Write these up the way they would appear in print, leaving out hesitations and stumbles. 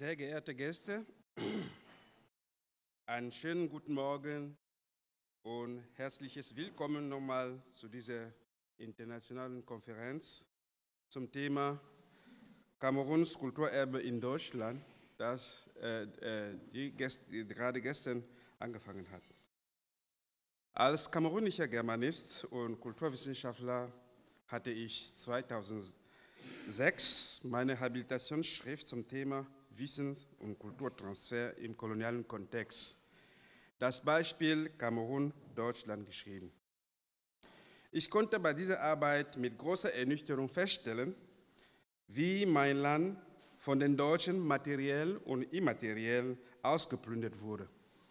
Sehr geehrte Gäste, einen schönen guten Morgen und herzliches Willkommen nochmal zu dieser internationalen Konferenz zum Thema Kameruns Kulturerbe in Deutschland, das die gerade gestern angefangen hat. Als kamerunischer Germanist und Kulturwissenschaftler hatte ich 2006 meine Habilitationsschrift zum Thema Wissens- und Kulturtransfer im kolonialen Kontext, das Beispiel Kamerun-Deutschland, geschrieben. Ich konnte bei dieser Arbeit mit großer Ernüchterung feststellen, wie mein Land von den Deutschen materiell und immateriell ausgeplündert wurde.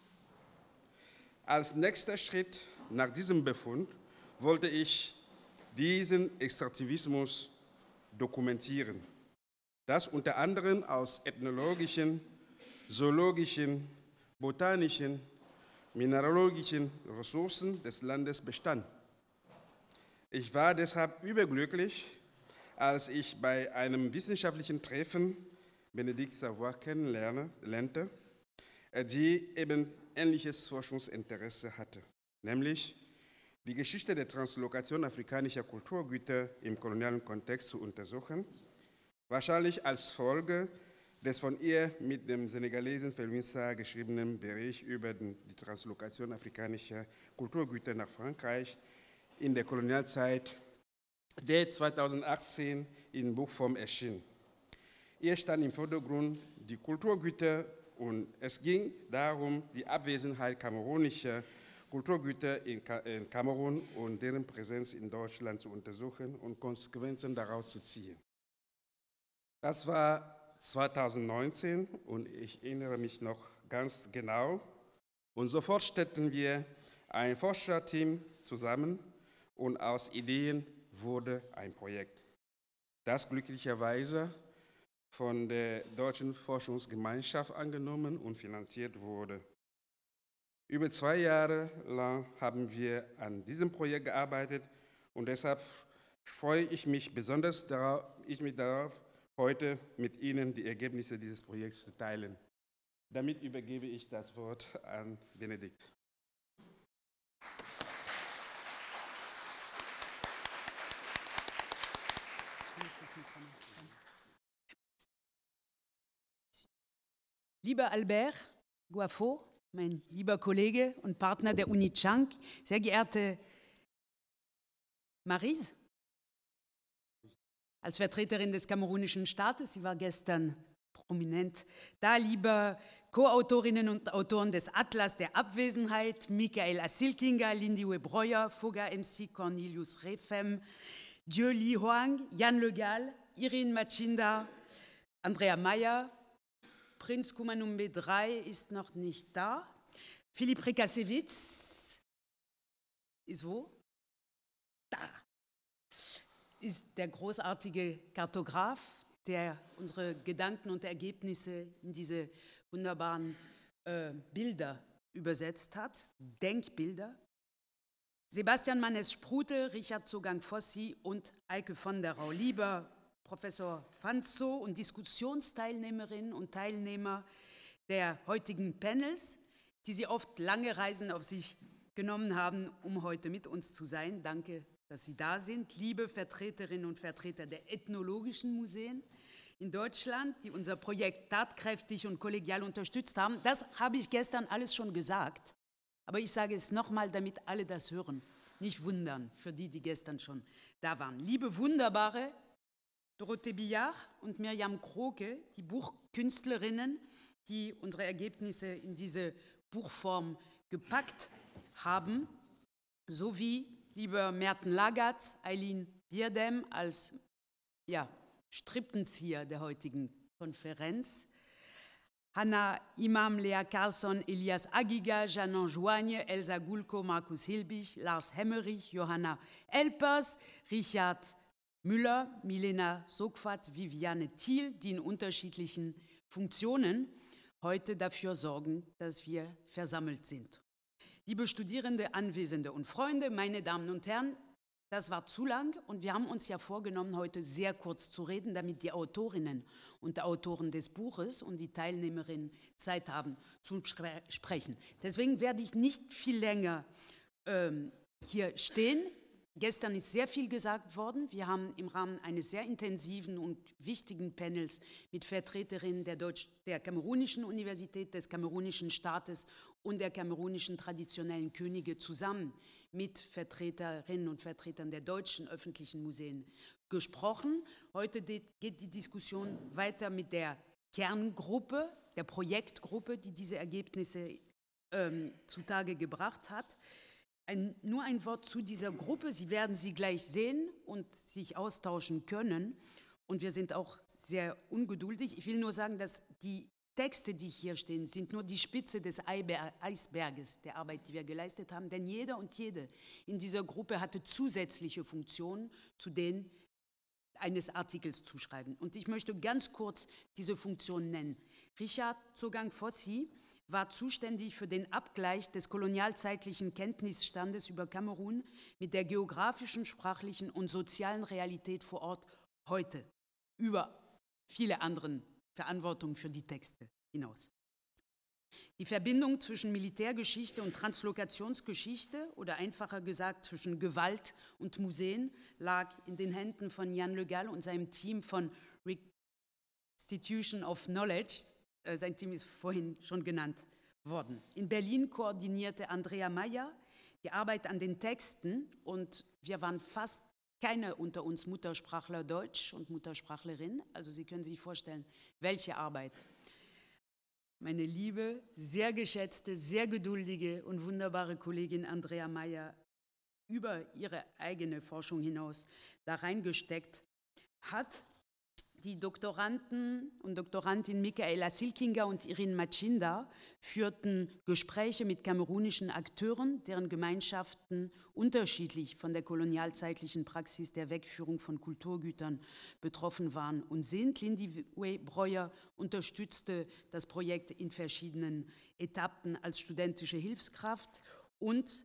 Als nächster Schritt nach diesem Befund wollte ich diesen Extraktivismus dokumentieren, das unter anderem aus ethnologischen, zoologischen, botanischen, mineralogischen Ressourcen des Landes bestand. Ich war deshalb überglücklich, als ich bei einem wissenschaftlichen Treffen Bénédicte Savoy kennenlernte, die eben ähnliches Forschungsinteresse hatte, nämlich die Geschichte der Translokation afrikanischer Kulturgüter im kolonialen Kontext zu untersuchen, wahrscheinlich als Folge des von ihr mit dem Senegalesen Felwine Sarr geschriebenen Berichts über die Translokation afrikanischer Kulturgüter nach Frankreich in der Kolonialzeit, der 2018 in Buchform erschien. Hier stand im Vordergrund die Kulturgüter und es ging darum, die Abwesenheit kamerunischer Kulturgüter in Kamerun und deren Präsenz in Deutschland zu untersuchen und Konsequenzen daraus zu ziehen. Das war 2019 und ich erinnere mich noch ganz genau. Und sofort stellten wir ein Forscherteam zusammen und aus Ideen wurde ein Projekt, das glücklicherweise von der Deutschen Forschungsgemeinschaft angenommen und finanziert wurde. Über 2 Jahre lang haben wir an diesem Projekt gearbeitet und deshalb freue ich mich besonders darauf, heute mit Ihnen die Ergebnisse dieses Projekts zu teilen. Damit übergebe ich das Wort an Bénédicte. Lieber Albert Guafo, mein lieber Kollege und Partner der Uni Chang, sehr geehrte Maryse, als Vertreterin des kamerunischen Staates, sie war gestern prominent da, liebe Co-Autorinnen und Autoren des Atlas der Abwesenheit, Michael Assilkinga, Lindiwe Breuer, Foga MC, Cornelius Refem, Dieu Li Hoang, Jan Le Gall, Irene Machinda, Andrea Meyer, Prinz Kumanumbe III ist noch nicht da, Philipp Rekasewitz ist wo? Da. Ist der großartige Kartograf, der unsere Gedanken und Ergebnisse in diese wunderbaren Bilder übersetzt hat, Denkbilder. Sebastian Mannes-Sprute, Richard Zogang-Fossi und Eike von der Rau. Lieber Professor Fanzo und Diskussionsteilnehmerinnen und Teilnehmer der heutigen Panels, die Sie oft lange Reisen auf sich genommen haben, um heute mit uns zu sein. Danke, dass Sie da sind. Liebe Vertreterinnen und Vertreter der ethnologischen Museen in Deutschland, die unser Projekt tatkräftig und kollegial unterstützt haben. Das habe ich gestern alles schon gesagt, aber ich sage es nochmal, damit alle das hören. Nicht wundern für die, die gestern schon da waren. Liebe wunderbare Dorothee Billard und Mirjam Kroke, die Buchkünstlerinnen, die unsere Ergebnisse in diese Buchform gepackt haben, sowie lieber Merten Lagatz, Eileen Bierdem als Strippenzieher der heutigen Konferenz, Hanna Imam, Lea Carlsson, Elias Agiga, Janon Joigne, Elsa Gulko, Markus Hilbig, Lars Hemmerich, Johanna Elpers, Richard Müller, Milena Sogfat, Viviane Thiel, die in unterschiedlichen Funktionen heute dafür sorgen, dass wir versammelt sind. Liebe Studierende, Anwesende und Freunde, meine Damen und Herren, Das war zu lang und wir haben uns ja vorgenommen, heute sehr kurz zu reden, damit die Autorinnen und Autoren des Buches und die Teilnehmerinnen Zeit haben zu sprechen. Deswegen werde ich nicht viel länger hier stehen. Gestern ist sehr viel gesagt worden. Wir haben im Rahmen eines sehr intensiven und wichtigen Panels mit Vertreterinnen der kamerunischen Universität, des kamerunischen Staates und der kamerunischen traditionellen Könige zusammen mit Vertreterinnen und Vertretern der deutschen öffentlichen Museen gesprochen. Heute geht die Diskussion weiter mit der Kerngruppe, der Projektgruppe, die diese Ergebnisse zutage gebracht hat. Nur ein Wort zu dieser Gruppe. Sie werden sie gleich sehen und sich austauschen können. Und wir sind auch sehr ungeduldig. Ich will nur sagen, dass die Texte, die hier stehen, sind nur die Spitze des Eisberges der Arbeit, die wir geleistet haben. Denn jeder und jede in dieser Gruppe hatte zusätzliche Funktionen, zu denen eines Artikels zuschreiben. Und ich möchte ganz kurz diese Funktionen nennen. Richard Tsogang-Fossi war zuständig für den Abgleich des kolonialzeitlichen Kenntnisstandes über Kamerun mit der geografischen, sprachlichen und sozialen Realität vor Ort heute, über viele andere Verantwortungen für die Texte hinaus. Die Verbindung zwischen Militärgeschichte und Translokationsgeschichte oder einfacher gesagt zwischen Gewalt und Museen lag in den Händen von Jan Le Gall und seinem Team von Restitution of Knowledge. Sein Team ist vorhin schon genannt worden. In Berlin koordinierte Andrea Meyer die Arbeit an den Texten und wir waren fast keine unter uns Muttersprachler Deutsch und Muttersprachlerin. Also Sie können sich vorstellen, welche Arbeit. Meine liebe, sehr geschätzte, sehr geduldige und wunderbare Kollegin Andrea Meyer über ihre eigene Forschung hinaus da reingesteckt hat. Die Doktoranden und Doktorandin Michaela Silkinger und Irene Machinda führten Gespräche mit kamerunischen Akteuren, deren Gemeinschaften unterschiedlich von der kolonialzeitlichen Praxis der Wegführung von Kulturgütern betroffen waren und sind. Lindy Breuer unterstützte das Projekt in verschiedenen Etappen als studentische Hilfskraft und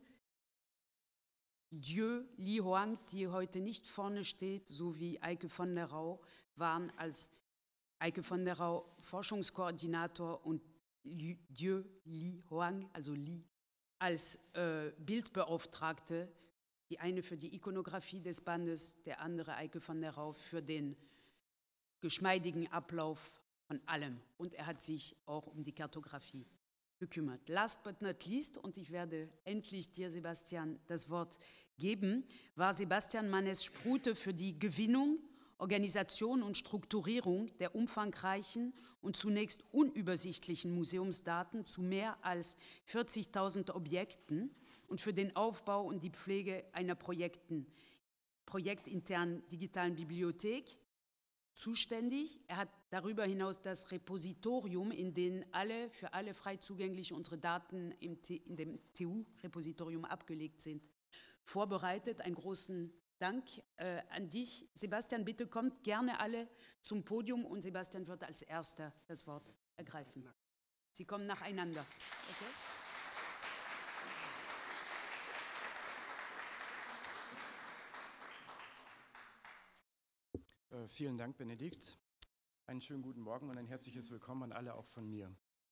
Dieu Li Hoang, die heute nicht vorne steht, sowie Eike von der Rau, waren als Eike von der Rau Forschungskoordinator und Dieu Li Hoang, also Li, als Bildbeauftragte, die eine für die Ikonografie des Bandes, der andere Eike von der Rau für den geschmeidigen Ablauf von allem. Und er hat sich auch um die Kartografie gekümmert. Last but not least, und ich werde endlich dir, Sebastian, das Wort geben, war Sebastian Mannes-Sprute für die Gewinnung, Organisation und Strukturierung der umfangreichen und zunächst unübersichtlichen Museumsdaten zu mehr als 40.000 Objekten und für den Aufbau und die Pflege einer projektinternen digitalen Bibliothek zuständig. Er hat darüber hinaus das Repositorium, in dem für alle frei zugänglich unsere Daten in dem TU-Repositorium abgelegt sind, vorbereitet. Einen großen Dank an dich. Sebastian, bitte kommt gerne alle zum Podium und Sebastian wird als Erster das Wort ergreifen. Sie kommen nacheinander. Okay? Vielen Dank, Benedikt. Einen schönen guten Morgen und ein herzliches Willkommen an alle, auch von mir.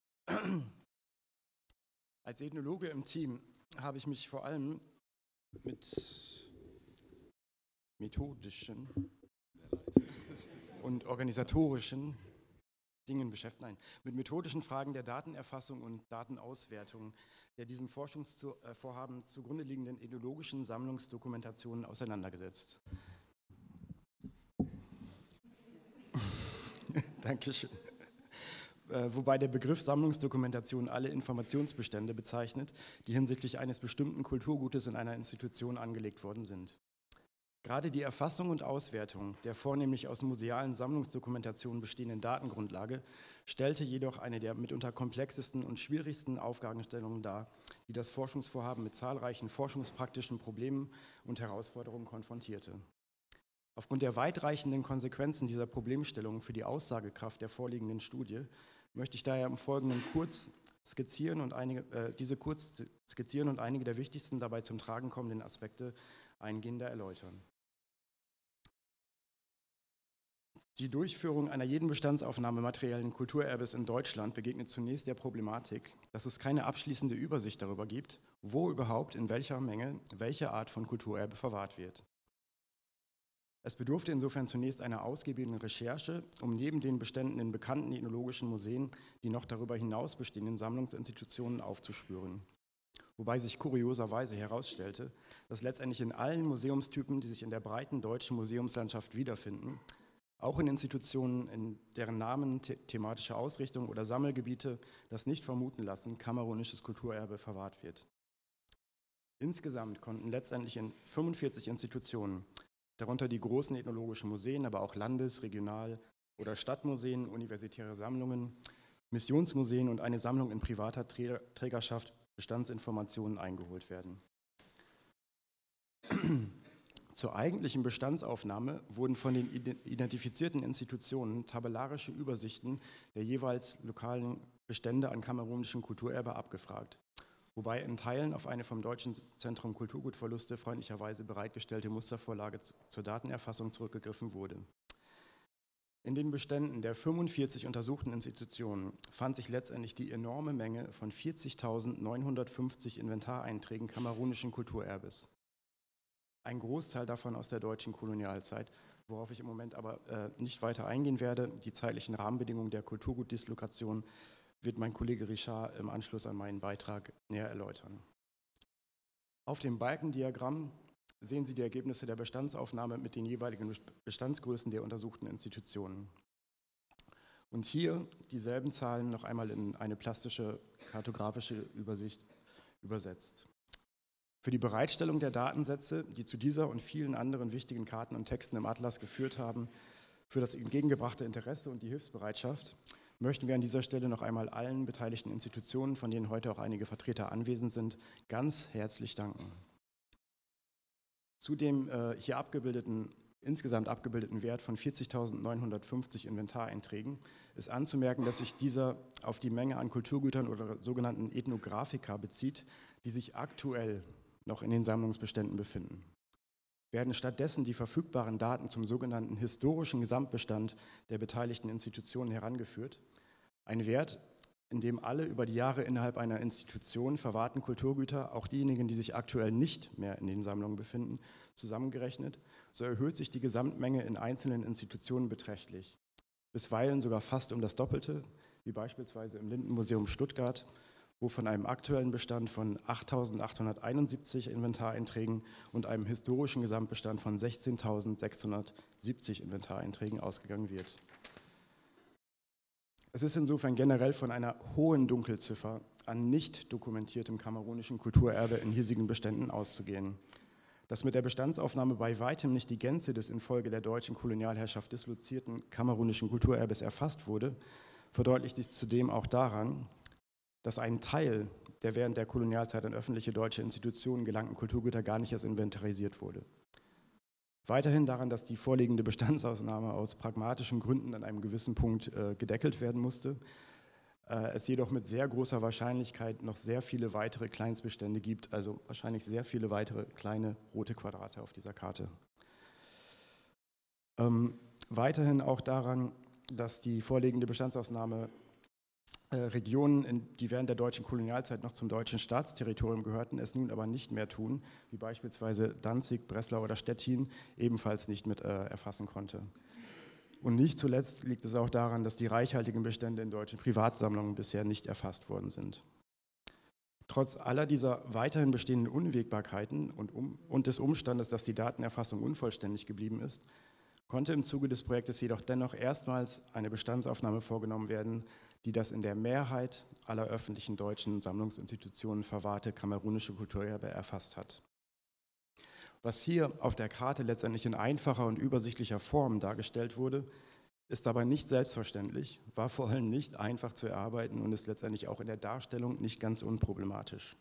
Als Ethnologe im Team habe ich mich vor allem mit methodischen und organisatorischen Dingen beschäftigt. Mit methodischen Fragen der Datenerfassung und Datenauswertung der diesem Forschungsvorhaben zugrunde liegenden ethnologischen Sammlungsdokumentationen auseinandergesetzt. Dankeschön. Wobei der Begriff Sammlungsdokumentation alle Informationsbestände bezeichnet, die hinsichtlich eines bestimmten Kulturgutes in einer Institution angelegt worden sind. Gerade die Erfassung und Auswertung der vornehmlich aus musealen Sammlungsdokumentationen bestehenden Datengrundlage stellte jedoch eine der mitunter komplexesten und schwierigsten Aufgabenstellungen dar, die das Forschungsvorhaben mit zahlreichen forschungspraktischen Problemen und Herausforderungen konfrontierte. Aufgrund der weitreichenden Konsequenzen dieser Problemstellung für die Aussagekraft der vorliegenden Studie möchte ich daher im Folgenden kurz skizzieren und einige der wichtigsten dabei zum Tragen kommenden Aspekte eingehender erläutern. Die Durchführung einer jeden Bestandsaufnahme materiellen Kulturerbes in Deutschland begegnet zunächst der Problematik, dass es keine abschließende Übersicht darüber gibt, wo überhaupt in welcher Menge welche Art von Kulturerbe verwahrt wird. Es bedurfte insofern zunächst einer ausgiebigen Recherche, um neben den Beständen in bekannten ethnologischen Museen die noch darüber hinaus bestehenden Sammlungsinstitutionen aufzuspüren. Wobei sich kurioserweise herausstellte, dass letztendlich in allen Museumstypen, die sich in der breiten deutschen Museumslandschaft wiederfinden, auch in Institutionen, in deren Namen, thematische Ausrichtung oder Sammelgebiete das nicht vermuten lassen, kamerunisches Kulturerbe verwahrt wird. Insgesamt konnten letztendlich in 45 Institutionen, darunter die großen ethnologischen Museen, aber auch Landes-, Regional- oder Stadtmuseen, universitäre Sammlungen, Missionsmuseen und eine Sammlung in privater Trägerschaft Bestandsinformationen eingeholt werden. Zur eigentlichen Bestandsaufnahme wurden von den identifizierten Institutionen tabellarische Übersichten der jeweils lokalen Bestände an kamerunischem Kulturerbe abgefragt, wobei in Teilen auf eine vom Deutschen Zentrum Kulturgutverluste freundlicherweise bereitgestellte Mustervorlage zur Datenerfassung zurückgegriffen wurde. In den Beständen der 45 untersuchten Institutionen fand sich letztendlich die enorme Menge von 40.950 Inventareinträgen kamerunischen Kulturerbes. Ein Großteil davon aus der deutschen Kolonialzeit, worauf ich im Moment aber nicht weiter eingehen werde. Die zeitlichen Rahmenbedingungen der Kulturgutdislokation wird mein Kollege Richard im Anschluss an meinen Beitrag näher erläutern. Auf dem Balkendiagramm sehen Sie die Ergebnisse der Bestandsaufnahme mit den jeweiligen Bestandsgrößen der untersuchten Institutionen. Und hier dieselben Zahlen noch einmal in eine plastische kartografische Übersicht übersetzt. Für die Bereitstellung der Datensätze, die zu dieser und vielen anderen wichtigen Karten und Texten im Atlas geführt haben, für das entgegengebrachte Interesse und die Hilfsbereitschaft, möchten wir an dieser Stelle noch einmal allen beteiligten Institutionen, von denen heute auch einige Vertreter anwesend sind, ganz herzlich danken. Zu dem hier insgesamt abgebildeten Wert von 40.950 Inventareinträgen ist anzumerken, dass sich dieser auf die Menge an Kulturgütern oder sogenannten Ethnografika bezieht, die sich aktuell noch in den Sammlungsbeständen befinden. Werden stattdessen die verfügbaren Daten zum sogenannten historischen Gesamtbestand der beteiligten Institutionen herangeführt, ein Wert, in dem alle über die Jahre innerhalb einer Institution verwahrten Kulturgüter, auch diejenigen, die sich aktuell nicht mehr in den Sammlungen befinden, zusammengerechnet, so erhöht sich die Gesamtmenge in einzelnen Institutionen beträchtlich, bisweilen sogar fast um das Doppelte, wie beispielsweise im Lindenmuseum Stuttgart, wo von einem aktuellen Bestand von 8.871 Inventareinträgen und einem historischen Gesamtbestand von 16.670 Inventareinträgen ausgegangen wird. Es ist insofern generell von einer hohen Dunkelziffer an nicht dokumentiertem kamerunischen Kulturerbe in hiesigen Beständen auszugehen. Dass mit der Bestandsaufnahme bei weitem nicht die Gänze des infolge der deutschen Kolonialherrschaft dislozierten kamerunischen Kulturerbes erfasst wurde, verdeutlicht dies zudem auch daran, dass ein Teil der während der Kolonialzeit an öffentliche deutsche Institutionen gelangten Kulturgüter gar nicht erst inventarisiert wurde. Weiterhin daran, dass die vorliegende Bestandsaufnahme aus pragmatischen Gründen an einem gewissen Punkt gedeckelt werden musste, es jedoch mit sehr großer Wahrscheinlichkeit noch sehr viele weitere Kleinstbestände gibt, also wahrscheinlich sehr viele weitere kleine rote Quadrate auf dieser Karte. Weiterhin auch daran, dass die vorliegende Bestandsaufnahme Regionen, die während der deutschen Kolonialzeit noch zum deutschen Staatsterritorium gehörten, es nun aber nicht mehr tun, wie beispielsweise Danzig, Breslau oder Stettin, ebenfalls nicht mit erfassen konnte. Und nicht zuletzt liegt es auch daran, dass die reichhaltigen Bestände in deutschen Privatsammlungen bisher nicht erfasst worden sind. Trotz aller dieser weiterhin bestehenden Unwägbarkeiten und des Umstandes, dass die Datenerfassung unvollständig geblieben ist, konnte im Zuge des Projektes jedoch dennoch erstmals eine Bestandsaufnahme vorgenommen werden, die das in der Mehrheit aller öffentlichen deutschen Sammlungsinstitutionen verwahrte kamerunische Kulturerbe erfasst hat. Was hier auf der Karte letztendlich in einfacher und übersichtlicher Form dargestellt wurde, ist dabei nicht selbstverständlich, war vor allem nicht einfach zu erarbeiten und ist letztendlich auch in der Darstellung nicht ganz unproblematisch.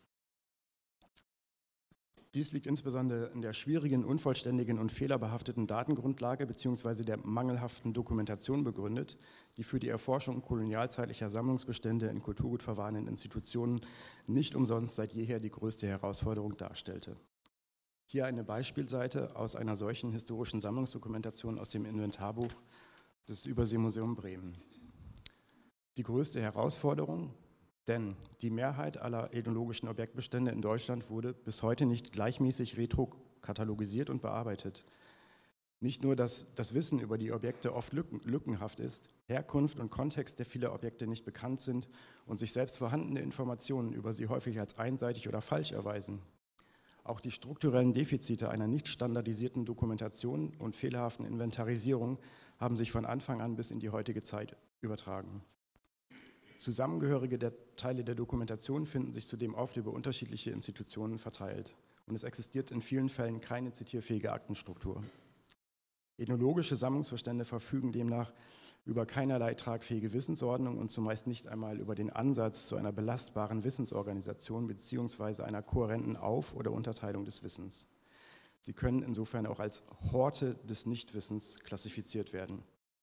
Dies liegt insbesondere in der schwierigen, unvollständigen und fehlerbehafteten Datengrundlage bzw. der mangelhaften Dokumentation begründet, die für die Erforschung kolonialzeitlicher Sammlungsbestände in kulturgutverwahrenden Institutionen nicht umsonst seit jeher die größte Herausforderung darstellte. Hier eine Beispielseite aus einer solchen historischen Sammlungsdokumentation aus dem Inventarbuch des Überseemuseum Bremen. Die größte Herausforderung, denn die Mehrheit aller ethnologischen Objektbestände in Deutschland wurde bis heute nicht gleichmäßig retrokatalogisiert und bearbeitet. Nicht nur, dass das Wissen über die Objekte oft lückenhaft ist, Herkunft und Kontext der vielen Objekte nicht bekannt sind und sich selbst vorhandene Informationen über sie häufig als einseitig oder falsch erweisen. Auch die strukturellen Defizite einer nicht standardisierten Dokumentation und fehlerhaften Inventarisierung haben sich von Anfang an bis in die heutige Zeit übertragen. Zusammengehörige der Teile der Dokumentation finden sich zudem oft über unterschiedliche Institutionen verteilt und es existiert in vielen Fällen keine zitierfähige Aktenstruktur. Ethnologische Sammlungsbestände verfügen demnach über keinerlei tragfähige Wissensordnung und zumeist nicht einmal über den Ansatz zu einer belastbaren Wissensorganisation bzw. einer kohärenten Auf- oder Unterteilung des Wissens. Sie können insofern auch als Horte des Nichtwissens klassifiziert werden.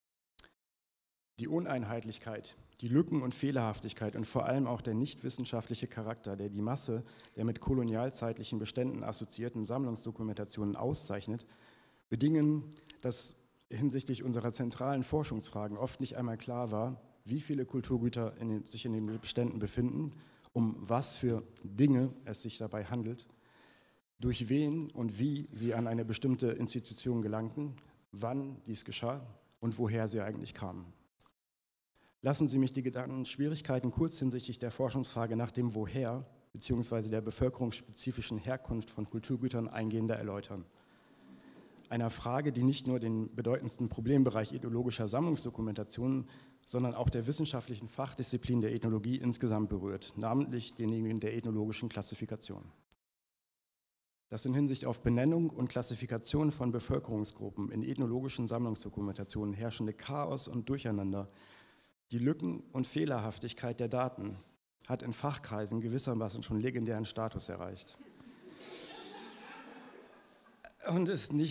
Die Uneinheitlichkeit, die Lücken und Fehlerhaftigkeit und vor allem auch der nichtwissenschaftliche Charakter, der die Masse der mit kolonialzeitlichen Beständen assoziierten Sammlungsdokumentationen auszeichnet, bedingen, dass hinsichtlich unserer zentralen Forschungsfragen oft nicht einmal klar war, wie viele Kulturgüter sich in den Beständen befinden, um was für Dinge es sich dabei handelt, durch wen und wie sie an eine bestimmte Institution gelangten, wann dies geschah und woher sie eigentlich kamen. Lassen Sie mich die Gedankenschwierigkeiten kurz hinsichtlich der Forschungsfrage nach dem Woher bzw. der bevölkerungsspezifischen Herkunft von Kulturgütern eingehender erläutern. Einer Frage, die nicht nur den bedeutendsten Problembereich ethnologischer Sammlungsdokumentationen, sondern auch der wissenschaftlichen Fachdisziplin der Ethnologie insgesamt berührt, namentlich denjenigen der ethnologischen Klassifikation. Das in Hinsicht auf Benennung und Klassifikation von Bevölkerungsgruppen in ethnologischen Sammlungsdokumentationen herrschende Chaos und Durcheinander, die Lücken und Fehlerhaftigkeit der Daten hat in Fachkreisen gewissermaßen schon legendären Status erreicht. Und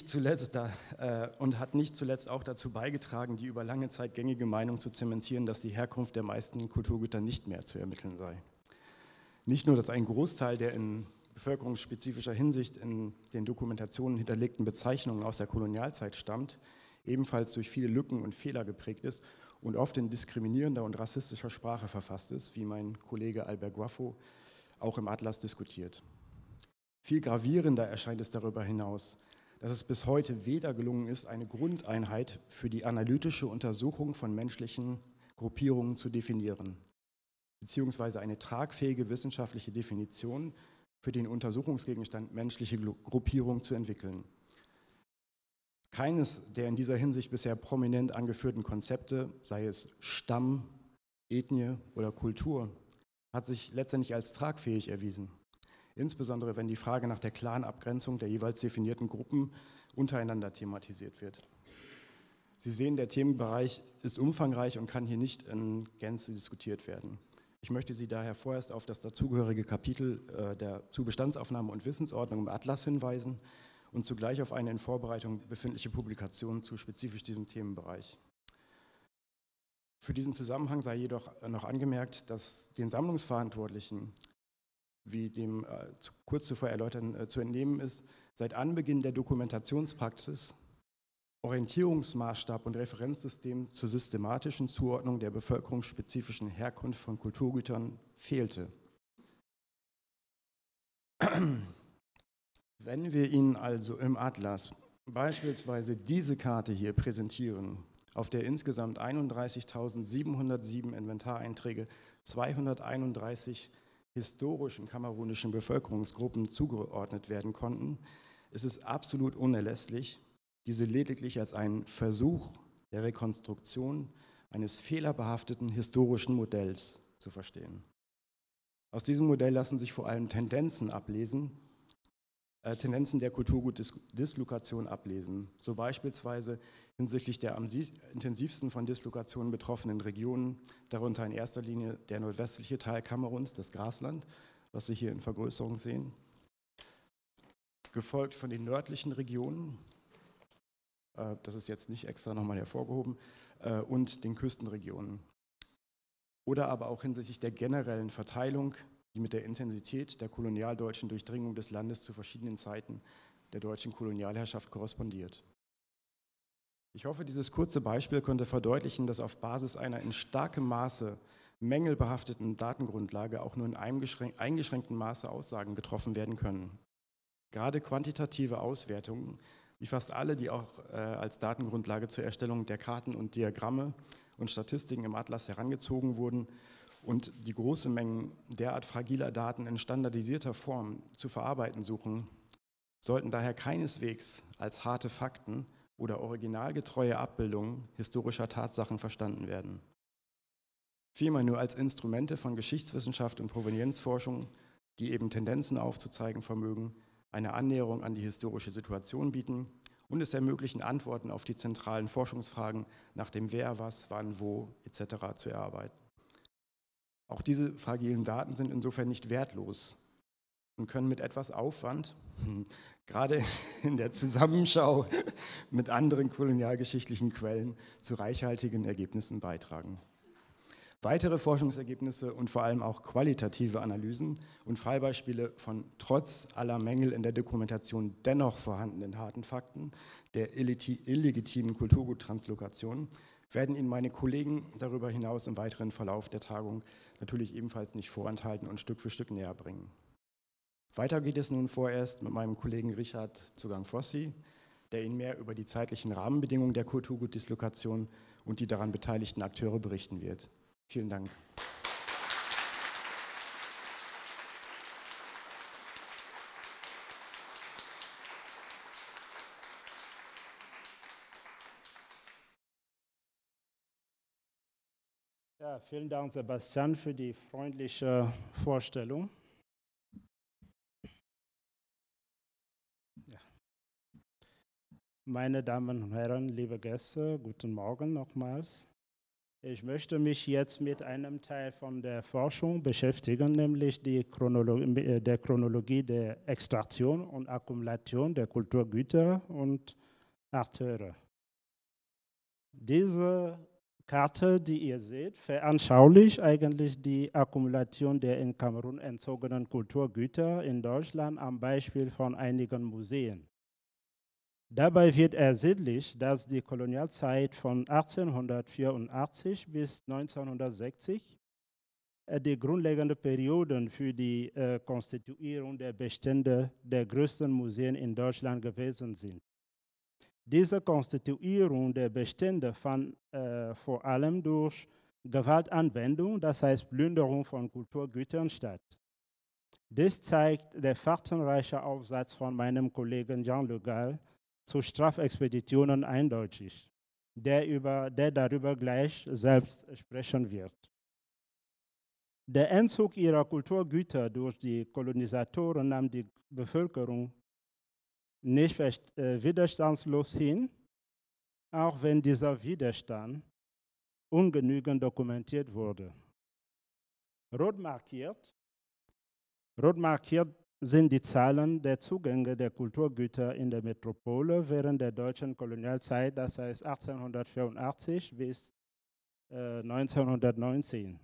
hat nicht zuletzt auch dazu beigetragen, die über lange Zeit gängige Meinung zu zementieren, dass die Herkunft der meisten Kulturgüter nicht mehr zu ermitteln sei. Nicht nur, dass ein Großteil der in bevölkerungsspezifischer Hinsicht in den Dokumentationen hinterlegten Bezeichnungen aus der Kolonialzeit stammt, ebenfalls durch viele Lücken und Fehler geprägt ist und oft in diskriminierender und rassistischer Sprache verfasst ist, wie mein Kollege Albert Guaffo auch im Atlas diskutiert. Viel gravierender erscheint es darüber hinaus, dass es bis heute weder gelungen ist, eine Grundeinheit für die analytische Untersuchung von menschlichen Gruppierungen zu definieren, beziehungsweise eine tragfähige wissenschaftliche Definition für den Untersuchungsgegenstand menschliche Gruppierung zu entwickeln. Keines der in dieser Hinsicht bisher prominent angeführten Konzepte, sei es Stamm, Ethnie oder Kultur, hat sich letztendlich als tragfähig erwiesen. Insbesondere wenn die Frage nach der klaren Abgrenzung der jeweils definierten Gruppen untereinander thematisiert wird. Sie sehen, der Themenbereich ist umfangreich und kann hier nicht in Gänze diskutiert werden. Ich möchte Sie daher vorerst auf das dazugehörige Kapitel zu Bestandsaufnahme und Wissensordnung im Atlas hinweisen und zugleich auf eine in Vorbereitung befindliche Publikation zu spezifisch diesem Themenbereich. Für diesen Zusammenhang sei jedoch noch angemerkt, dass den Sammlungsverantwortlichen, wie dem kurz zuvor erläuterten zu entnehmen ist, seit Anbeginn der Dokumentationspraxis Orientierungsmaßstab und Referenzsystem zur systematischen Zuordnung der bevölkerungsspezifischen Herkunft von Kulturgütern fehlte. Wenn wir Ihnen also im Atlas beispielsweise diese Karte hier präsentieren, auf der insgesamt 31.707 Inventareinträge 231 historischen kamerunischen Bevölkerungsgruppen zugeordnet werden konnten, ist es absolut unerlässlich, diese lediglich als einen Versuch der Rekonstruktion eines fehlerbehafteten historischen Modells zu verstehen. Aus diesem Modell lassen sich vor allem Tendenzen der Kulturgutdislokation ablesen, so beispielsweise hinsichtlich der am intensivsten von Dislokationen betroffenen Regionen, darunter in erster Linie der nordwestliche Teil Kameruns, das Grasland, was Sie hier in Vergrößerung sehen, gefolgt von den nördlichen Regionen, das ist jetzt nicht extra nochmal hervorgehoben, und den Küstenregionen. Oder aber auch hinsichtlich der generellen Verteilung, die mit der Intensität der kolonialdeutschen Durchdringung des Landes zu verschiedenen Zeiten der deutschen Kolonialherrschaft korrespondiert. Ich hoffe, dieses kurze Beispiel konnte verdeutlichen, dass auf Basis einer in starkem Maße mängelbehafteten Datengrundlage auch nur in einem eingeschränkten Maße Aussagen getroffen werden können. Gerade quantitative Auswertungen, wie fast alle, die auch als Datengrundlage zur Erstellung der Karten und Diagramme und Statistiken im Atlas herangezogen wurden und die große Mengen derart fragiler Daten in standardisierter Form zu verarbeiten suchen, sollten daher keineswegs als harte Fakten oder originalgetreue Abbildungen historischer Tatsachen verstanden werden. Vielmehr nur als Instrumente von Geschichtswissenschaft und Provenienzforschung, die eben Tendenzen aufzuzeigen vermögen, eine Annäherung an die historische Situation bieten und es ermöglichen, Antworten auf die zentralen Forschungsfragen nach dem Wer, was, wann, wo etc. zu erarbeiten. Auch diese fragilen Daten sind insofern nicht wertlos und können mit etwas Aufwand, gerade in der Zusammenschau mit anderen kolonialgeschichtlichen Quellen, zu reichhaltigen Ergebnissen beitragen. Weitere Forschungsergebnisse und vor allem auch qualitative Analysen und Fallbeispiele von trotz aller Mängel in der Dokumentation dennoch vorhandenen harten Fakten der illegitimen Kulturguttranslokation werden Ihnen meine Kollegen darüber hinaus im weiteren Verlauf der Tagung natürlich ebenfalls nicht vorenthalten und Stück für Stück näher bringen. Weiter geht es nun vorerst mit meinem Kollegen Richard Zugang-Fossi, der Ihnen mehr über die zeitlichen Rahmenbedingungen der Kulturgutdislokation und die daran beteiligten Akteure berichten wird. Vielen Dank. Ja, vielen Dank, Sebastian, für die freundliche Vorstellung. Ja. Meine Damen und Herren, liebe Gäste, guten Morgen nochmals. Ich möchte mich jetzt mit einem Teil von der Forschung beschäftigen, nämlich der Chronologie der Extraktion und Akkumulation der Kulturgüter und Akteure. Diese Karte, die ihr seht, veranschaulicht eigentlich die Akkumulation der in Kamerun entzogenen Kulturgüter in Deutschland am Beispiel von einigen Museen. Dabei wird ersichtlich, dass die Kolonialzeit von 1884 bis 1960 die grundlegende Perioden für die Konstituierung der Bestände der größten Museen in Deutschland gewesen sind. Diese Konstituierung der Bestände fand vor allem durch Gewaltanwendung, das heißt Plünderung von Kulturgütern statt. Das zeigt der factenreiche Aufsatz von meinem Kollegen Jean Le Gall zu Strafexpeditionen eindeutig, der darüber gleich selbst sprechen wird. Der Entzug ihrer Kulturgüter durch die Kolonisatoren nahm die Bevölkerung nicht widerstandslos hin, auch wenn dieser Widerstand ungenügend dokumentiert wurde. Rot markiert sind die Zahlen der Zugänge der Kulturgüter in der Metropole während der deutschen Kolonialzeit, das heißt 1884 bis 1919.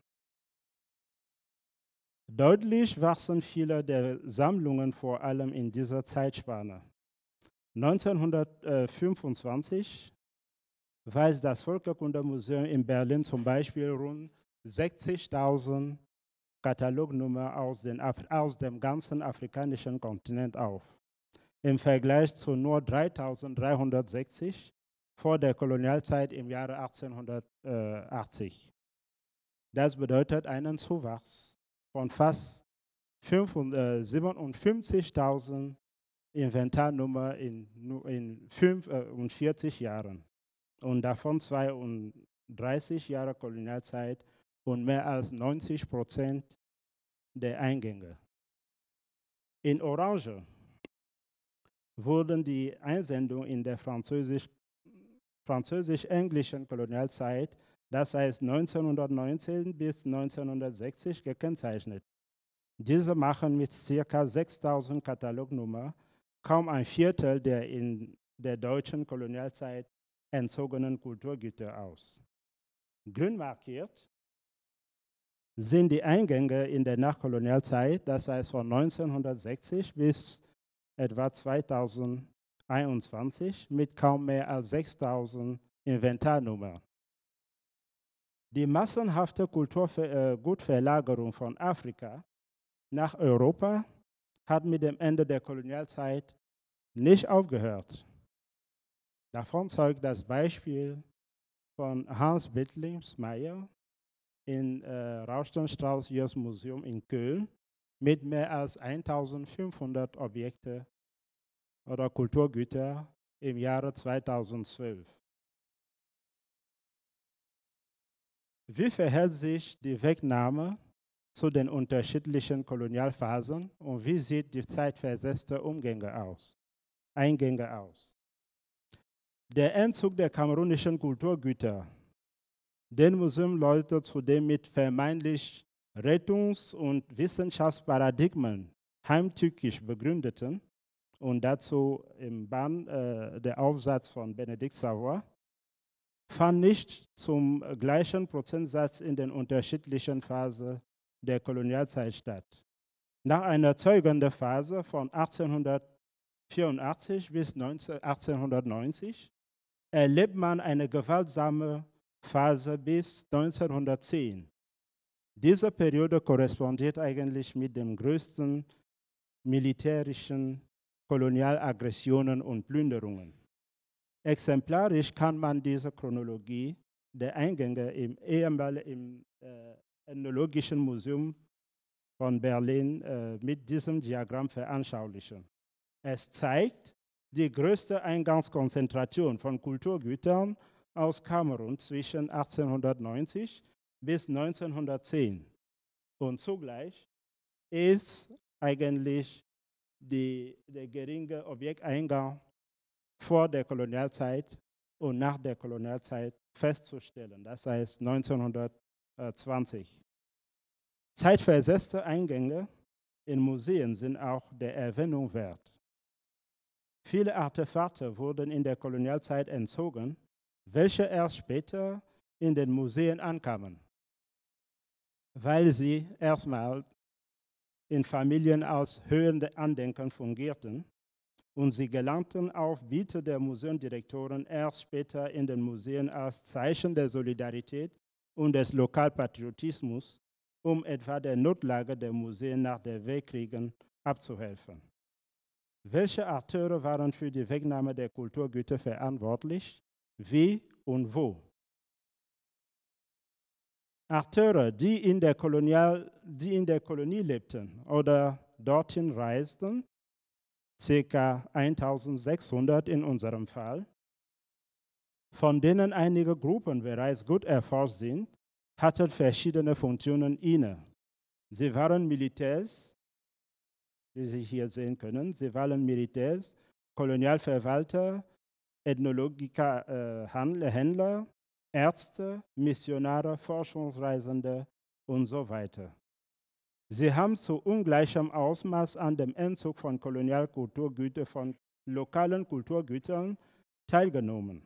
Deutlich wachsen viele der Sammlungen vor allem in dieser Zeitspanne. 1925 weist das Völkerkundemuseum in Berlin zum Beispiel rund 60.000 Katalognummer aus dem ganzen afrikanischen Kontinent auf, im Vergleich zu nur 3.360 vor der Kolonialzeit im Jahre 1880. Das bedeutet einen Zuwachs von fast 57.000 Inventarnummer in 45 Jahren und davon 32 Jahre Kolonialzeit und mehr als 90% der Eingänge. In Orange wurden die Einsendungen in der französisch-englischen Kolonialzeit, das heißt 1919 bis 1960, gekennzeichnet. Diese machen mit ca. 6.000 Katalognummern kaum ein Viertel der in der deutschen Kolonialzeit entzogenen Kulturgüter aus. Grün markiert sind die Eingänge in der Nachkolonialzeit, das heißt von 1960 bis etwa 2021, mit kaum mehr als 6.000 Inventarnummern. Die massenhafte Kulturgutverlagerung von Afrika nach Europa hat mit dem Ende der Kolonialzeit nicht aufgehört. Davon zeugt das Beispiel von Hans Bettlingsmeier im Raustenstrauß-Jost-Museum in Köln mit mehr als 1.500 Objekte oder Kulturgüter im Jahre 2012. Wie verhält sich die Wegnahme zu den unterschiedlichen Kolonialphasen und wie sieht die zeitversetzte Eingänge aus? Der Entzug der kamerunischen Kulturgüter, den Museum Leute zudem mit vermeintlich Rettungs- und Wissenschaftsparadigmen heimtückisch begründeten und dazu im Band der Aufsatz von Benedikt Savoy, fand nicht zum gleichen Prozentsatz in den unterschiedlichen Phasen der Kolonialzeit statt. Nach einer zeugenden Phase von 1884 bis 1890 erlebt man eine gewaltsame Phase bis 1910. Diese Periode korrespondiert eigentlich mit den größten militärischen Kolonialaggressionen und Plünderungen. Exemplarisch kann man diese Chronologie der Eingänge im Ethnologischen Museum von Berlin mit diesem Diagramm veranschaulichen. Es zeigt die größte Eingangskonzentration von Kulturgütern aus Kamerun zwischen 1890 bis 1910. Und zugleich ist eigentlich der geringe Objekteingang vor der Kolonialzeit und nach der Kolonialzeit festzustellen, das heißt 1920. Zeitversetzte Eingänge in Museen sind auch der Erwähnung wert. Viele Artefakte wurden in der Kolonialzeit entzogen, welche erst später in den Museen ankamen, weil sie erstmal in Familien als Höhenandenken fungierten und sie gelangten auf Bitte der Museumdirektoren erst später in den Museen als Zeichen der Solidarität und des Lokalpatriotismus, um etwa der Notlage der Museen nach den Weltkriegen abzuhelfen. Welche Akteure waren für die Wegnahme der Kulturgüter verantwortlich? Wie und wo? Akteure, die in der Kolonie lebten oder dorthin reisten, ca. 1600 in unserem Fall, von denen einige Gruppen bereits gut erforscht sind, hatten verschiedene Funktionen inne. Sie waren Militärs, wie Sie hier sehen können, sie waren Militärs, Kolonialverwalter, Händler, Ärzte, Missionare, Forschungsreisende und so weiter. Sie haben zu ungleichem Ausmaß an dem Entzug von Kolonialkulturgütern von lokalen Kulturgütern teilgenommen.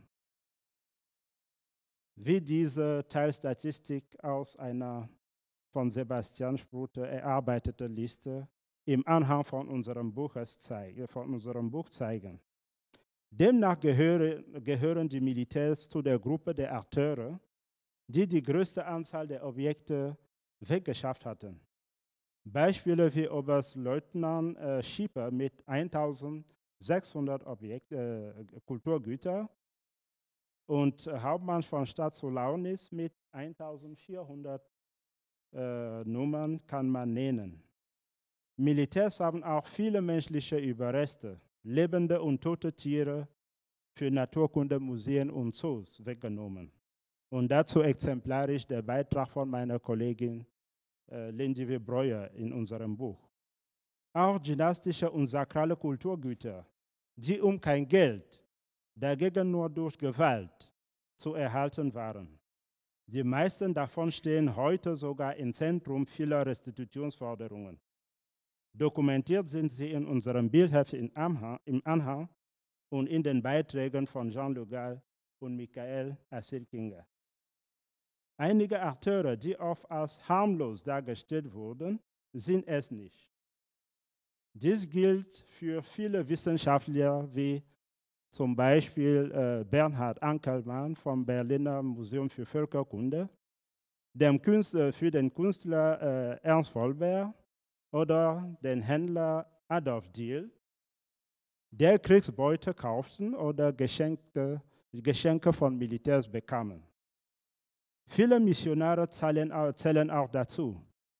Wie diese Teilstatistik aus einer von Sebastian Sprute erarbeitete Liste im Anhang von unserem Buch zeigen. Demnach gehören die Militärs zu der Gruppe der Akteure, die die größte Anzahl der Objekte weggeschafft hatten. Beispiele wie Oberstleutnant Schieper mit 1.600 Kulturgüter und Hauptmann von Stadt Solaunis mit 1.400 Nummern kann man nennen. Militärs haben auch viele menschliche Überreste, lebende und tote Tiere für Naturkundemuseen und Zoos weggenommen. Und dazu exemplarisch der Beitrag von meiner Kollegin Lindy Breuer in unserem Buch. Auch dynastische und sakrale Kulturgüter, die um kein Geld, dagegen nur durch Gewalt zu erhalten waren. Die meisten davon stehen heute sogar im Zentrum vieler Restitutionsforderungen. Dokumentiert sind sie in unserem Bildheft im Anhang und in den Beiträgen von Jean Le Gall und Michael Asselkinger. Einige Akteure, die oft als harmlos dargestellt wurden, sind es nicht. Dies gilt für viele Wissenschaftler wie zum Beispiel Bernhard Ankermann vom Berliner Museum für Völkerkunde, für den Künstler Ernst Vollberg oder den Händler Adolf Diehl, der Kriegsbeute kauften oder Geschenke von Militärs bekamen. Viele Missionare zählen auch dazu.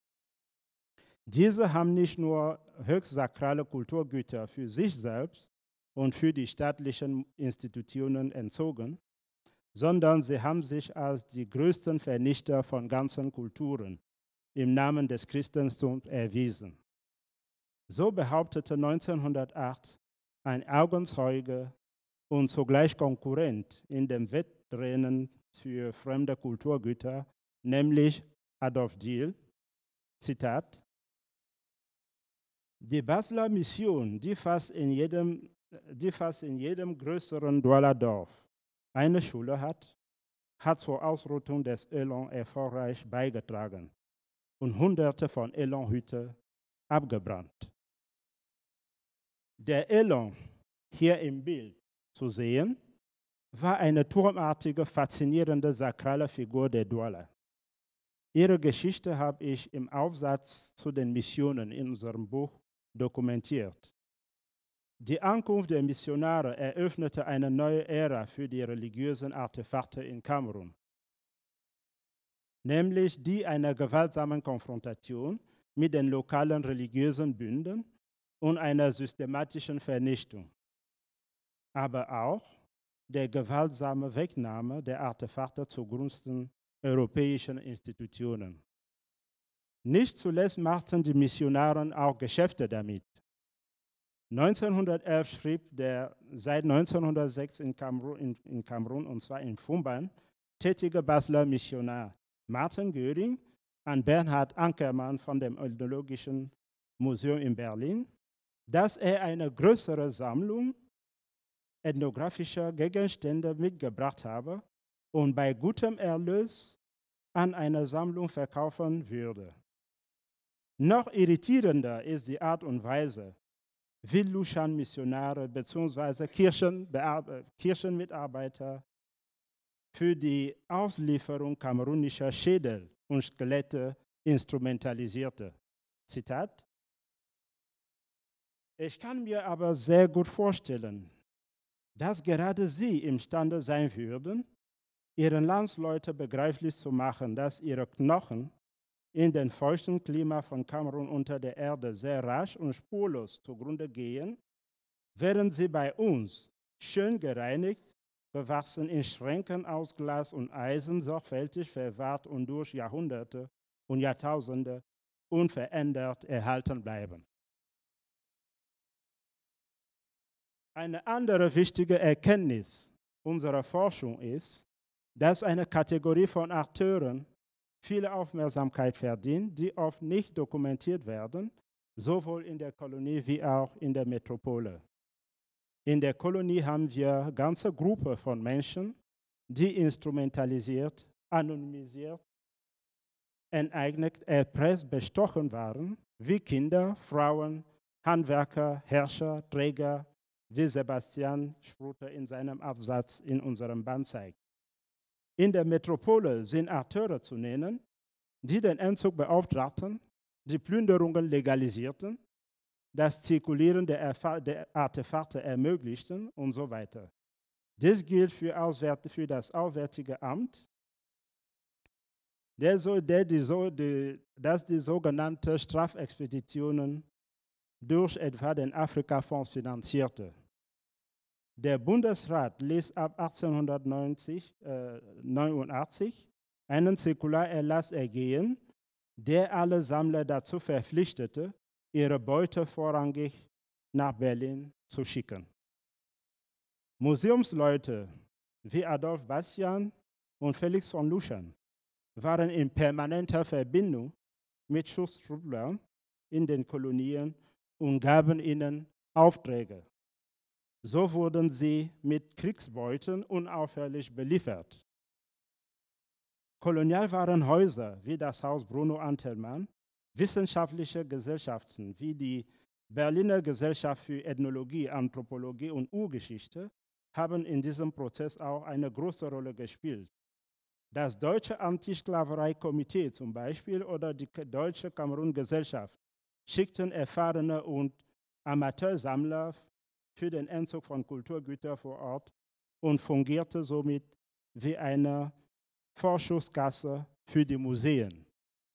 Diese haben nicht nur höchstsakrale Kulturgüter für sich selbst und für die staatlichen Institutionen entzogen, sondern sie haben sich als die größten Vernichter von ganzen Kulturen im Namen des Christentums erwiesen. So behauptete 1908 ein Augenzeuge und zugleich Konkurrent in dem Wettrennen für fremde Kulturgüter, nämlich Adolf Diehl, Zitat: Die Basler Mission, die fast in jedem größeren Douala-Dorf eine Schule hat zur Ausrottung des Elan erfolgreich beigetragen und Hunderte von Elan-Hütten abgebrannt. Der Elan, hier im Bild zu sehen, war eine turmartige, faszinierende sakrale Figur der Douala. Ihre Geschichte habe ich im Aufsatz zu den Missionen in unserem Buch dokumentiert. Die Ankunft der Missionare eröffnete eine neue Ära für die religiösen Artefakte in Kamerun, nämlich die einer gewaltsamen Konfrontation mit den lokalen religiösen Bünden und einer systematischen Vernichtung, aber auch der gewaltsame Wegnahme der Artefakte zugunsten europäischen Institutionen. Nicht zuletzt machten die Missionare auch Geschäfte damit. 1911 schrieb der seit 1906 in Kamerun, und zwar in Fumban, tätige Basler Missionar Martin Göring an Bernhard Ankermann von dem Ethnologischen Museum in Berlin, dass er eine größere Sammlung ethnographischer Gegenstände mitgebracht habe und bei gutem Erlös an eine Sammlung verkaufen würde. Noch irritierender ist die Art und Weise, wie Lushan-Missionare bzw. Kirchenmitarbeiter für die Auslieferung kamerunischer Schädel und Skelette instrumentalisierte. Zitat: Ich kann mir aber sehr gut vorstellen, dass gerade sie imstande sein würden, ihren Landsleuten begreiflich zu machen, dass ihre Knochen in den feuchten Klima von Kamerun unter der Erde sehr rasch und spurlos zugrunde gehen, während sie bei uns schön gereinigt, bewachsen in Schränken aus Glas und Eisen, sorgfältig verwahrt und durch Jahrhunderte und Jahrtausende unverändert erhalten bleiben. Eine andere wichtige Erkenntnis unserer Forschung ist, dass eine Kategorie von Akteuren viel Aufmerksamkeit verdient, die oft nicht dokumentiert werden, sowohl in der Kolonie wie auch in der Metropole. In der Kolonie haben wir eine ganze Gruppe von Menschen, die instrumentalisiert, anonymisiert, enteignet, erpresst, bestochen waren, wie Kinder, Frauen, Handwerker, Herrscher, Träger, wie Sebastian Spruter in seinem Absatz in unserem Band zeigt. In der Metropole sind Akteure zu nennen, die den Entzug beauftragten, die Plünderungen legalisierten, das Zirkulieren der Artefakte ermöglichten und so weiter. Dies gilt für das Auswärtige Amt, das die sogenannten Strafexpeditionen durch etwa den Afrikafonds finanzierte. Der Bundesrat ließ ab 1889 einen Zirkularerlass ergehen, der alle Sammler dazu verpflichtete, ihre Beute vorrangig nach Berlin zu schicken. Museumsleute wie Adolf Bastian und Felix von Lushan waren in permanenter Verbindung mit Schutztrupplern in den Kolonien und gaben ihnen Aufträge. So wurden sie mit Kriegsbeuten unaufhörlich beliefert. Kolonialwarenhäuser wie das Haus Bruno Antelmann, wissenschaftliche Gesellschaften wie die Berliner Gesellschaft für Ethnologie, Anthropologie und Urgeschichte haben in diesem Prozess auch eine große Rolle gespielt. Das Deutsche Antisklaverei-Komitee zum Beispiel oder die Deutsche Kamerun-Gesellschaft schickten erfahrene und Amateursammler für den Entzug von Kulturgütern vor Ort und fungierte somit wie eine Vorschusskasse für die Museen.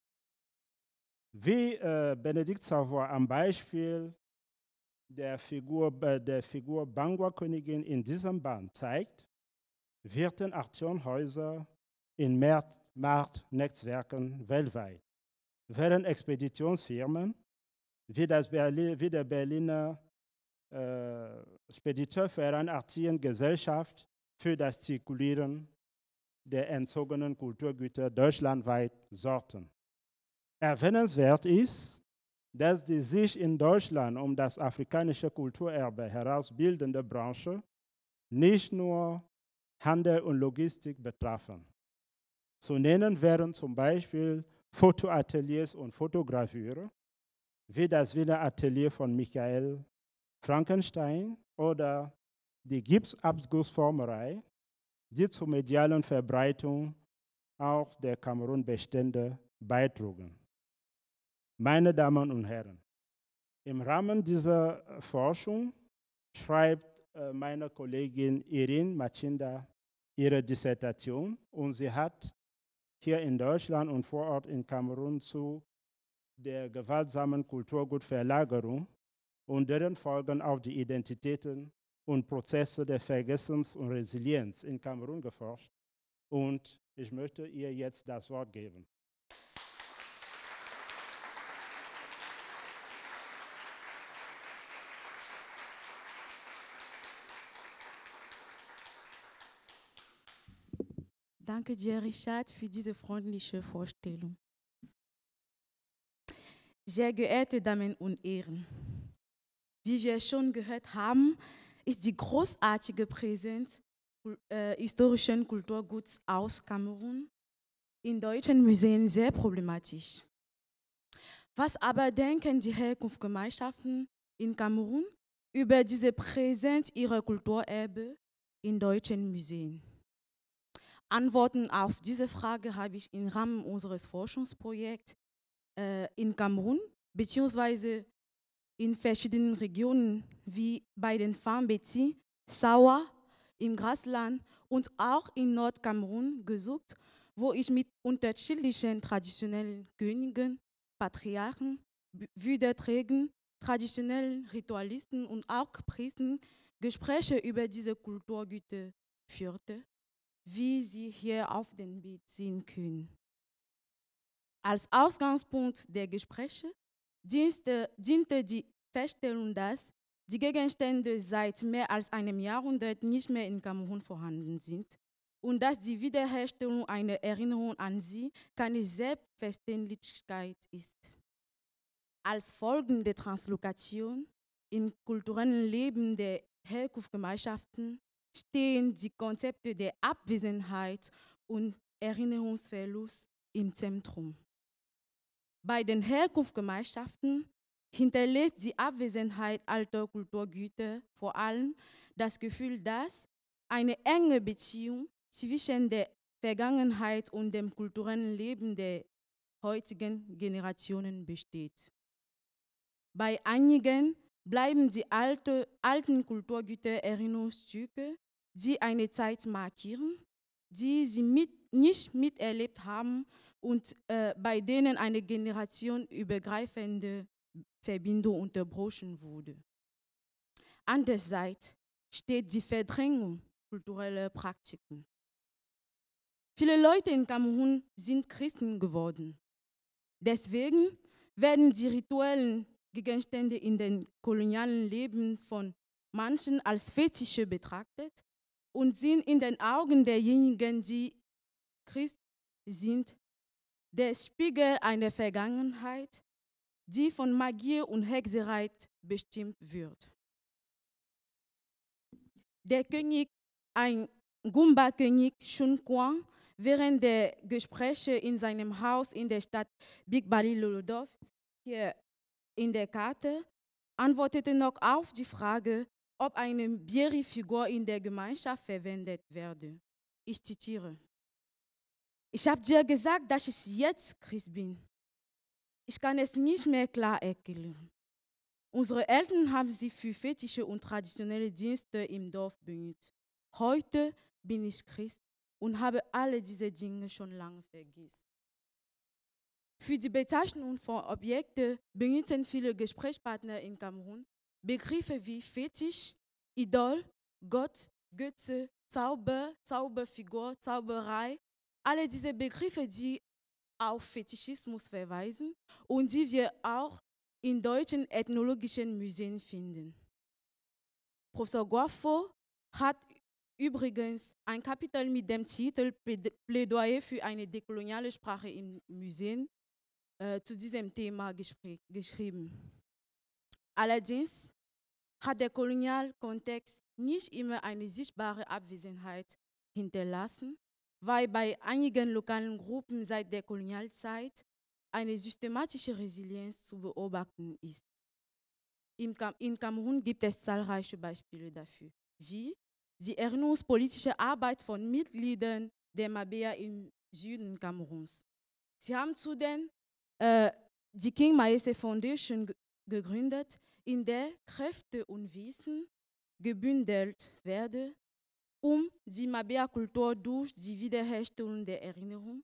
Wie Benedikt Savoy am Beispiel der Figur Bangwa-Königin in diesem Band zeigt, wirken Auktionshäuser in Marktnetzwerken weltweit, während Expeditionsfirmen wie der Berliner Spediteurverein Aktiengesellschaft für das Zirkulieren der entzogenen Kulturgüter deutschlandweit sorgten. Erwähnenswert ist, dass die sich in Deutschland um das afrikanische Kulturerbe herausbildende Branche nicht nur Handel und Logistik betrafen. Zu nennen wären zum Beispiel Fotoateliers und Fotogravure, wie das Wiener Atelier von Michael Frankenstein oder die Gipsabgussformerei, die zur medialen Verbreitung auch der Kamerun-Bestände beitrugen. Meine Damen und Herren, im Rahmen dieser Forschung schreibt meine Kollegin Irin Machinda ihre Dissertation und sie hat hier in Deutschland und vor Ort in Kamerun zu der gewaltsamen Kulturgutverlagerung und deren Folgen auf die Identitäten und Prozesse der Vergessens und Resilienz in Kamerun geforscht. Und ich möchte ihr jetzt das Wort geben. Danke dir, Richard, für diese freundliche Vorstellung. Sehr geehrte Damen und Herren, wie wir schon gehört haben, ist die großartige Präsenz historischen Kulturguts aus Kamerun in deutschen Museen sehr problematisch. Was aber denken die Herkunftsgemeinschaften in Kamerun über diese Präsenz ihrer Kulturerbe in deutschen Museen? Antworten auf diese Frage habe ich im Rahmen unseres Forschungsprojekts in Kamerun bzw. in verschiedenen Regionen wie bei den Fambeti, Sawa, im Grasland und auch in Nordkamerun gesucht, wo ich mit unterschiedlichen traditionellen Königen, Patriarchen, Würdeträgern, traditionellen Ritualisten und auch Priestern Gespräche über diese Kulturgüter führte, wie Sie hier auf dem Bild sehen können. Als Ausgangspunkt der Gespräche diente die Feststellung, dass die Gegenstände seit mehr als einem Jahrhundert nicht mehr in Kamerun vorhanden sind und dass die Wiederherstellung einer Erinnerung an sie keine Selbstverständlichkeit ist. Als Folge der Translokation im kulturellen Leben der Herkunftsgemeinschaften stehen die Konzepte der Abwesenheit und Erinnerungsverlust im Zentrum. Bei den Herkunftsgemeinschaften hinterlässt die Abwesenheit alter Kulturgüter vor allem das Gefühl, dass eine enge Beziehung zwischen der Vergangenheit und dem kulturellen Leben der heutigen Generationen besteht. Bei einigen bleiben die alten Kulturgüter Erinnerungsstücke, die eine Zeit markieren, die sie nicht miterlebt haben und bei denen eine generationenübergreifende Verbindung unterbrochen wurde. Andererseits steht die Verdrängung kultureller Praktiken. Viele Leute in Kamerun sind Christen geworden. Deswegen werden die rituellen Gegenstände in den kolonialen Leben von manchen als Fetische betrachtet und sind in den Augen derjenigen, die Christ sind, der Spiegel einer Vergangenheit, die von Magie und Hexerei bestimmt wird. Der König, ein Gumba-König Shun Kwang, während der Gespräche in seinem Haus in der Stadt Big Bali Lolodov, hier in der Karte, antwortete noch auf die Frage, ob eine Bieri-Figur in der Gemeinschaft verwendet werde. Ich zitiere: Ich habe dir gesagt, dass ich jetzt Christ bin. Ich kann es nicht mehr klar erklären. Unsere Eltern haben sich für fetische und traditionelle Dienste im Dorf bemüht. Heute bin ich Christ und habe alle diese Dinge schon lange vergessen. Für die Bezeichnung von Objekten benutzen viele Gesprächspartner in Kamerun Begriffe wie Fetisch, Idol, Gott, Götze, Zauber, Zauberfigur, Zauberei. Alle diese Begriffe, die auf Fetischismus verweisen und die wir auch in deutschen ethnologischen Museen finden. Professor Guaffo hat übrigens ein Kapitel mit dem Titel Plädoyer für eine dekoloniale Sprache in Museen zu diesem Thema geschrieben. Allerdings hat der Kolonialkontext nicht immer eine sichtbare Abwesenheit hinterlassen, weil bei einigen lokalen Gruppen seit der Kolonialzeit eine systematische Resilienz zu beobachten ist. In Kamerun gibt es zahlreiche Beispiele dafür, wie die erinnerungspolitische Arbeit von Mitgliedern der Mabea im Süden Kameruns. Sie haben zudem die King Maese Foundation gegründet, in der Kräfte und Wissen gebündelt werden, um die Mabea-Kultur durch die Wiederherstellung der Erinnerung,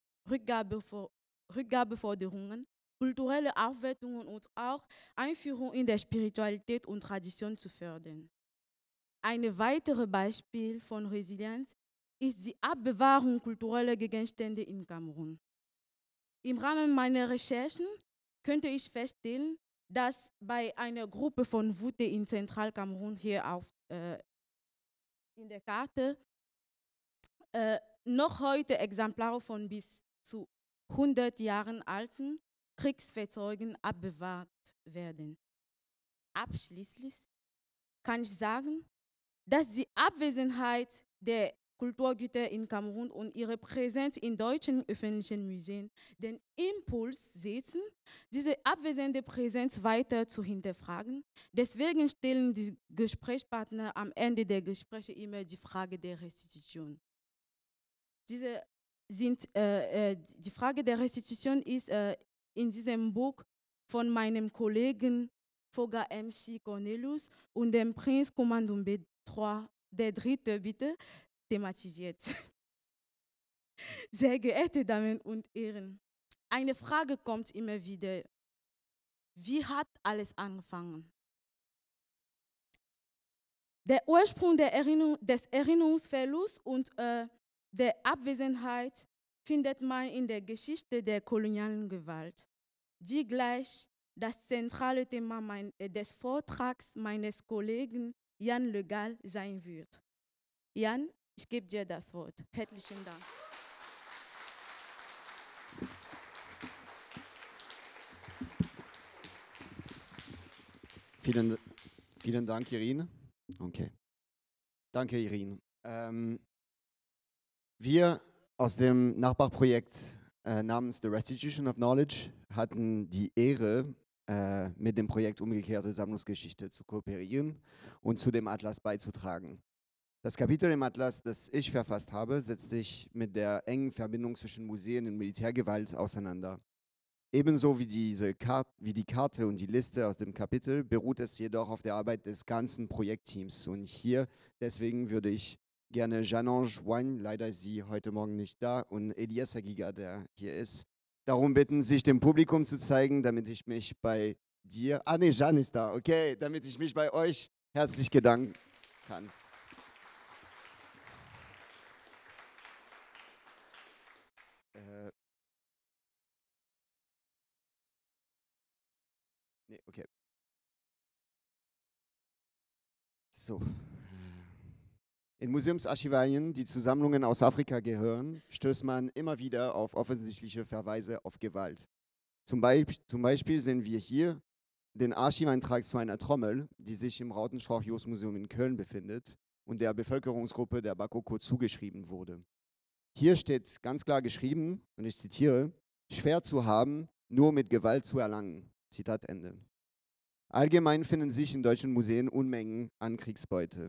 Rückgabeforderungen, kulturelle Aufwertungen und auch Einführung in der Spiritualität und Tradition zu fördern. Ein weiteres Beispiel von Resilienz ist die Abbewahrung kultureller Gegenstände in Kamerun. Im Rahmen meiner Recherchen könnte ich feststellen, dass bei einer Gruppe von Wute in Zentralkamerun hier in der Karte noch heute Exemplare von bis zu 100 Jahren alten Kriegsfahrzeugen abbewahrt werden. Abschließend kann ich sagen, dass die Abwesenheit der Kulturgüter in Kamerun und ihre Präsenz in deutschen öffentlichen Museen den Impuls setzen, diese abwesende Präsenz weiter zu hinterfragen. Deswegen stellen die Gesprächspartner am Ende der Gespräche immer die Frage der Restitution. Die Frage der Restitution ist in diesem Buch von meinem Kollegen Foga MC Cornelius und dem Prinz Kommandombe III, der Dritte, bitte, thematisiert. Sehr geehrte Damen und Herren, eine Frage kommt immer wieder: Wie hat alles angefangen? Der Ursprung des Erinnerungsverlusts und der Abwesenheit findet man in der Geschichte der kolonialen Gewalt, die gleich das zentrale Thema des Vortrags meines Kollegen Jan Le Gall sein wird. Jan, ich gebe dir das Wort. Herzlichen Dank. Vielen Dank, Irene. Okay. Danke, Irene. Wir aus dem Nachbarprojekt namens The Restitution of Knowledge hatten die Ehre, mit dem Projekt Umgekehrte Sammlungsgeschichte zu kooperieren und zu dem Atlas beizutragen. Das Kapitel im Atlas, das ich verfasst habe, setzt sich mit der engen Verbindung zwischen Museen und Militärgewalt auseinander. Ebenso wie die Karte und die Liste aus dem Kapitel beruht es jedoch auf der Arbeit des ganzen Projektteams. Und hier, deswegen würde ich gerne Jeanne-Ange Wine, leider ist sie heute Morgen nicht da, und Elias Agiga, der hier ist, darum bitten, sich dem Publikum zu zeigen, damit ich mich bei dir, Jeanne ist da, okay, damit ich mich bei euch herzlich bedanken kann. Nee, okay. So. In Museumsarchivalien, die zu Sammlungen aus Afrika gehören, stößt man immer wieder auf offensichtliche Verweise auf Gewalt. Zum Beispiel sehen wir hier den Archiveintrag zu einer Trommel, die sich im Rautenstrauch-Jost-Museum in Köln befindet und der Bevölkerungsgruppe der Bakoko zugeschrieben wurde. Hier steht ganz klar geschrieben, und ich zitiere: schwer zu haben, nur mit Gewalt zu erlangen. Zitat Ende. Allgemein finden sich in deutschen Museen Unmengen an Kriegsbeute.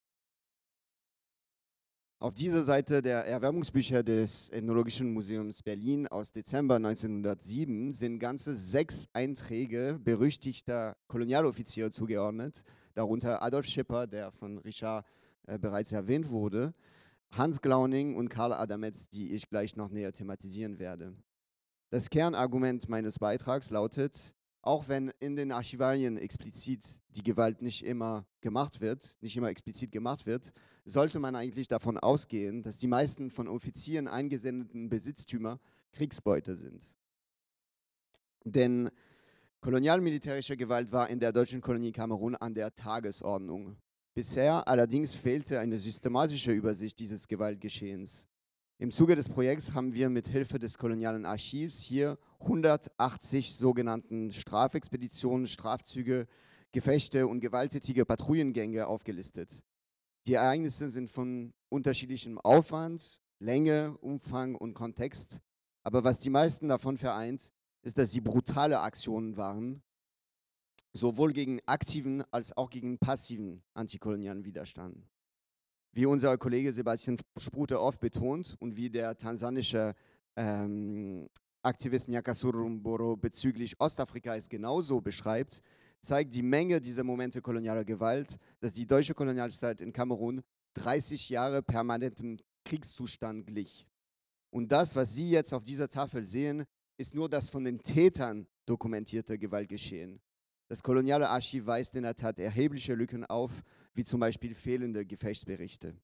Auf dieser Seite der Erwerbungsbücher des Ethnologischen Museums Berlin aus Dezember 1907 sind ganze 6 Einträge berüchtigter Kolonialoffiziere zugeordnet, darunter Adolf Schipper, der von Richard bereits erwähnt wurde, Hans Glauning und Karl Adametz, die ich gleich noch näher thematisieren werde. Das Kernargument meines Beitrags lautet: Auch wenn in den Archivalien explizit die Gewalt nicht immer explizit gemacht wird, sollte man eigentlich davon ausgehen, dass die meisten von Offizieren eingesendeten Besitztümer Kriegsbeute sind. Denn kolonialmilitärische Gewalt war in der deutschen Kolonie Kamerun an der Tagesordnung. Bisher allerdings fehlte eine systematische Übersicht dieses Gewaltgeschehens. Im Zuge des Projekts haben wir mit Hilfe des kolonialen Archivs hier 180 sogenannten Strafexpeditionen, Strafzüge, Gefechte und gewalttätige Patrouillengänge aufgelistet. Die Ereignisse sind von unterschiedlichem Aufwand, Länge, Umfang und Kontext, aber was die meisten davon vereint, ist, dass sie brutale Aktionen waren, sowohl gegen aktiven als auch gegen passiven antikolonialen Widerstand. Wie unser Kollege Sebastian Sprute oft betont und wie der tansanische Aktivist Nyakasuru Mboro bezüglich Ostafrika es genauso beschreibt, zeigt die Menge dieser Momente kolonialer Gewalt, dass die deutsche Kolonialzeit in Kamerun 30 Jahre permanentem Kriegszustand glich. Und das, was Sie jetzt auf dieser Tafel sehen, ist nur das von den Tätern dokumentierte Gewaltgeschehen. Das koloniale Archiv weist in der Tat erhebliche Lücken auf, wie zum Beispiel fehlende Gefechtsberichte.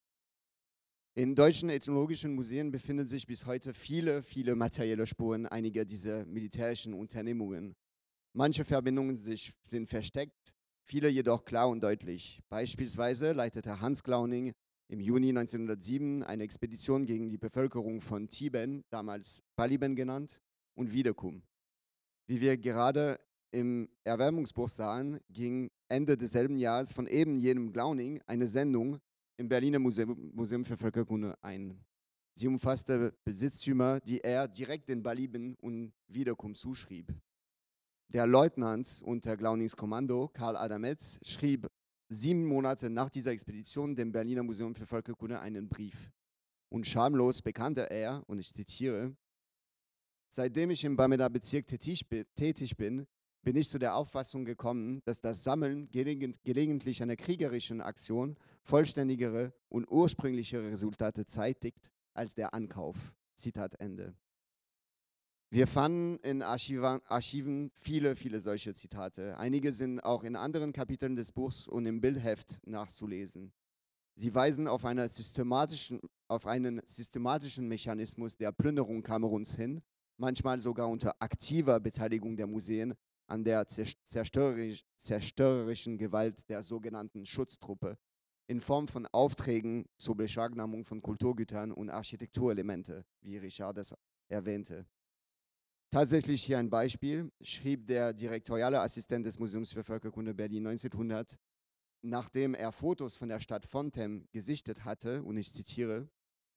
In deutschen ethnologischen Museen befinden sich bis heute viele materielle Spuren einiger dieser militärischen Unternehmungen. Manche Verbindungen sind versteckt, viele jedoch klar und deutlich. Beispielsweise leitete Hans Glauning im Juni 1907 eine Expedition gegen die Bevölkerung von Tiben, damals Baliben genannt, und Wiedekum. Wie wir gerade im Erwärmungsbuch sahen, ging Ende desselben Jahres von eben jenem Glauning eine Sendung im Berliner Museum für Völkerkunde ein. Sie umfasste Besitztümer, die er direkt den Baliben und Wiedekum zuschrieb. Der Leutnant unter Glaunings Kommando, Karl Adametz, schrieb 7 Monate nach dieser Expedition dem Berliner Museum für Völkerkunde einen Brief. Und schamlos bekannte er, und ich zitiere: Seitdem ich im Bamenda-Bezirk tätig bin, bin ich zu der Auffassung gekommen, dass das Sammeln gelegentlich einer kriegerischen Aktion vollständigere und ursprünglichere Resultate zeitigt als der Ankauf. Zitat Ende. Wir fanden in Archiven viele solche Zitate. Einige sind auch in anderen Kapiteln des Buchs und im Bildheft nachzulesen. Sie weisen auf einen systematischen Mechanismus der Plünderung Kameruns hin, manchmal sogar unter aktiver Beteiligung der Museen an der zerstörerischen Gewalt der sogenannten Schutztruppe in Form von Aufträgen zur Beschlagnahmung von Kulturgütern und Architekturelemente, wie Richard das erwähnte. Tatsächlich hier ein Beispiel, schrieb der direktoriale Assistent des Museums für Völkerkunde Berlin 1900, nachdem er Fotos von der Stadt Fontem gesichtet hatte, und ich zitiere: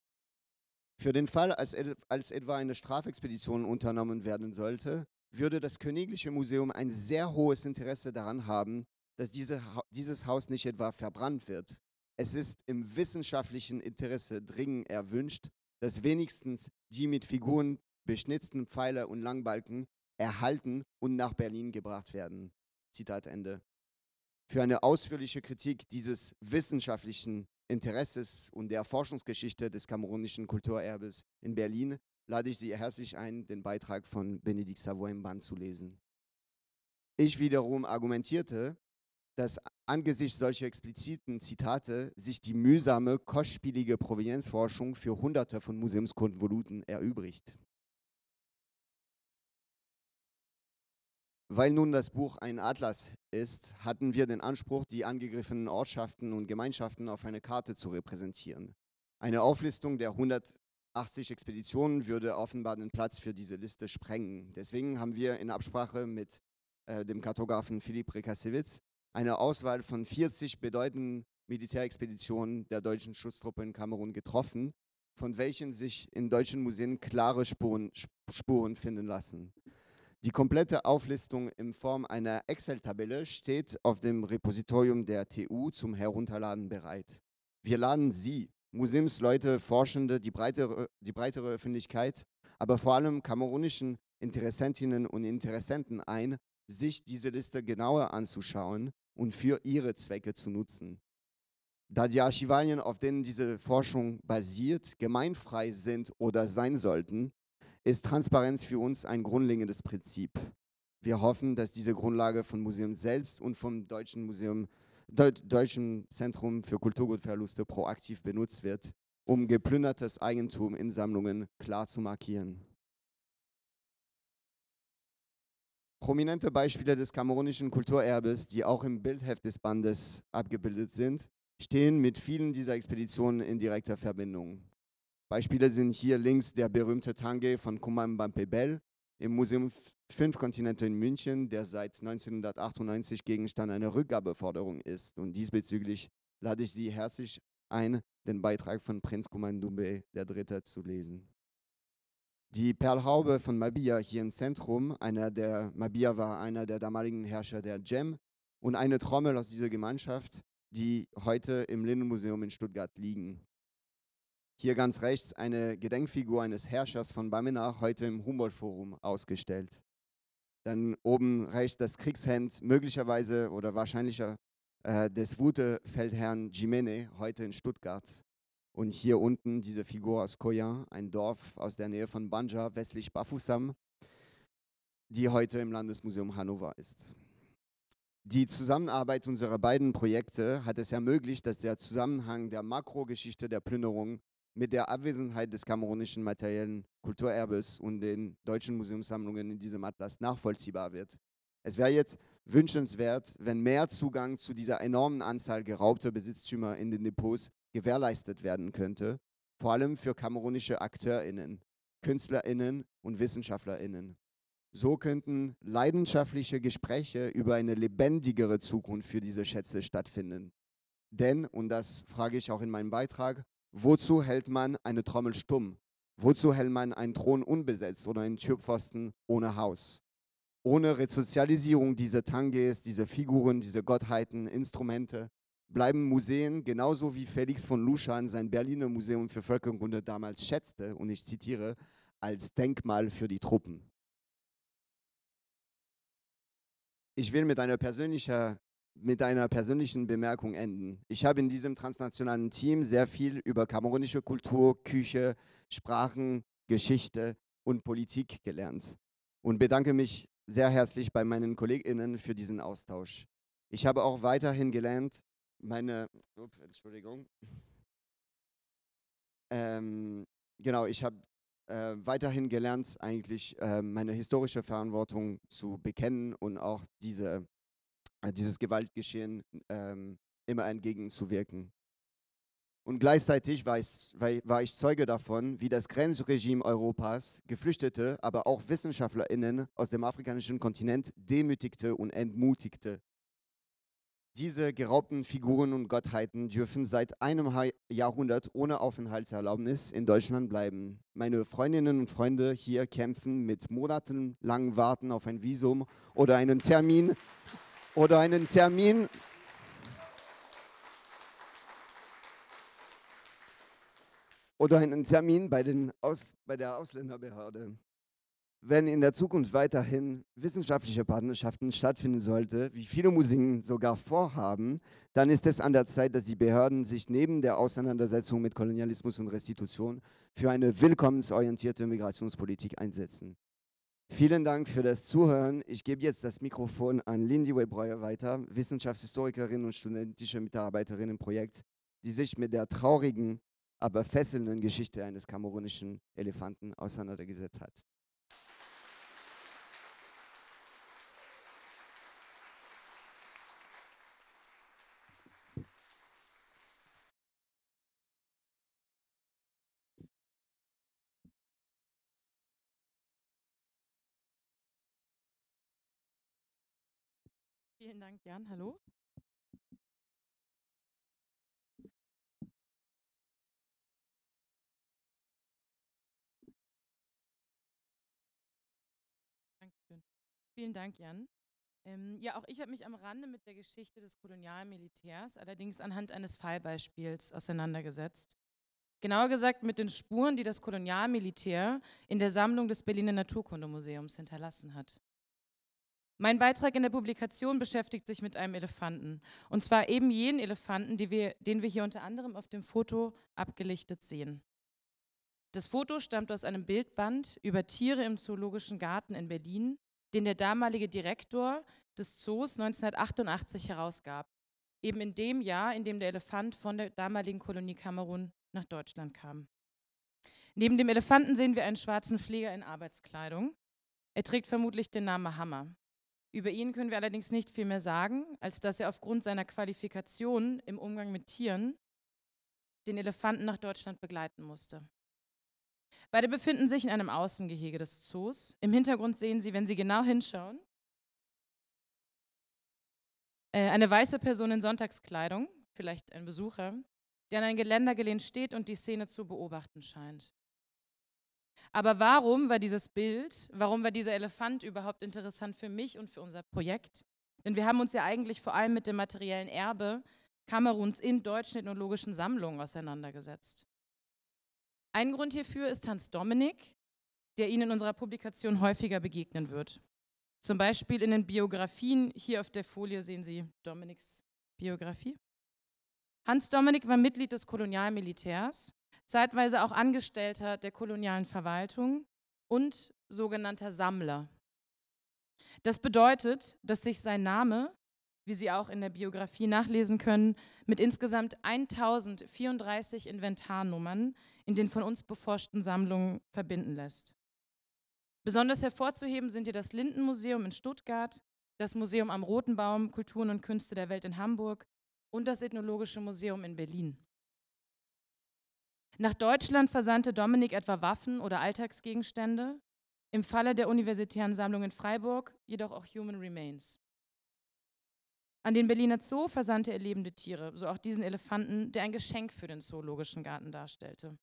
Für den Fall, als etwa eine Strafexpedition unternommen werden sollte, würde das Königliche Museum ein sehr hohes Interesse daran haben, dass dieses Haus nicht etwa verbrannt wird. Es ist im wissenschaftlichen Interesse dringend erwünscht, dass wenigstens die mit Figuren beschnitzten Pfeiler und Langbalken erhalten und nach Berlin gebracht werden. Zitat Ende. Für eine ausführliche Kritik dieses wissenschaftlichen Interesses und der Forschungsgeschichte des kamerunischen Kulturerbes in Berlin lade ich Sie herzlich ein, den Beitrag von Benedikt Savoy im Band zu lesen. Ich wiederum argumentierte, dass angesichts solcher expliziten Zitate sich die mühsame, kostspielige Provenienzforschung für Hunderte von Museumskonvoluten erübrigt. Weil nun das Buch ein Atlas ist, hatten wir den Anspruch, die angegriffenen Ortschaften und Gemeinschaften auf eine Karte zu repräsentieren. Eine Auflistung der 180 Expeditionen würde offenbar den Platz für diese Liste sprengen. Deswegen haben wir in Absprache mit dem Kartografen Philipp Rekasewitz eine Auswahl von 40 bedeutenden Militärexpeditionen der deutschen Schutztruppe in Kamerun getroffen, von welchen sich in deutschen Museen klare Spuren finden lassen. Die komplette Auflistung in Form einer Excel-Tabelle steht auf dem Repositorium der TU zum Herunterladen bereit. Wir laden Sie, Museumsleute, Forschende, die breitere Öffentlichkeit, aber vor allem kamerunischen Interessentinnen und Interessenten ein, sich diese Liste genauer anzuschauen und für ihre Zwecke zu nutzen. Da die Archivalien, auf denen diese Forschung basiert, gemeinfrei sind oder sein sollten, ist Transparenz für uns ein grundlegendes Prinzip. Wir hoffen, dass diese Grundlage vom Museum selbst und vom Deutschen Zentrum für Kulturgutverluste proaktiv benutzt wird, um geplündertes Eigentum in Sammlungen klar zu markieren. Prominente Beispiele des kamerunischen Kulturerbes, die auch im Bildheft des Bandes abgebildet sind, stehen mit vielen dieser Expeditionen in direkter Verbindung. Beispiele sind hier links der berühmte Tange von Kumamba Pebel im Museum 5 Kontinente in München, der seit 1998 Gegenstand einer Rückgabeforderung ist. Und diesbezüglich lade ich Sie herzlich ein, den Beitrag von Prinz Kumandumbe III. Zu lesen. Die Perlhaube von Mabia hier im Zentrum, Mabia war einer der damaligen Herrscher der Djem, und eine Trommel aus dieser Gemeinschaft, die heute im Linnenmuseum in Stuttgart liegen. Hier ganz rechts eine Gedenkfigur eines Herrschers von Bamena, heute im Humboldt-Forum ausgestellt. Dann oben rechts das Kriegshemd, möglicherweise oder wahrscheinlicher des Wute-Feldherrn Jimene, heute in Stuttgart. Und hier unten diese Figur aus Koyan, ein Dorf aus der Nähe von Banja, westlich Bafoussam, die heute im Landesmuseum Hannover ist. Die Zusammenarbeit unserer beiden Projekte hat es ermöglicht, dass der Zusammenhang der Makrogeschichte der Plünderung mit der Abwesenheit des kamerunischen materiellen Kulturerbes und den deutschen Museumssammlungen in diesem Atlas nachvollziehbar wird. Es wäre jetzt wünschenswert, wenn mehr Zugang zu dieser enormen Anzahl geraubter Besitztümer in den Depots gewährleistet werden könnte, vor allem für kamerunische AkteurInnen, KünstlerInnen und WissenschaftlerInnen. So könnten leidenschaftliche Gespräche über eine lebendigere Zukunft für diese Schätze stattfinden. Denn, und das frage ich auch in meinem Beitrag, wozu hält man eine Trommel stumm? Wozu hält man einen Thron unbesetzt oder einen Türpfosten ohne Haus? Ohne Resozialisierung dieser Tanges, diese Figuren, diese Gottheiten, Instrumente, bleiben Museen, genauso wie Felix von Luschan sein Berliner Museum für Völkerkunde damals schätzte, und ich zitiere, als Denkmal für die Truppen. Ich will mit einer persönlichen Bemerkung enden. Ich habe in diesem transnationalen Team sehr viel über kamerunische Kultur, Küche, Sprachen, Geschichte und Politik gelernt und bedanke mich sehr herzlich bei meinen KollegInnen für diesen Austausch. Ich habe auch weiterhin gelernt, ich habe weiterhin gelernt, eigentlich meine historische Verantwortung zu bekennen und auch dieses Gewaltgeschehen immer entgegenzuwirken. Und gleichzeitig war ich Zeuge davon, wie das Grenzregime Europas Geflüchtete, aber auch WissenschaftlerInnen aus dem afrikanischen Kontinent demütigte und entmutigte. Diese geraubten Figuren und Gottheiten dürfen seit einem Jahrhundert ohne Aufenthaltserlaubnis in Deutschland bleiben. Meine Freundinnen und Freunde hier kämpfen mit monatelangem Warten auf ein Visum oder einen Termin bei der Ausländerbehörde. Wenn in der Zukunft weiterhin wissenschaftliche Partnerschaften stattfinden sollte, wie viele Museen sogar vorhaben, dann ist es an der Zeit, dass die Behörden sich neben der Auseinandersetzung mit Kolonialismus und Restitution für eine willkommensorientierte Migrationspolitik einsetzen. Vielen Dank für das Zuhören. Ich gebe jetzt das Mikrofon an Lindiwe Breuer weiter, Wissenschaftshistorikerin und studentische Mitarbeiterin im Projekt, die sich mit der traurigen, aber fesselnden Geschichte eines kamerunischen Elefanten auseinandergesetzt hat. Vielen Dank, Jan. Hallo. Dankeschön. vielen Dank, Jan. Ja, auch ich habe mich am Rande mit der Geschichte des Kolonialmilitärs, allerdings anhand eines Fallbeispiels auseinandergesetzt. Genauer gesagt mit den Spuren, die das Kolonialmilitär in der Sammlung des Berliner Naturkundemuseums hinterlassen hat. Mein Beitrag in der Publikation beschäftigt sich mit einem Elefanten. Und zwar eben jenen Elefanten, den wir hier unter anderem auf dem Foto abgelichtet sehen. Das Foto stammt aus einem Bildband über Tiere im Zoologischen Garten in Berlin, den der damalige Direktor des Zoos 1988 herausgab. Eben in dem Jahr, in dem der Elefant von der damaligen Kolonie Kamerun nach Deutschland kam. Neben dem Elefanten sehen wir einen schwarzen Pfleger in Arbeitskleidung. Er trägt vermutlich den Namen Hammer. Über ihn können wir allerdings nicht viel mehr sagen, als dass er aufgrund seiner Qualifikation im Umgang mit Tieren den Elefanten nach Deutschland begleiten musste. Beide befinden sich in einem Außengehege des Zoos. Im Hintergrund sehen Sie, wenn Sie genau hinschauen, eine weiße Person in Sonntagskleidung, vielleicht ein Besucher, der an ein Geländer gelehnt steht und die Szene zu beobachten scheint. Aber warum war dieses Bild, warum war dieser Elefant überhaupt interessant für mich und für unser Projekt? Denn wir haben uns ja eigentlich vor allem mit dem materiellen Erbe Kameruns in deutschen ethnologischen Sammlungen auseinandergesetzt. Ein Grund hierfür ist Hans Dominik, der Ihnen in unserer Publikation häufiger begegnen wird. Zum Beispiel in den Biografien, hier auf der Folie sehen Sie Dominiks Biografie. Hans Dominik war Mitglied des Kolonialmilitärs, zeitweise auch Angestellter der kolonialen Verwaltung und sogenannter Sammler. Das bedeutet, dass sich sein Name, wie Sie auch in der Biografie nachlesen können, mit insgesamt 1034 Inventarnummern in den von uns beforschten Sammlungen verbinden lässt. Besonders hervorzuheben sind hier das Lindenmuseum in Stuttgart, das Museum am Roten Baum, Kulturen und Künste der Welt in Hamburg und das Ethnologische Museum in Berlin. Nach Deutschland versandte Dominik etwa Waffen oder Alltagsgegenstände, im Falle der Universitären Sammlung in Freiburg jedoch auch Human Remains. An den Berliner Zoo versandte er lebende Tiere, so auch diesen Elefanten, der ein Geschenk für den Zoologischen Garten darstellte.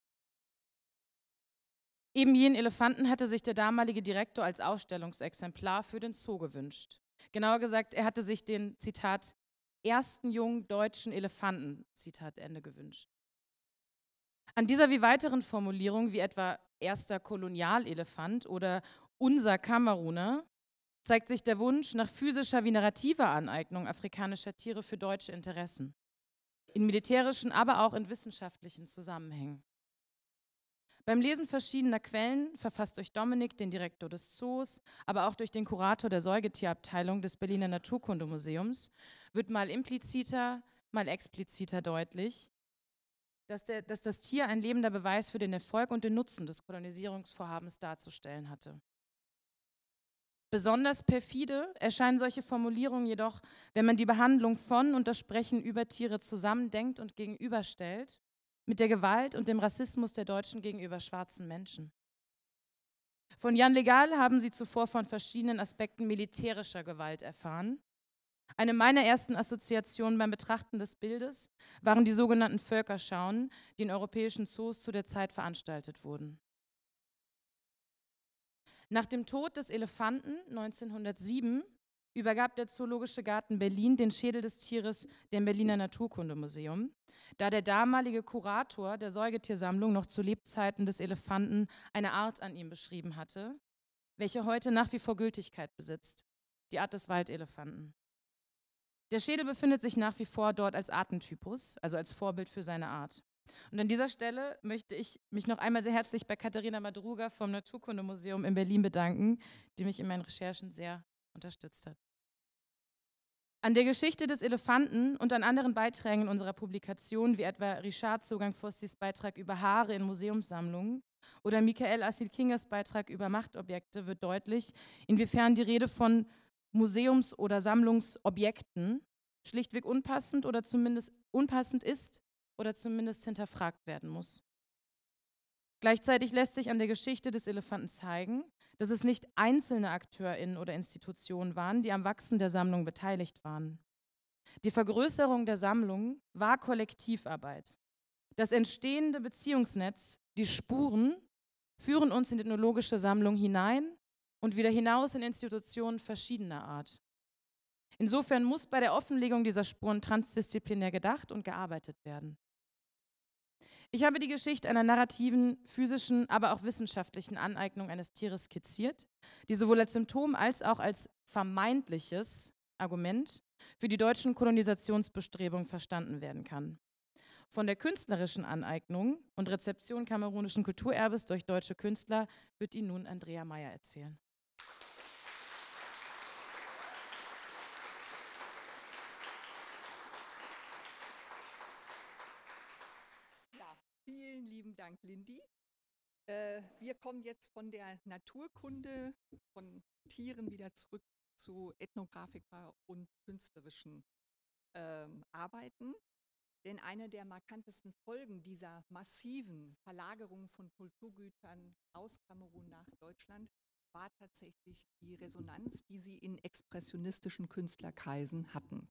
Eben jenen Elefanten hatte sich der damalige Direktor als Ausstellungsexemplar für den Zoo gewünscht. Genauer gesagt, er hatte sich den, Zitat, ersten jungen deutschen Elefanten, Zitat Ende, gewünscht. An dieser wie weiteren Formulierungen, wie etwa erster Kolonialelefant oder unser Kameruner, zeigt sich der Wunsch nach physischer wie narrativer Aneignung afrikanischer Tiere für deutsche Interessen. In militärischen, aber auch in wissenschaftlichen Zusammenhängen. Beim Lesen verschiedener Quellen, verfasst durch Dominik, den Direktor des Zoos, aber auch durch den Kurator der Säugetierabteilung des Berliner Naturkundemuseums, wird mal impliziter, mal expliziter deutlich, dass das Tier ein lebender Beweis für den Erfolg und den Nutzen des Kolonisierungsvorhabens darzustellen hatte. Besonders perfide erscheinen solche Formulierungen jedoch, wenn man die Behandlung von und das Sprechen über Tiere zusammendenkt und gegenüberstellt mit der Gewalt und dem Rassismus der Deutschen gegenüber schwarzen Menschen. Von Jan Legal haben Sie zuvor von verschiedenen Aspekten militärischer Gewalt erfahren. Eine meiner ersten Assoziationen beim Betrachten des Bildes waren die sogenannten Völkerschauen, die in europäischen Zoos zu der Zeit veranstaltet wurden. Nach dem Tod des Elefanten 1907 übergab der Zoologische Garten Berlin den Schädel des Tieres dem Berliner Naturkundemuseum, da der damalige Kurator der Säugetiersammlung noch zu Lebzeiten des Elefanten eine Art an ihm beschrieben hatte, welche heute nach wie vor Gültigkeit besitzt, die Art des Waldelefanten. Der Schädel befindet sich nach wie vor dort als Artentypus, also als Vorbild für seine Art. Und an dieser Stelle möchte ich mich noch einmal sehr herzlich bei Katharina Madruga vom Naturkundemuseum in Berlin bedanken, die mich in meinen Recherchen sehr unterstützt hat. An der Geschichte des Elefanten und an anderen Beiträgen in unserer Publikation, wie etwa Richard Zogang-Fostis Beitrag über Haare in Museumssammlungen oder Michael Assil-Kingers Beitrag über Machtobjekte, wird deutlich, inwiefern die Rede von Museums- oder Sammlungsobjekten schlichtweg unpassend oder zumindest unpassend ist oder zumindest hinterfragt werden muss. Gleichzeitig lässt sich an der Geschichte des Elefanten zeigen, dass es nicht einzelne AkteurInnen oder Institutionen waren, die am Wachsen der Sammlung beteiligt waren. Die Vergrößerung der Sammlung war Kollektivarbeit. Das entstehende Beziehungsnetz, die Spuren, führen uns in die ethnologische Sammlung hinein und wieder hinaus in Institutionen verschiedener Art. Insofern muss bei der Offenlegung dieser Spuren transdisziplinär gedacht und gearbeitet werden. Ich habe die Geschichte einer narrativen, physischen, aber auch wissenschaftlichen Aneignung eines Tieres skizziert, die sowohl als Symptom als auch als vermeintliches Argument für die deutschen Kolonisationsbestrebungen verstanden werden kann. Von der künstlerischen Aneignung und Rezeption kamerunischen Kulturerbes durch deutsche Künstler wird Ihnen nun Andrea Meyer erzählen. Vielen lieben Dank, Lindy. Wir kommen jetzt von der Naturkunde, von Tieren wieder zurück zu Ethnographiker und künstlerischen Arbeiten. Denn eine der markantesten Folgen dieser massiven Verlagerung von Kulturgütern aus Kamerun nach Deutschland war tatsächlich die Resonanz, die sie in expressionistischen Künstlerkreisen hatten.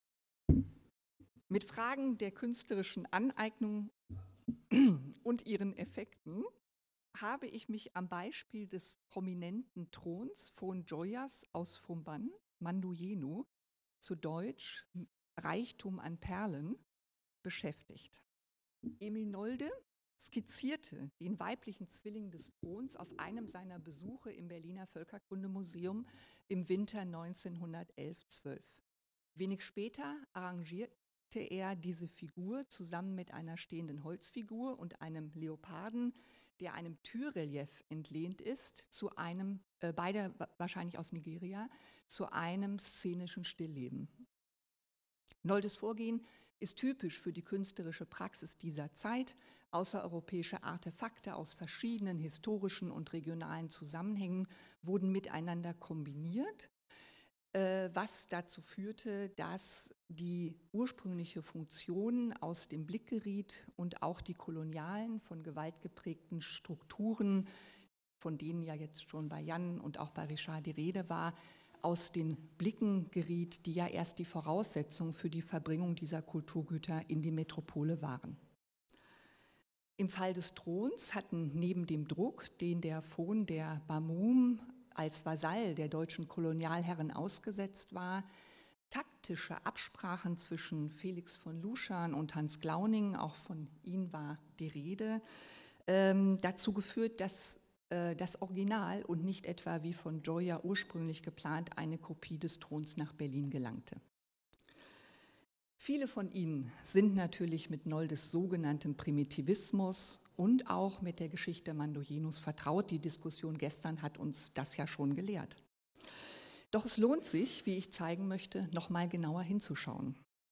Mit Fragen der künstlerischen Aneignung und ihren Effekten habe ich mich am Beispiel des prominenten Throns von Joyas aus Fumban, Manduyenu, zu Deutsch Reichtum an Perlen, beschäftigt. Emil Nolde skizzierte den weiblichen Zwilling des Throns auf einem seiner Besuche im Berliner Völkerkundemuseum im Winter 1911/12. Wenig später arrangierte er diese Figur zusammen mit einer stehenden Holzfigur und einem Leoparden, der einem Türrelief entlehnt ist, zu einem, beide wahrscheinlich aus Nigeria, zu einem szenischen Stillleben. Noldes Vorgehen ist typisch für die künstlerische Praxis dieser Zeit. Außereuropäische Artefakte aus verschiedenen historischen und regionalen Zusammenhängen wurden miteinander kombiniert, was dazu führte, dass die ursprüngliche Funktion aus dem Blick geriet und auch die kolonialen, von Gewalt geprägten Strukturen, von denen ja jetzt schon bei Jan und auch bei Richard die Rede war, aus den Blicken geriet, die ja erst die Voraussetzung für die Verbringung dieser Kulturgüter in die Metropole waren. Im Fall des Throns hatten neben dem Druck, den der Fon der Bamum als Vasall der deutschen Kolonialherren ausgesetzt war, taktische Absprachen zwischen Felix von Luschan und Hans Glauning, auch von ihnen war die Rede, dazu geführt, dass das Original und nicht etwa wie von Joya ursprünglich geplant eine Kopie des Throns nach Berlin gelangte. Viele von Ihnen sind natürlich mit Noldes sogenanntem Primitivismus und auch mit der Geschichte Mandoyenus vertraut. Die Diskussion gestern hat uns das ja schon gelehrt. Doch es lohnt sich, wie ich zeigen möchte, noch mal genauer hinzuschauen.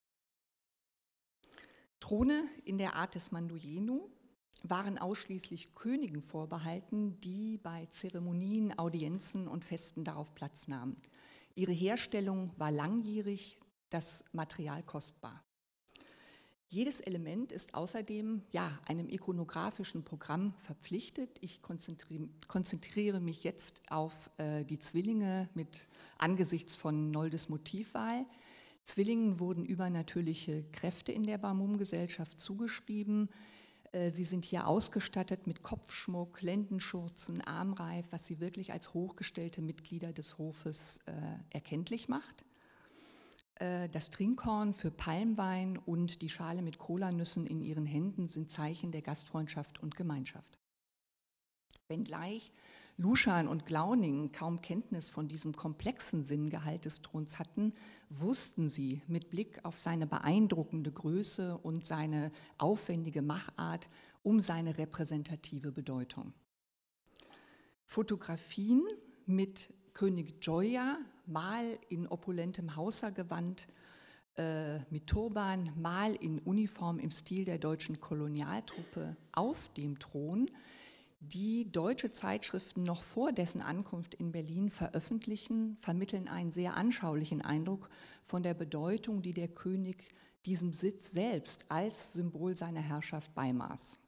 Throne in der Art des Mandoyenu waren ausschließlich Königen vorbehalten, die bei Zeremonien, Audienzen und Festen darauf Platz nahmen. Ihre Herstellung war langjährig, das Material kostbar. Jedes Element ist außerdem einem ikonografischen Programm verpflichtet. Ich konzentriere mich jetzt auf die Zwillinge angesichts von Noldes Motivwahl. Zwillingen wurden übernatürliche Kräfte in der Bamum-Gesellschaft zugeschrieben. Sie sind hier ausgestattet mit Kopfschmuck, Lendenschurzen, Armreif, was sie wirklich als hochgestellte Mitglieder des Hofes erkenntlich macht. Das Trinkhorn für Palmwein und die Schale mit Kolanüssen in ihren Händen sind Zeichen der Gastfreundschaft und Gemeinschaft. Wenngleich Luschan und Glauning kaum Kenntnis von diesem komplexen Sinngehalt des Throns hatten, wussten sie mit Blick auf seine beeindruckende Größe und seine aufwendige Machart um seine repräsentative Bedeutung. Fotografien mit König Joya, mal in opulentem Hausergewand, mit Turban, mal in Uniform im Stil der deutschen Kolonialtruppe auf dem Thron, die deutsche Zeitschriften noch vor dessen Ankunft in Berlin veröffentlichen, vermitteln einen sehr anschaulichen Eindruck von der Bedeutung, die der König diesem Sitz selbst als Symbol seiner Herrschaft beimaß.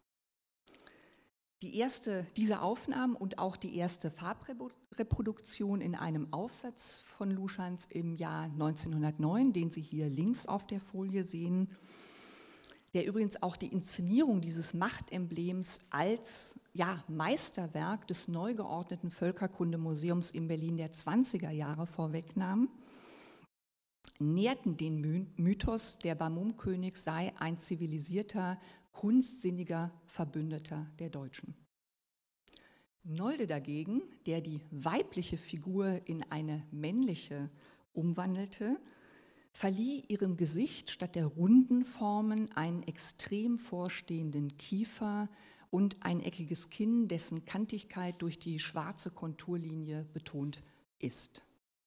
Diese Aufnahmen und auch die erste Farbreproduktion in einem Aufsatz von Luschans im Jahr 1909, den Sie hier links auf der Folie sehen, der übrigens auch die Inszenierung dieses Machtemblems als Meisterwerk des neu geordneten Völkerkundemuseums in Berlin der 20er Jahre vorwegnahm, nährten den Mythos, der Bamum-König sei ein zivilisierter, kunstsinniger Verbündeter der Deutschen. Nolde dagegen, der die weibliche Figur in eine männliche umwandelte, verlieh ihrem Gesicht statt der runden Formen einen extrem vorstehenden Kiefer und ein eckiges Kinn, dessen Kantigkeit durch die schwarze Konturlinie betont ist.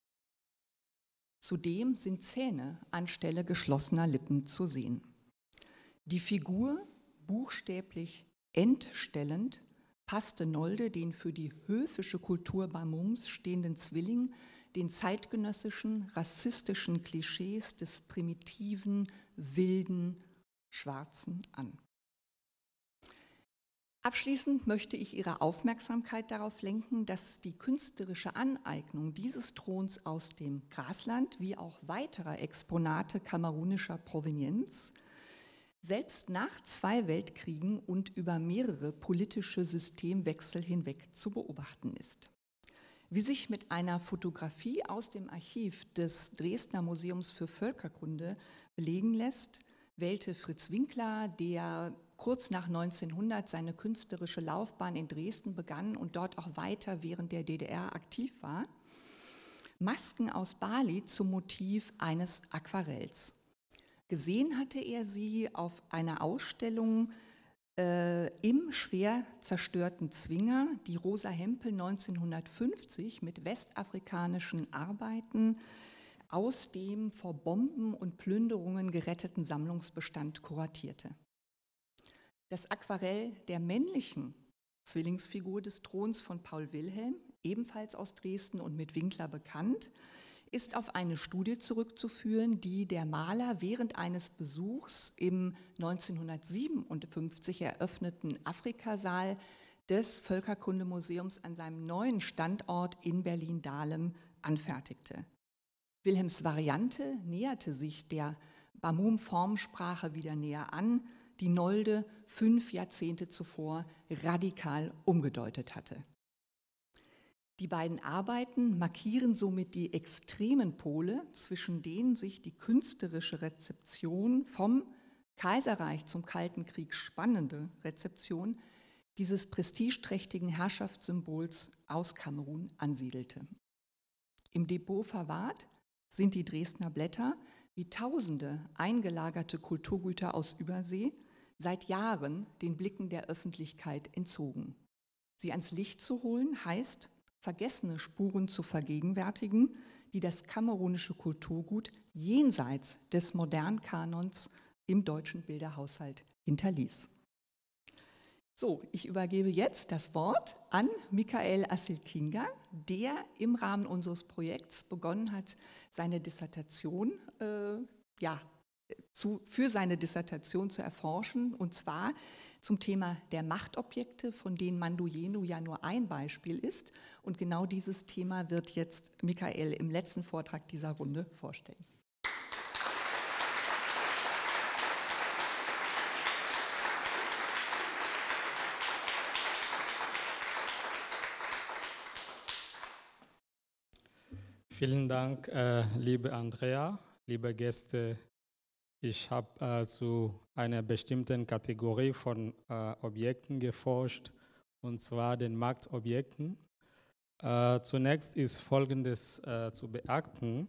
Zudem sind Zähne anstelle geschlossener Lippen zu sehen. Die Figur, buchstäblich entstellend, passte Nolde den für die höfische Kultur Bamums stehenden Zwilling den zeitgenössischen, rassistischen Klischees des primitiven, wilden, Schwarzen an. Abschließend möchte ich Ihre Aufmerksamkeit darauf lenken, dass die künstlerische Aneignung dieses Throns aus dem Grasland wie auch weiterer Exponate kamerunischer Provenienz selbst nach 2 Weltkriegen und über mehrere politische Systemwechsel hinweg zu beobachten ist. Wie sich mit einer Fotografie aus dem Archiv des Dresdner Museums für Völkerkunde belegen lässt, wählte Fritz Winkler, der kurz nach 1900 seine künstlerische Laufbahn in Dresden begann und dort auch weiter während der DDR aktiv war, Masken aus Bali zum Motiv eines Aquarells. Gesehen hatte er sie auf einer Ausstellung im schwer zerstörten Zwinger, die Rosa Hempel 1950 mit westafrikanischen Arbeiten aus dem vor Bomben und Plünderungen geretteten Sammlungsbestand kuratierte. Das Aquarell der männlichen Zwillingsfigur des Throns von Paul Wilhelm, ebenfalls aus Dresden und mit Winkler bekannt, ist auf eine Studie zurückzuführen, die der Maler während eines Besuchs im 1957 eröffneten Afrikasaal des Völkerkundemuseums an seinem neuen Standort in Berlin-Dahlem anfertigte. Wilhelms Variante näherte sich der Bamum-Formsprache wieder näher an, die Nolde 5 Jahrzehnte zuvor radikal umgedeutet hatte. Die beiden Arbeiten markieren somit die extremen Pole, zwischen denen sich die künstlerische Rezeption vom Kaiserreich zum Kalten Krieg spannende Rezeption dieses prestigeträchtigen Herrschaftssymbols aus Kamerun ansiedelte. Im Depot verwahrt sind die Dresdner Blätter wie tausende eingelagerte Kulturgüter aus Übersee seit Jahren den Blicken der Öffentlichkeit entzogen. Sie ans Licht zu holen heißt, vergessene Spuren zu vergegenwärtigen, die das kamerunische Kulturgut jenseits des modernen Kanons im deutschen Bilderhaushalt hinterließ. So, ich übergebe jetzt das Wort an Michael Assilkinga, der im Rahmen unseres Projekts begonnen hat, seine Dissertation für seine Dissertation zu erforschen, und zwar zum Thema der Machtobjekte, von denen Mandu Yenu ja nur ein Beispiel ist. Und genau dieses Thema wird jetzt Michael im letzten Vortrag dieser Runde vorstellen. Vielen Dank, liebe Andrea, liebe Gäste. Ich habe zu einer bestimmten Kategorie von Objekten geforscht, und zwar den Marktobjekten. Zunächst ist Folgendes zu beachten.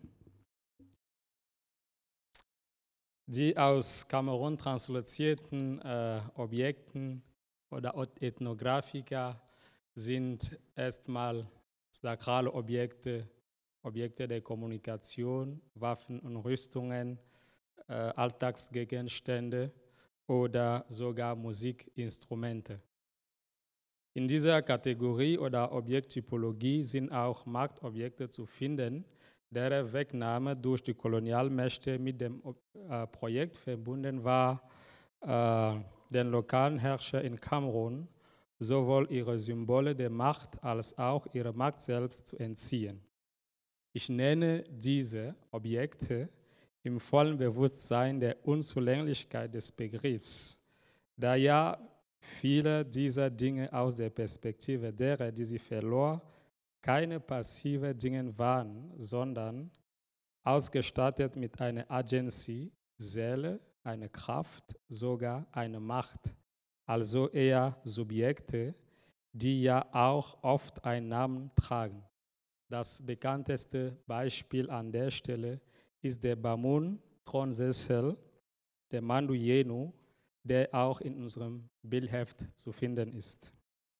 Die aus Kamerun translozierten Objekten oder Ethnographika sind erstmal sakrale Objekte, Objekte der Kommunikation, Waffen und Rüstungen, Alltagsgegenstände oder sogar Musikinstrumente. In dieser Kategorie oder Objekttypologie sind auch Marktobjekte zu finden, deren Wegnahme durch die Kolonialmächte mit dem Projekt verbunden war, den lokalen Herrscher in Kamerun sowohl ihre Symbole der Macht als auch ihre Macht selbst zu entziehen. Ich nenne diese Objekte im vollen Bewusstsein der Unzulänglichkeit des Begriffs, da ja viele dieser Dinge aus der Perspektive derer, die sie verlor, keine passive Dinge waren, sondern ausgestattet mit einer Agency, Seele, eine Kraft, sogar eine Macht, also eher Subjekte, die ja auch oft einen Namen tragen. Das bekannteste Beispiel an der Stelle ist der Bamun-Thronsessel, der Mandu Yenu, der auch in unserem Bildheft zu finden ist.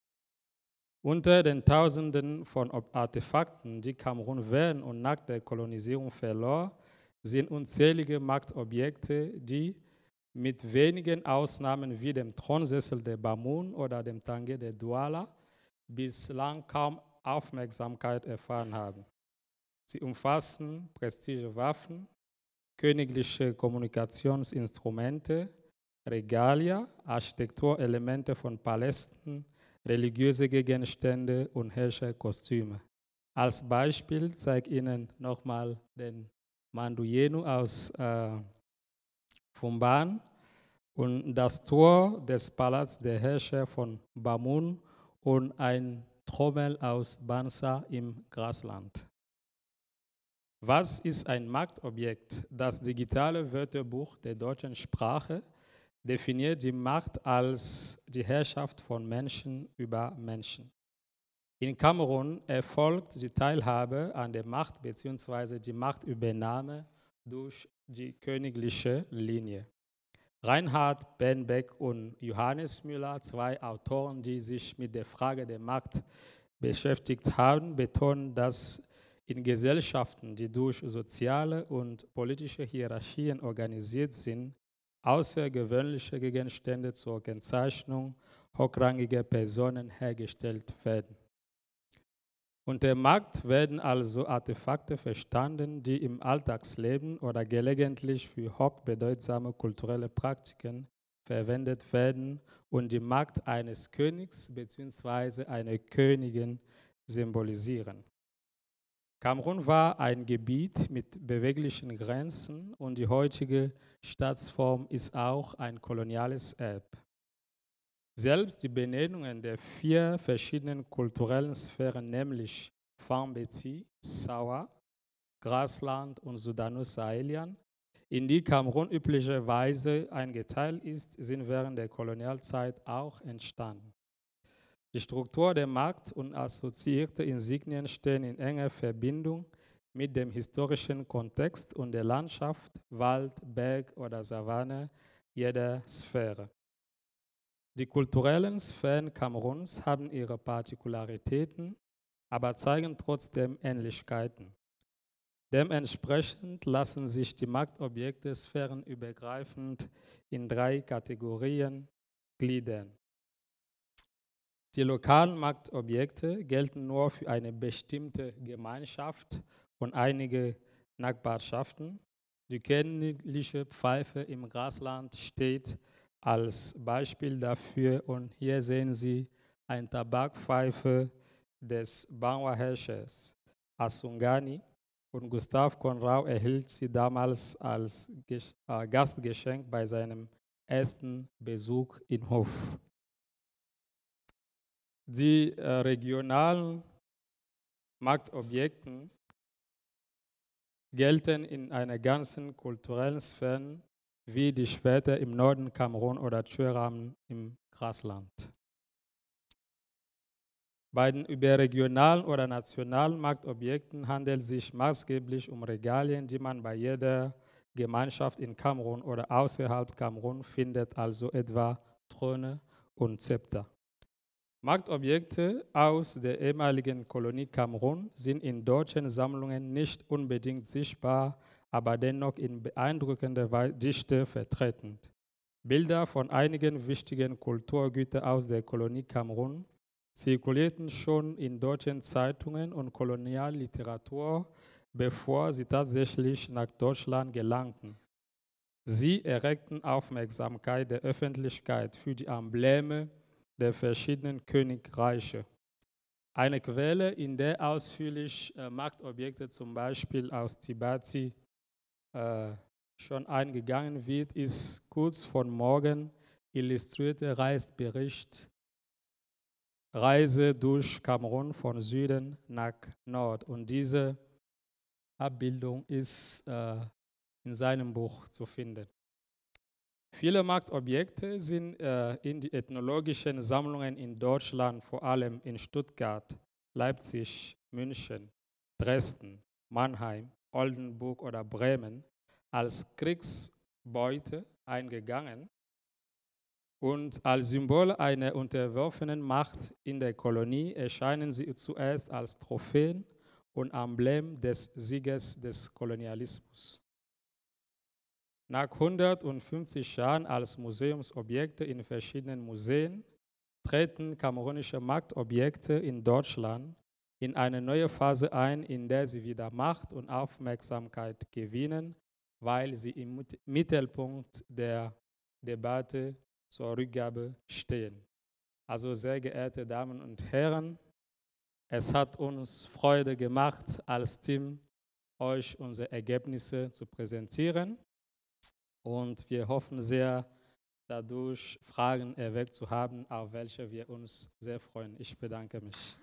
Unter den Tausenden von Artefakten, die Kamerun während und nach der Kolonisierung verlor, sind unzählige Marktobjekte, die mit wenigen Ausnahmen wie dem Thronsessel der Bamun oder dem Tange der Douala bislang kaum Aufmerksamkeit erfahren haben. Sie umfassen Prestigewaffen, königliche Kommunikationsinstrumente, Regalia, Architekturelemente von Palästen, religiöse Gegenstände und Herrscherkostüme. Als Beispiel zeige ich Ihnen nochmal den Mandu Yenu aus Fumban und das Tor des Palasts der Herrscher von Bamun und ein Trommel aus Bansa im Grasland. Was ist ein Marktobjekt? Das digitale Wörterbuch der deutschen Sprache definiert die Macht als die Herrschaft von Menschen über Menschen. In Kamerun erfolgt die Teilhabe an der Macht bzw. die Machtübernahme durch die königliche Linie. Reinhard Benbeck und Johannes Müller, zwei Autoren, die sich mit der Frage der Macht beschäftigt haben, betonen, dass in Gesellschaften, die durch soziale und politische Hierarchien organisiert sind, außergewöhnliche Gegenstände zur Kennzeichnung hochrangiger Personen hergestellt werden. Unter Markt werden also Artefakte verstanden, die im Alltagsleben oder gelegentlich für hochbedeutsame kulturelle Praktiken verwendet werden und die Macht eines Königs bzw. einer Königin symbolisieren. Kamerun war ein Gebiet mit beweglichen Grenzen und die heutige Staatsform ist auch ein koloniales Erbe. Selbst die Benennungen der 4 verschiedenen kulturellen Sphären, nämlich Fambeti, Sawa, Grasland und Sudanus-Sahelian, in die Kamerun üblicherweise eingeteilt ist, sind während der Kolonialzeit auch entstanden. Die Struktur der Markt und assoziierte Insignien stehen in enger Verbindung mit dem historischen Kontext und der Landschaft, Wald, Berg oder Savanne jeder Sphäre. Die kulturellen Sphären Kameruns haben ihre Partikularitäten, aber zeigen trotzdem Ähnlichkeiten. Dementsprechend lassen sich die Marktobjekte sphärenübergreifend in 3 Kategorien gliedern. Die lokalen Marktobjekte gelten nur für eine bestimmte Gemeinschaft und einige Nachbarschaften. Die königliche Pfeife im Grasland steht als Beispiel dafür und hier sehen Sie eine Tabakpfeife des Banwa-Herrschers Asungani und Gustav Conrau erhielt sie damals als Gastgeschenk bei seinem ersten Besuch in Hof. Die regionalen Marktobjekte gelten in einer ganzen kulturellen Sphäre wie die Schwerter im Norden Kamerun oder Tschöram im Grasland. Bei den überregionalen oder nationalen Marktobjekten handelt es sich maßgeblich um Regalien, die man bei jeder Gemeinschaft in Kamerun oder außerhalb Kamerun findet, also etwa Throne und Zepter. Marktobjekte aus der ehemaligen Kolonie Kamerun sind in deutschen Sammlungen nicht unbedingt sichtbar, aber dennoch in beeindruckender Dichte vertreten. Bilder von einigen wichtigen Kulturgütern aus der Kolonie Kamerun zirkulierten schon in deutschen Zeitungen und Kolonialliteratur, bevor sie tatsächlich nach Deutschland gelangten. Sie erregten Aufmerksamkeit der Öffentlichkeit für die Embleme der verschiedenen Königreiche. Eine Quelle, in der ausführlich Marktobjekte zum Beispiel aus Tibati schon eingegangen wird, ist kurz vor morgen illustrierter Reisebericht Reise durch Kamerun von Süden nach Nord. Und diese Abbildung ist in seinem Buch zu finden. Viele Marktobjekte sind in die ethnologischen Sammlungen in Deutschland, vor allem in Stuttgart, Leipzig, München, Dresden, Mannheim, Oldenburg oder Bremen, als Kriegsbeute eingegangen und als Symbol einer unterworfenen Macht in der Kolonie erscheinen sie zuerst als Trophäen und Emblem des Sieges des Kolonialismus. Nach 150 Jahren als Museumsobjekte in verschiedenen Museen treten kamerunische Marktobjekte in Deutschland in eine neue Phase ein, in der sie wieder Macht und Aufmerksamkeit gewinnen, weil sie im Mittelpunkt der Debatte zur Rückgabe stehen. Also sehr geehrte Damen und Herren, es hat uns Freude gemacht, als Team euch unsere Ergebnisse zu präsentieren. Und wir hoffen sehr, dadurch Fragen erweckt zu haben, auf welche wir uns sehr freuen. Ich bedanke mich.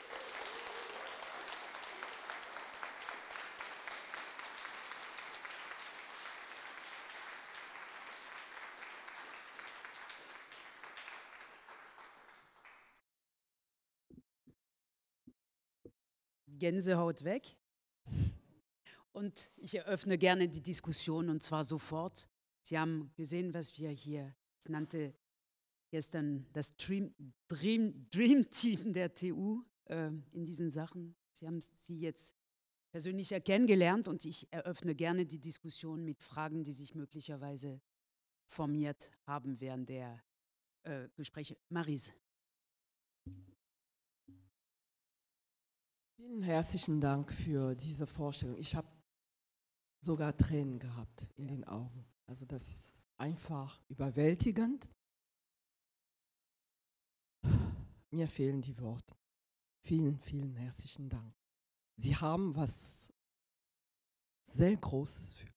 Gänsehaut weg. Und ich eröffne gerne die Diskussion und zwar sofort. Sie haben gesehen, was wir hier, ich nannte gestern das Dream Team der TU in diesen Sachen. Sie haben sie jetzt persönlich kennengelernt und ich eröffne gerne die Diskussion mit Fragen, die sich möglicherweise formiert haben während der Gespräche. Maris. Vielen herzlichen Dank für diese Vorstellung. Ich habe sogar Tränen gehabt in den Augen. Also das ist einfach überwältigend. Mir fehlen die Worte. Vielen, vielen herzlichen Dank. Sie haben was sehr Großes für.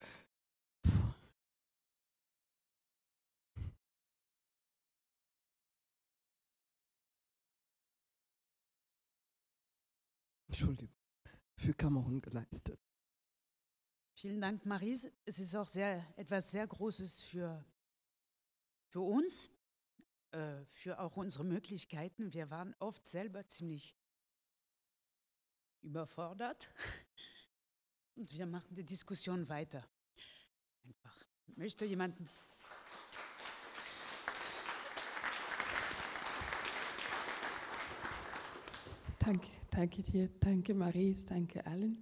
Entschuldigung, für Kamerun geleistet. Vielen Dank, Maris. Es ist auch etwas sehr Großes für uns, für auch unsere Möglichkeiten. Wir waren oft selber ziemlich überfordert und wir machen die Diskussion weiter. Einfach. Möchte jemand? Danke dir, danke Maris, danke allen.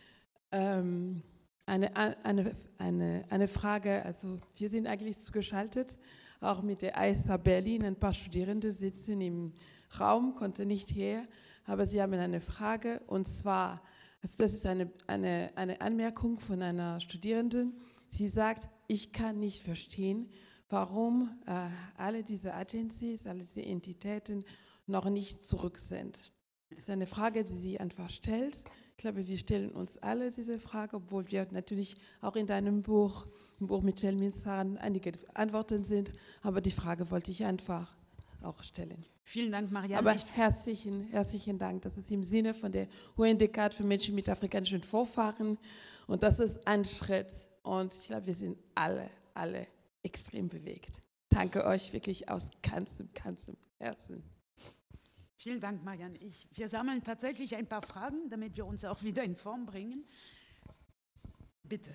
Eine Frage, also wir sind eigentlich zugeschaltet, auch mit der ISA Berlin. Ein paar Studierende sitzen im Raum, konnten nicht her, aber sie haben eine Frage und zwar, also das ist eine Anmerkung von einer Studierenden. Sie sagt, ich kann nicht verstehen, warum alle diese Agencies, alle diese Entitäten noch nicht zurück sind. Das ist eine Frage, die sie einfach stellt. Ich glaube, wir stellen uns alle diese Frage, obwohl wir natürlich auch in deinem Buch, im Buch mit Felminzan, einige Antworten sind. Aber die Frage wollte ich einfach auch stellen. Vielen Dank, Marianne. Aber herzlichen Dank. Das ist im Sinne von der UNDCAT für Menschen mit afrikanischen Vorfahren. Und das ist ein Schritt. Und ich glaube, wir sind alle extrem bewegt. Danke euch wirklich aus ganzem Herzen. Vielen Dank, Marianne. Wir sammeln tatsächlich ein paar Fragen, damit wir uns auch wieder in Form bringen. Bitte.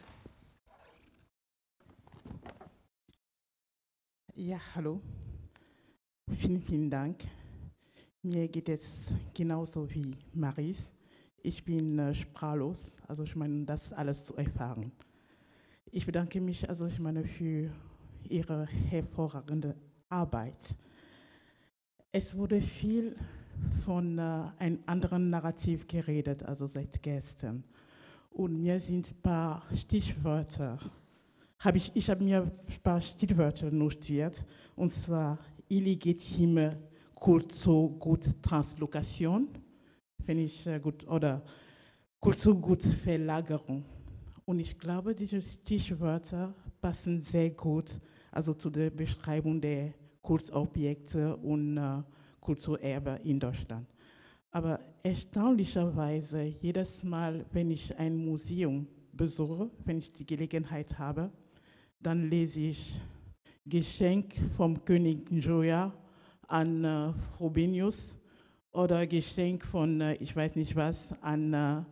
Ja, hallo. Vielen Dank. Mir geht es genauso wie Maris. Ich bin sprachlos, also ich meine, das alles zu erfahren. Ich bedanke mich also für Ihre hervorragende Arbeit. Es wurde viel von einem anderen Narrativ geredet, also seit gestern. Und mir sind ein paar Stichwörter, ich habe mir ein paar Stichwörter notiert, und zwar illegitime Kulturguttranslokation, finde ich gut, oder Kulturgutverlagerung Und ich glaube, diese Stichwörter passen sehr gut also zu der Beschreibung der Kulturobjekte und Kulturerbe in Deutschland. Aber erstaunlicherweise, jedes Mal, wenn ich ein Museum besuche, wenn ich die Gelegenheit habe, dann lese ich Geschenk vom König Njoya an Frobenius oder Geschenk von, ich weiß nicht was, an,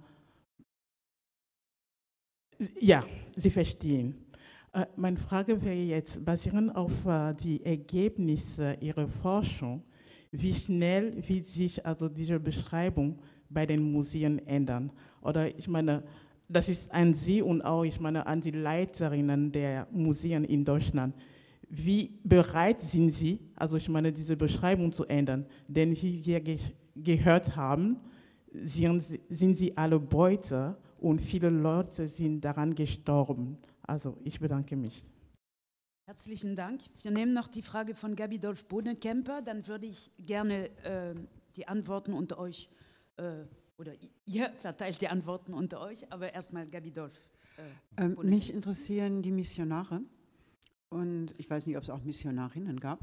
ja, Sie verstehen. Meine Frage wäre jetzt, basierend auf die Ergebnisse Ihrer Forschung, wie schnell wird sich also diese Beschreibung bei den Museen ändern? Oder ich meine, das ist an Sie und auch, ich meine, an die Leiterinnen der Museen in Deutschland. Wie bereit sind Sie, also ich meine, diese Beschreibung zu ändern? Denn wie wir gehört haben, sind Sie alle Beute und viele Leute sind daran gestorben. Also ich bedanke mich. Herzlichen Dank. Wir nehmen noch die Frage von Gabi Dolf-Bodenkemper. Dann würde ich gerne die Antworten unter euch, oder ihr verteilt die Antworten unter euch, aber erstmal Gabi Dolf. Mich interessieren die Missionare und ich weiß nicht, ob es auch Missionarinnen gab,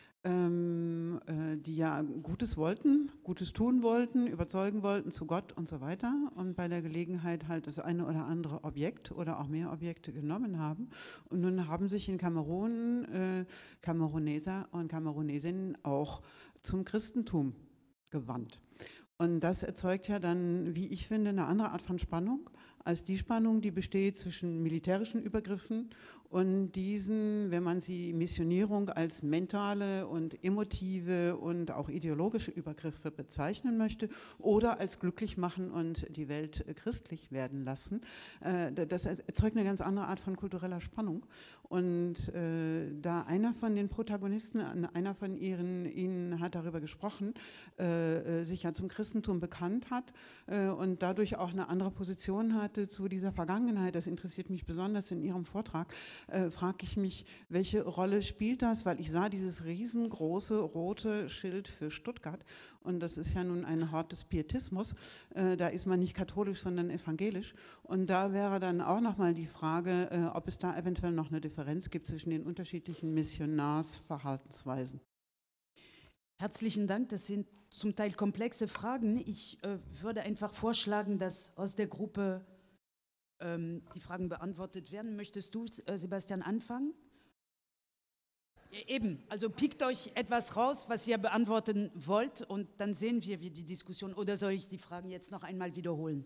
die ja Gutes wollten, Gutes tun wollten, überzeugen wollten zu Gott und so weiter und bei der Gelegenheit halt das eine oder andere Objekt oder auch mehr Objekte genommen haben. Und nun haben sich in Kamerun Kameruneser und Kamerunesinnen auch zum Christentum gewandt. Und das erzeugt ja dann, wie ich finde, eine andere Art von Spannung als die Spannung, die besteht zwischen militärischen Übergriffen und diesen, wenn man sie Missionierung als mentale und emotive und auch ideologische Übergriffe bezeichnen möchte oder als glücklich machen und die Welt christlich werden lassen. Das erzeugt eine ganz andere Art von kultureller Spannung. Und da einer von den Protagonisten, einer von ihnen hat darüber gesprochen, sich ja zum Christentum bekannt hat und dadurch auch eine andere Position hatte zu dieser Vergangenheit, das interessiert mich besonders in Ihrem Vortrag, frage ich mich, welche Rolle spielt das, weil ich sah dieses riesengroße rote Schild für Stuttgart und das ist ja nun ein Hort des Pietismus, da ist man nicht katholisch, sondern evangelisch und da wäre dann auch nochmal die Frage, ob es da eventuell noch eine Differenz gibt zwischen den unterschiedlichen Missionarsverhaltensweisen. Herzlichen Dank, das sind zum Teil komplexe Fragen. Ich würde einfach vorschlagen, dass aus der Gruppe die Fragen beantwortet werden. Möchtest du, Sebastian, anfangen? Eben, also pickt euch etwas raus, was ihr beantworten wollt und dann sehen wir, wie die Diskussion, oder soll ich die Fragen jetzt noch einmal wiederholen?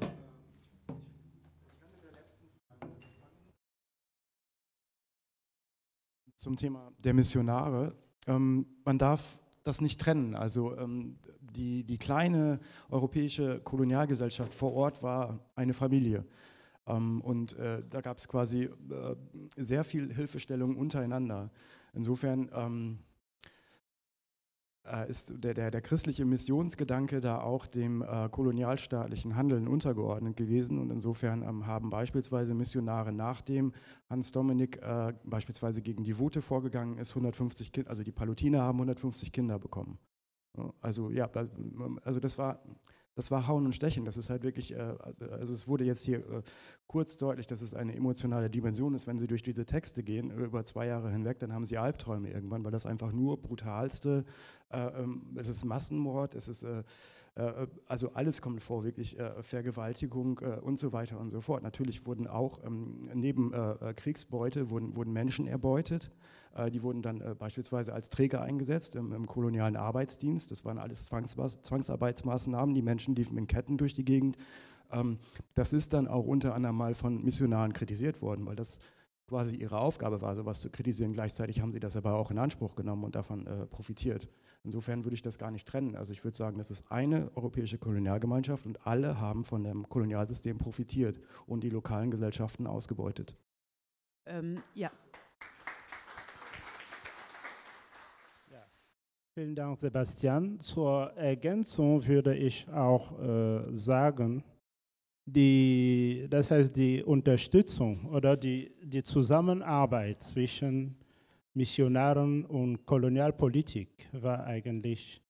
Zum Thema der Missionare. Man darf das nicht trennen. Also die kleine europäische Kolonialgesellschaft vor Ort war eine Familie. Und da gab es quasi sehr viel Hilfestellung untereinander. Insofern ist der christliche Missionsgedanke da auch dem kolonialstaatlichen Handeln untergeordnet gewesen. Und insofern haben beispielsweise Missionare, nachdem Hans Dominik beispielsweise gegen die Vote vorgegangen ist, 150 Kinder, also die Palutiner haben 150 Kinder bekommen. Also ja, also das war Hauen und Stechen, das ist halt wirklich, also es wurde jetzt hier kurz deutlich, dass es eine emotionale Dimension ist, wenn Sie durch diese Texte gehen, über 2 Jahre hinweg, dann haben Sie Albträume irgendwann, weil das einfach nur brutalste, es ist Massenmord, es ist, also alles kommt vor, wirklich Vergewaltigung und so weiter und so fort. Natürlich wurden auch neben Kriegsbeute wurden Menschen erbeutet. Die wurden dann beispielsweise als Träger eingesetzt im kolonialen Arbeitsdienst. Das waren alles Zwangsarbeitsmaßnahmen. Die Menschen liefen in Ketten durch die Gegend. Das ist dann auch unter anderem mal von Missionaren kritisiert worden, weil das quasi ihre Aufgabe war, sowas zu kritisieren. Gleichzeitig haben sie das aber auch in Anspruch genommen und davon profitiert. Insofern würde ich das gar nicht trennen. Also ich würde sagen, das ist eine europäische Kolonialgemeinschaft und alle haben von dem Kolonialsystem profitiert und die lokalen Gesellschaften ausgebeutet. Ja. Vielen Dank, Sebastian. Zur Ergänzung würde ich auch sagen, das heißt die Unterstützung oder die Zusammenarbeit zwischen Missionaren und Kolonialpolitik war eigentlich,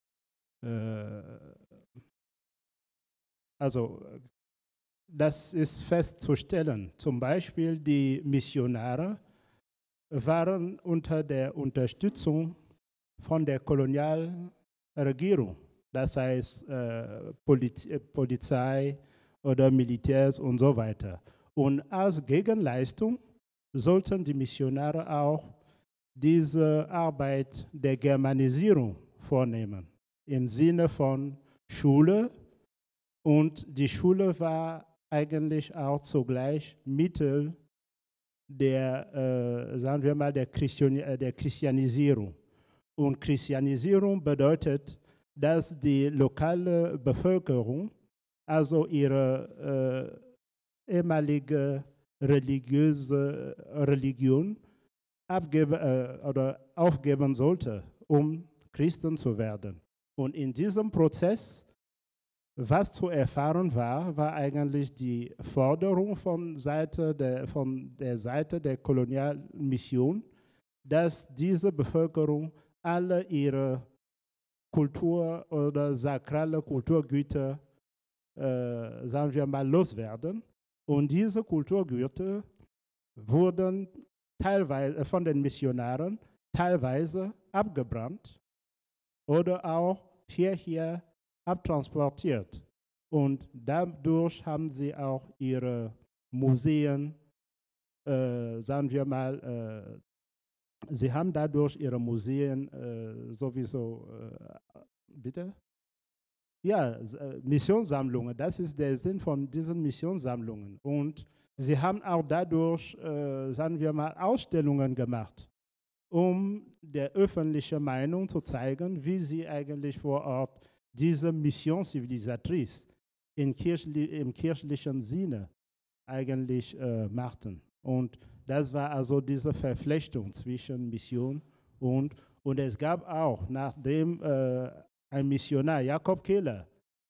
das ist festzustellen. Zum Beispiel die Missionare waren unter der Unterstützung von der Kolonialregierung, das heißt Polizei oder Militärs und so weiter. Und als Gegenleistung sollten die Missionare auch diese Arbeit der Germanisierung vornehmen, im Sinne von Schule. Und die Schule war eigentlich auch zugleich Mittel der, sagen wir mal, der Christianisierung. Und Christianisierung bedeutet, dass die lokale Bevölkerung, also ihre ehemalige religiöse Religion, aufgeben sollte, um Christen zu werden. Und in diesem Prozess, was zu erfahren war, war eigentlich die Forderung von der Seite der Kolonialmission, dass diese Bevölkerung alle ihre Kultur oder sakrale Kulturgüter, sagen wir mal, loswerden. Und diese Kulturgüter wurden teilweise von den Missionaren teilweise abgebrannt oder auch hierher abtransportiert. Und dadurch haben sie auch ihre Museen, sagen wir mal, sie haben dadurch ihre Museen sowieso, bitte? Ja, Missionssammlungen, das ist der Sinn von diesen Missionssammlungen. Und sie haben auch dadurch, sagen wir mal, Ausstellungen gemacht, um der öffentlichen Meinung zu zeigen, wie sie eigentlich vor Ort diese Mission Civilisatrice im kirchlichen Sinne eigentlich machten. Und das war also diese Verflechtung zwischen Mission und es gab auch, nachdem ein Missionar, Jakob Keller,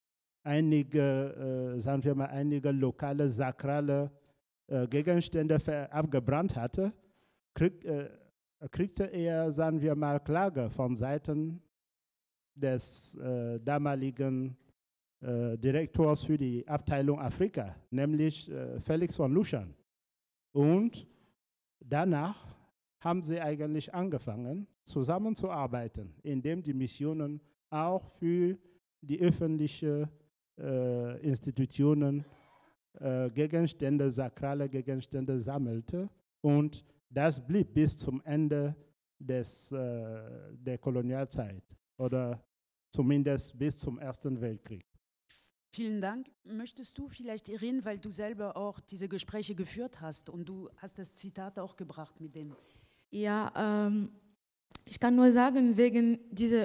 sagen wir mal, einige lokale, sakrale Gegenstände abgebrannt hatte, kriegte er, sagen wir mal, Klage von Seiten des damaligen Direktors für die Abteilung Afrika, nämlich Felix von Luschan. Und danach haben sie eigentlich angefangen, zusammenzuarbeiten, indem die Missionen auch für die öffentlichen Institutionen Gegenstände, sakrale Gegenstände sammelte. Und das blieb bis zum Ende der Kolonialzeit oder zumindest bis zum Ersten Weltkrieg. Vielen Dank. Möchtest du vielleicht, Irene, weil du selber auch diese Gespräche geführt hast und du hast das Zitat auch gebracht mit dem. Ja, ich kann nur sagen, wegen dieser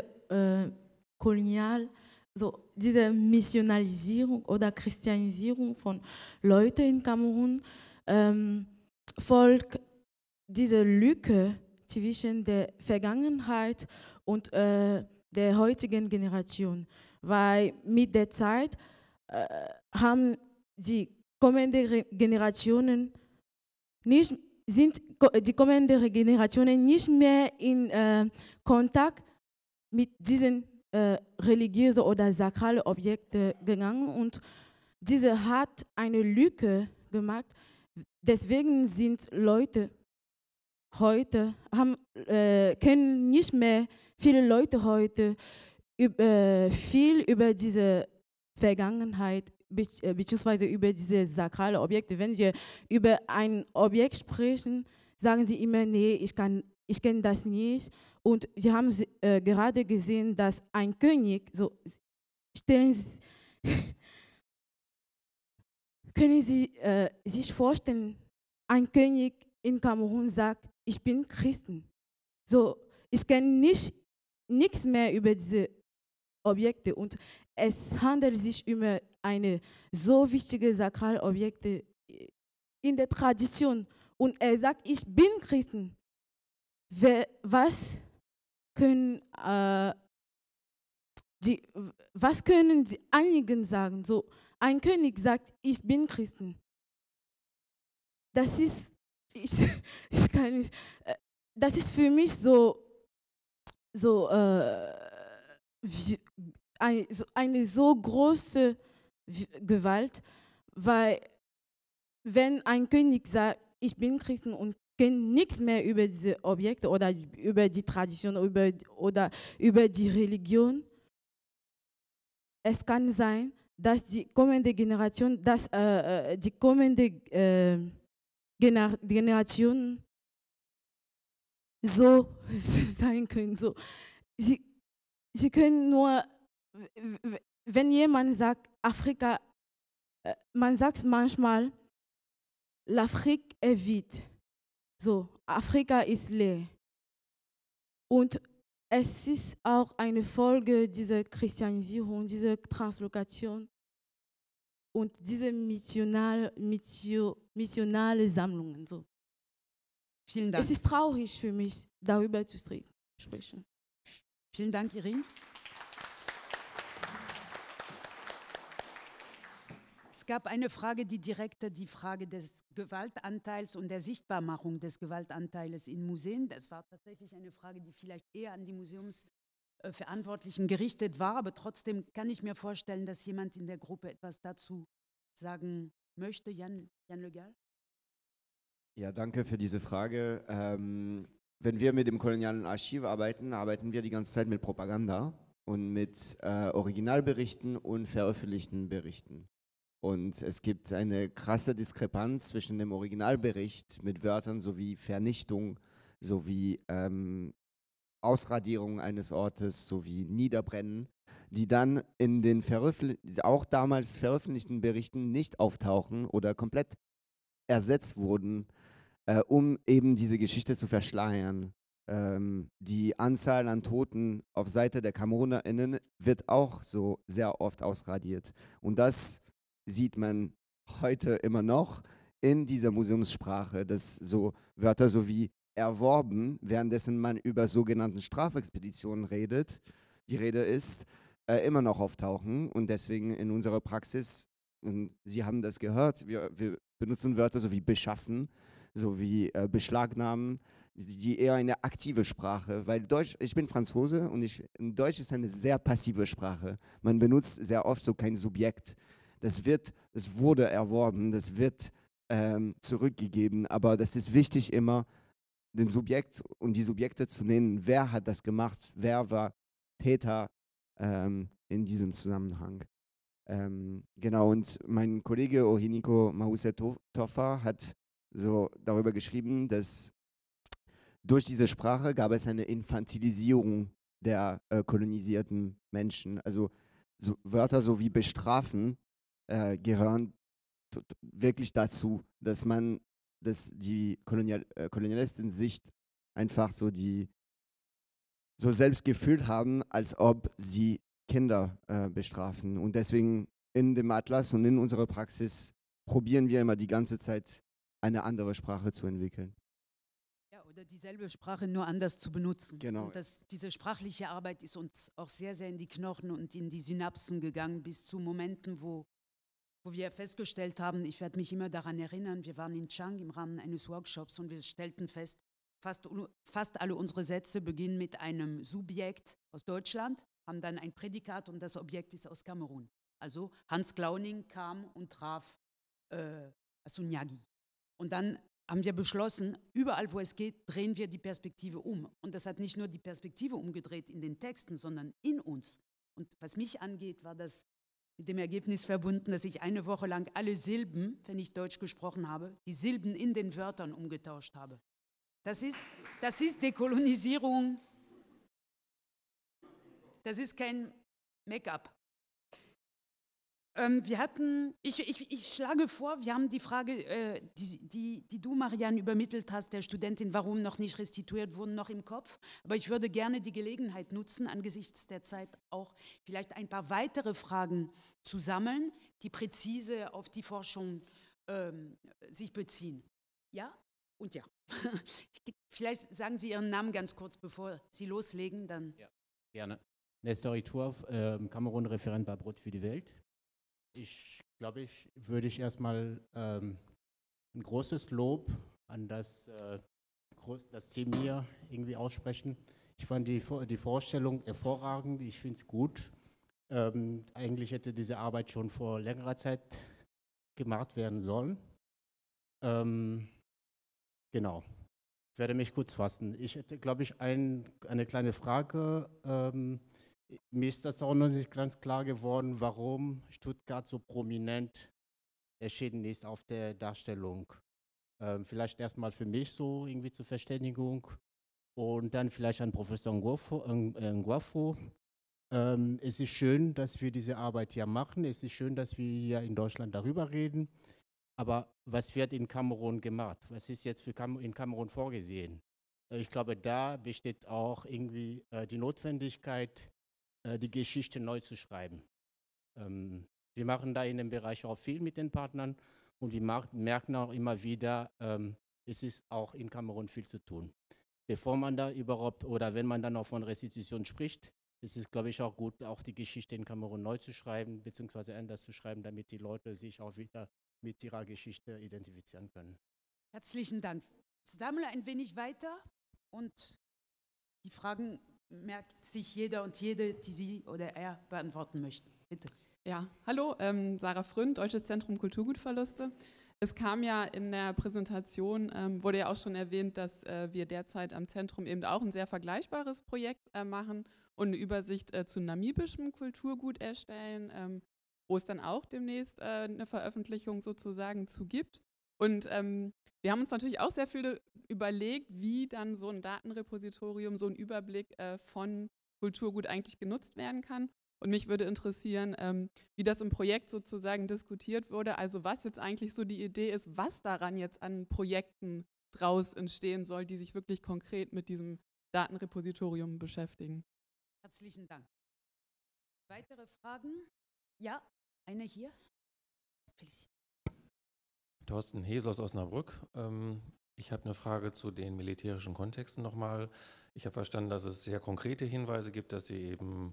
diese Missionalisierung oder Christianisierung von Leuten in Kamerun folgt diese Lücke zwischen der Vergangenheit und der heutigen Generation, weil mit der Zeit haben die kommenden Generationen nicht mehr in Kontakt mit diesen religiösen oder sakralen Objekten gegangen und diese hat eine Lücke gemacht. Deswegen sind Leute heute, können nicht mehr viele Leute heute viel über diese Vergangenheit beziehungsweise über diese sakralen Objekte. Wenn wir über ein Objekt sprechen, sagen sie immer, nee, ich kenne das nicht. Und wir haben gerade gesehen, dass ein König, so stellen Sie, können Sie sich vorstellen, ein König in Kamerun sagt, ich bin Christen. So, ich kenne nichts mehr über diese Objekte und es handelt sich um eine so wichtige sakrale Objekte in der Tradition. Und er sagt, ich bin Christen. Was können die einigen sagen? So, ein König sagt, ich bin Christen. Das ist, das ist für mich eine so große Gewalt, weil wenn ein König sagt, ich bin Christen und kenne nichts mehr über diese Objekte oder über die Tradition oder über die Religion, es kann sein, dass die kommende Generation, Generation so sein können. So. Sie können nur, wenn jemand sagt, Afrika, man sagt manchmal, l'Afrique est vide. So, Afrika ist leer. Und es ist auch eine Folge dieser Christianisierung, dieser Translokation und diese missionale Sammlungen. So. Vielen Dank. Es ist traurig für mich, darüber zu sprechen. Vielen Dank, Irene. Es gab eine Frage, die Frage des Gewaltanteils und der Sichtbarmachung des Gewaltanteils in Museen. Das war tatsächlich eine Frage, die vielleicht eher an die Museumsverantwortlichen gerichtet war, aber trotzdem kann ich mir vorstellen, dass jemand in der Gruppe etwas dazu sagen möchte. Jan Le Gall? Ja, danke für diese Frage. Wenn wir mit dem kolonialen Archiv arbeiten, arbeiten wir die ganze Zeit mit Propaganda und mit Originalberichten und veröffentlichten Berichten. Und es gibt eine krasse Diskrepanz zwischen dem Originalbericht mit Wörtern sowie Vernichtung, sowie Ausradierung eines Ortes, sowie Niederbrennen, die dann in den auch damals veröffentlichten Berichten nicht auftauchen oder komplett ersetzt wurden, um eben diese Geschichte zu verschleiern. Die Anzahl an Toten auf Seite der KamerunerInnen wird auch so sehr oft ausradiert. Und das sieht man heute immer noch in dieser Museumssprache, dass so Wörter so wie erworben, währenddessen man über sogenannten Strafexpeditionen redet, die Rede ist, immer noch auftauchen. Und deswegen in unserer Praxis, und Sie haben das gehört, wir benutzen Wörter so wie beschaffen, so wie beschlagnahmen, die eher eine aktive Sprache, weil Deutsch, ich bin Franzose und Deutsch ist eine sehr passive Sprache. Man benutzt sehr oft so kein Subjekt. Es wurde erworben, das wird zurückgegeben, aber das ist wichtig immer, den Subjekt und die Subjekte zu nennen. Wer hat das gemacht? Wer war Täter in diesem Zusammenhang? Genau, und mein Kollege Ohiniko Mahuse-Toffa hat so darüber geschrieben, dass durch diese Sprache gab es eine Infantilisierung der kolonisierten Menschen. Also so Wörter so wie bestrafen gehören wirklich dazu, dass die Kolonialisten-Sicht einfach so selbst gefühlt haben, als ob sie Kinder bestrafen. Und deswegen in dem Atlas und in unserer Praxis probieren wir immer die ganze Zeit eine andere Sprache zu entwickeln. Ja, oder dieselbe Sprache nur anders zu benutzen. Genau. Und diese sprachliche Arbeit ist uns auch sehr, sehr in die Knochen und in die Synapsen gegangen, bis zu Momenten, wo wir festgestellt haben, ich werde mich immer daran erinnern, wir waren in Chang im Rahmen eines Workshops und wir stellten fest, fast alle unsere Sätze beginnen mit einem Subjekt aus Deutschland, haben dann ein Prädikat und das Objekt ist aus Kamerun. Also Hans Glauning kam und traf Asunyagi. Und dann haben wir beschlossen, überall wo es geht, drehen wir die Perspektive um. Und das hat nicht nur die Perspektive umgedreht in den Texten, sondern in uns. Und was mich angeht, war das mit dem Ergebnis verbunden, dass ich eine Woche lang alle Silben, wenn ich Deutsch gesprochen habe, die Silben in den Wörtern umgetauscht habe. Das ist Dekolonisierung. Das ist kein Make-up. Ich schlage vor, wir haben die Frage, die du, Marianne, übermittelt hast, der Studentin, warum noch nicht restituiert wurden, noch im Kopf. Aber ich würde gerne die Gelegenheit nutzen, angesichts der Zeit auch vielleicht ein paar weitere Fragen zu sammeln, die präzise auf die Forschung sich beziehen. Ja und ja. Vielleicht sagen Sie Ihren Namen ganz kurz, bevor Sie loslegen. Dann. Ja, gerne. Nestor Itouf, Kamerun-Referent bei Brot für die Welt. Ich glaube, würde erstmal ein großes Lob an das Team hier irgendwie aussprechen. Ich fand die Vorstellung hervorragend, ich finde es gut. Eigentlich hätte diese Arbeit schon vor längerer Zeit gemacht werden sollen. Genau. Ich werde mich kurz fassen. Ich hätte, glaube ich, eine kleine Frage. Mir ist das auch noch nicht ganz klar geworden, warum Stuttgart so prominent erschienen ist auf der Darstellung. Vielleicht erstmal für mich so irgendwie zur Verständigung und dann vielleicht an Professor Nguafo. Es ist schön, dass wir diese Arbeit hier machen. Es ist schön, dass wir hier in Deutschland darüber reden. Aber was wird in Kamerun gemacht? Was ist jetzt in Kamerun vorgesehen? Ich glaube, da besteht auch irgendwie die Notwendigkeit, die Geschichte neu zu schreiben. Wir machen da in dem Bereich auch viel mit den Partnern und wir merken auch immer wieder, es ist auch in Kamerun viel zu tun. Bevor man da überhaupt oder wenn man dann auch von Restitution spricht, ist es, glaube ich, auch gut, auch die Geschichte in Kamerun neu zu schreiben, beziehungsweise anders zu schreiben, damit die Leute sich auch wieder mit ihrer Geschichte identifizieren können. Herzlichen Dank. Ich sammle ein wenig weiter und die Fragen merkt sich jeder und jede, die sie oder er beantworten möchten. Bitte. Ja, hallo, Sarah Fründ, Deutsches Zentrum Kulturgutverluste. Es kam ja in der Präsentation, wurde ja auch schon erwähnt, dass wir derzeit am Zentrum eben auch ein sehr vergleichbares Projekt machen und eine Übersicht zu namibischem Kulturgut erstellen, wo es dann auch demnächst eine Veröffentlichung sozusagen zu gibt. Und wir haben uns natürlich auch sehr viel überlegt, wie dann so ein Datenrepositorium, so ein Überblick von Kulturgut eigentlich genutzt werden kann. Und mich würde interessieren, wie das im Projekt sozusagen diskutiert wurde, also was jetzt eigentlich so die Idee ist, was daran jetzt an Projekten draus entstehen soll, die sich wirklich konkret mit diesem Datenrepositorium beschäftigen. Herzlichen Dank. Weitere Fragen? Ja, eine hier. Felicit. Thorsten Hees aus Osnabrück. Ich habe eine Frage zu den militärischen Kontexten nochmal. Ich habe verstanden, dass es sehr konkrete Hinweise gibt, dass Sie eben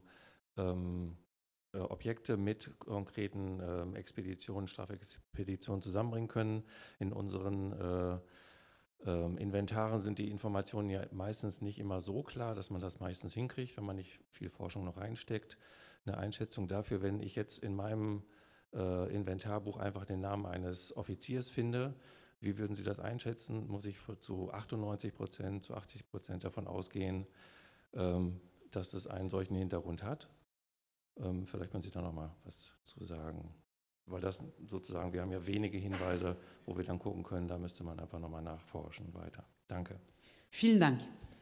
Objekte mit konkreten Expeditionen, Strafexpeditionen zusammenbringen können. In unseren Inventaren sind die Informationen ja meistens nicht immer so klar, dass man das meistens hinkriegt, wenn man nicht viel Forschung noch reinsteckt. Eine Einschätzung dafür, wenn ich jetzt in meinem Inventarbuch einfach den Namen eines Offiziers finde, wie würden Sie das einschätzen? Muss ich zu 98%, zu 80% davon ausgehen, dass es einen solchen Hintergrund hat? Vielleicht können Sie da noch mal was zu sagen. Weil das sozusagen, wir haben ja wenige Hinweise, wo wir dann gucken können, da müsste man einfach noch mal nachforschen weiter. Danke. Vielen Dank.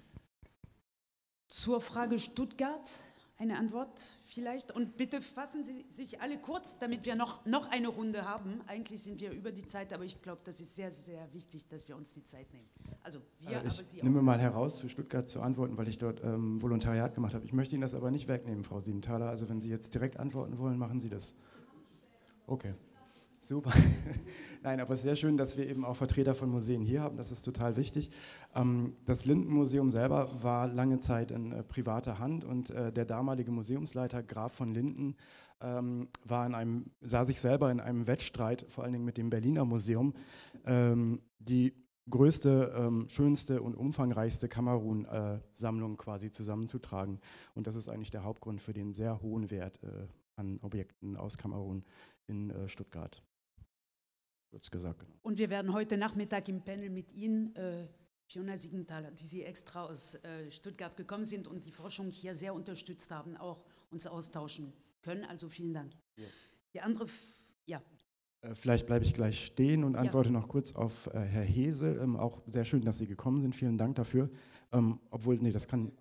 Zur Frage Stuttgart eine Antwort vielleicht. Und bitte fassen Sie sich alle kurz, damit wir noch eine Runde haben. Eigentlich sind wir über die Zeit, aber ich glaube, das ist sehr, sehr wichtig, dass wir uns die Zeit nehmen. Also wir, aber Sie auch. Ich nehme mal heraus, zu Stuttgart zu antworten, weil ich dort Volontariat gemacht habe. Ich möchte Ihnen das aber nicht wegnehmen, Frau Siebenthaler. Also wenn Sie jetzt direkt antworten wollen, machen Sie das. Okay, super. Nein, aber sehr schön, dass wir eben auch Vertreter von Museen hier haben. Das ist total wichtig. Das Lindenmuseum selber war lange Zeit in privater Hand und der damalige Museumsleiter Graf von Linden sah sich selber in einem Wettstreit, vor allen Dingen mit dem Berliner Museum, die größte, schönste und umfangreichste Kamerun-Sammlung quasi zusammenzutragen. Und das ist eigentlich der Hauptgrund für den sehr hohen Wert an Objekten aus Kamerun in Stuttgart. Kurz gesagt. Und wir werden heute Nachmittag im Panel mit Ihnen, Fiona Siegenthaler, die Sie extra aus Stuttgart gekommen sind und die Forschung hier sehr unterstützt haben, auch uns austauschen können. Also vielen Dank. Ja. Die andere, ja. Vielleicht bleibe ich gleich stehen und antworte noch kurz auf Herr Hese. Auch sehr schön, dass Sie gekommen sind. Vielen Dank dafür. Obwohl, nee, das kann...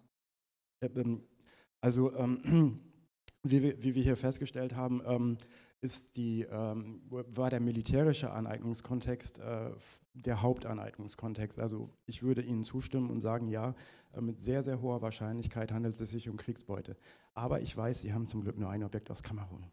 Wie wir hier festgestellt haben, war der militärische Aneignungskontext der Hauptaneignungskontext. Also ich würde Ihnen zustimmen und sagen, ja, mit sehr, sehr hoher Wahrscheinlichkeit handelt es sich um Kriegsbeute. Aber ich weiß, Sie haben zum Glück nur ein Objekt aus Kamerun.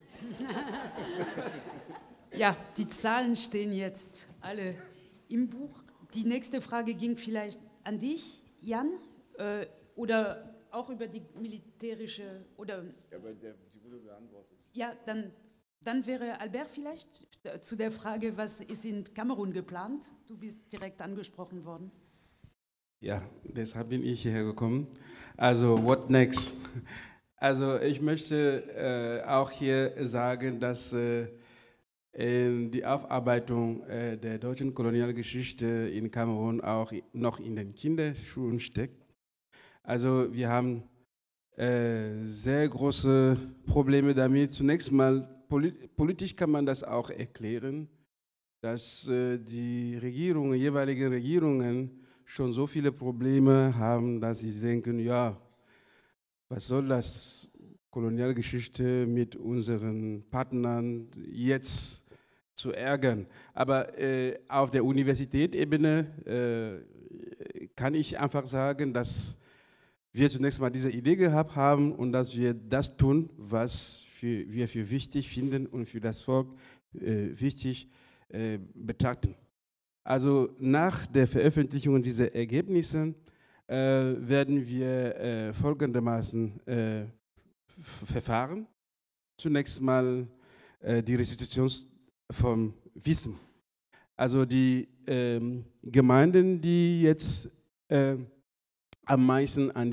Ja, die Zahlen stehen jetzt alle im Buch. Die nächste Frage ging vielleicht an dich, Jan, oder auch über die militärische, oder... Ja, aber sie wurde beantwortet. Ja, dann wäre Albert vielleicht zu der Frage, was ist in Kamerun geplant? Du bist direkt angesprochen worden. Ja, deshalb bin ich hierher gekommen. Also, what next? Also, ich möchte auch hier sagen, dass die Aufarbeitung der deutschen Kolonialgeschichte in Kamerun auch noch in den Kinderschuhen steckt. Also wir haben sehr große Probleme damit. Zunächst mal, politisch kann man das auch erklären, dass die Regierungen, jeweiligen Regierungen schon so viele Probleme haben, dass sie denken, ja, was soll das Kolonialgeschichte mit unseren Partnern jetzt zu ärgern. Aber auf der Universitätsebene kann ich einfach sagen, dass wir zunächst mal diese Idee gehabt haben und dass wir das tun, was wir für wichtig finden und für das Volk wichtig betrachten. Also nach der Veröffentlichung dieser Ergebnisse werden wir folgendermaßen verfahren. Zunächst mal die Restitution vom Wissen. Also die Gemeinden, die jetzt am meisten an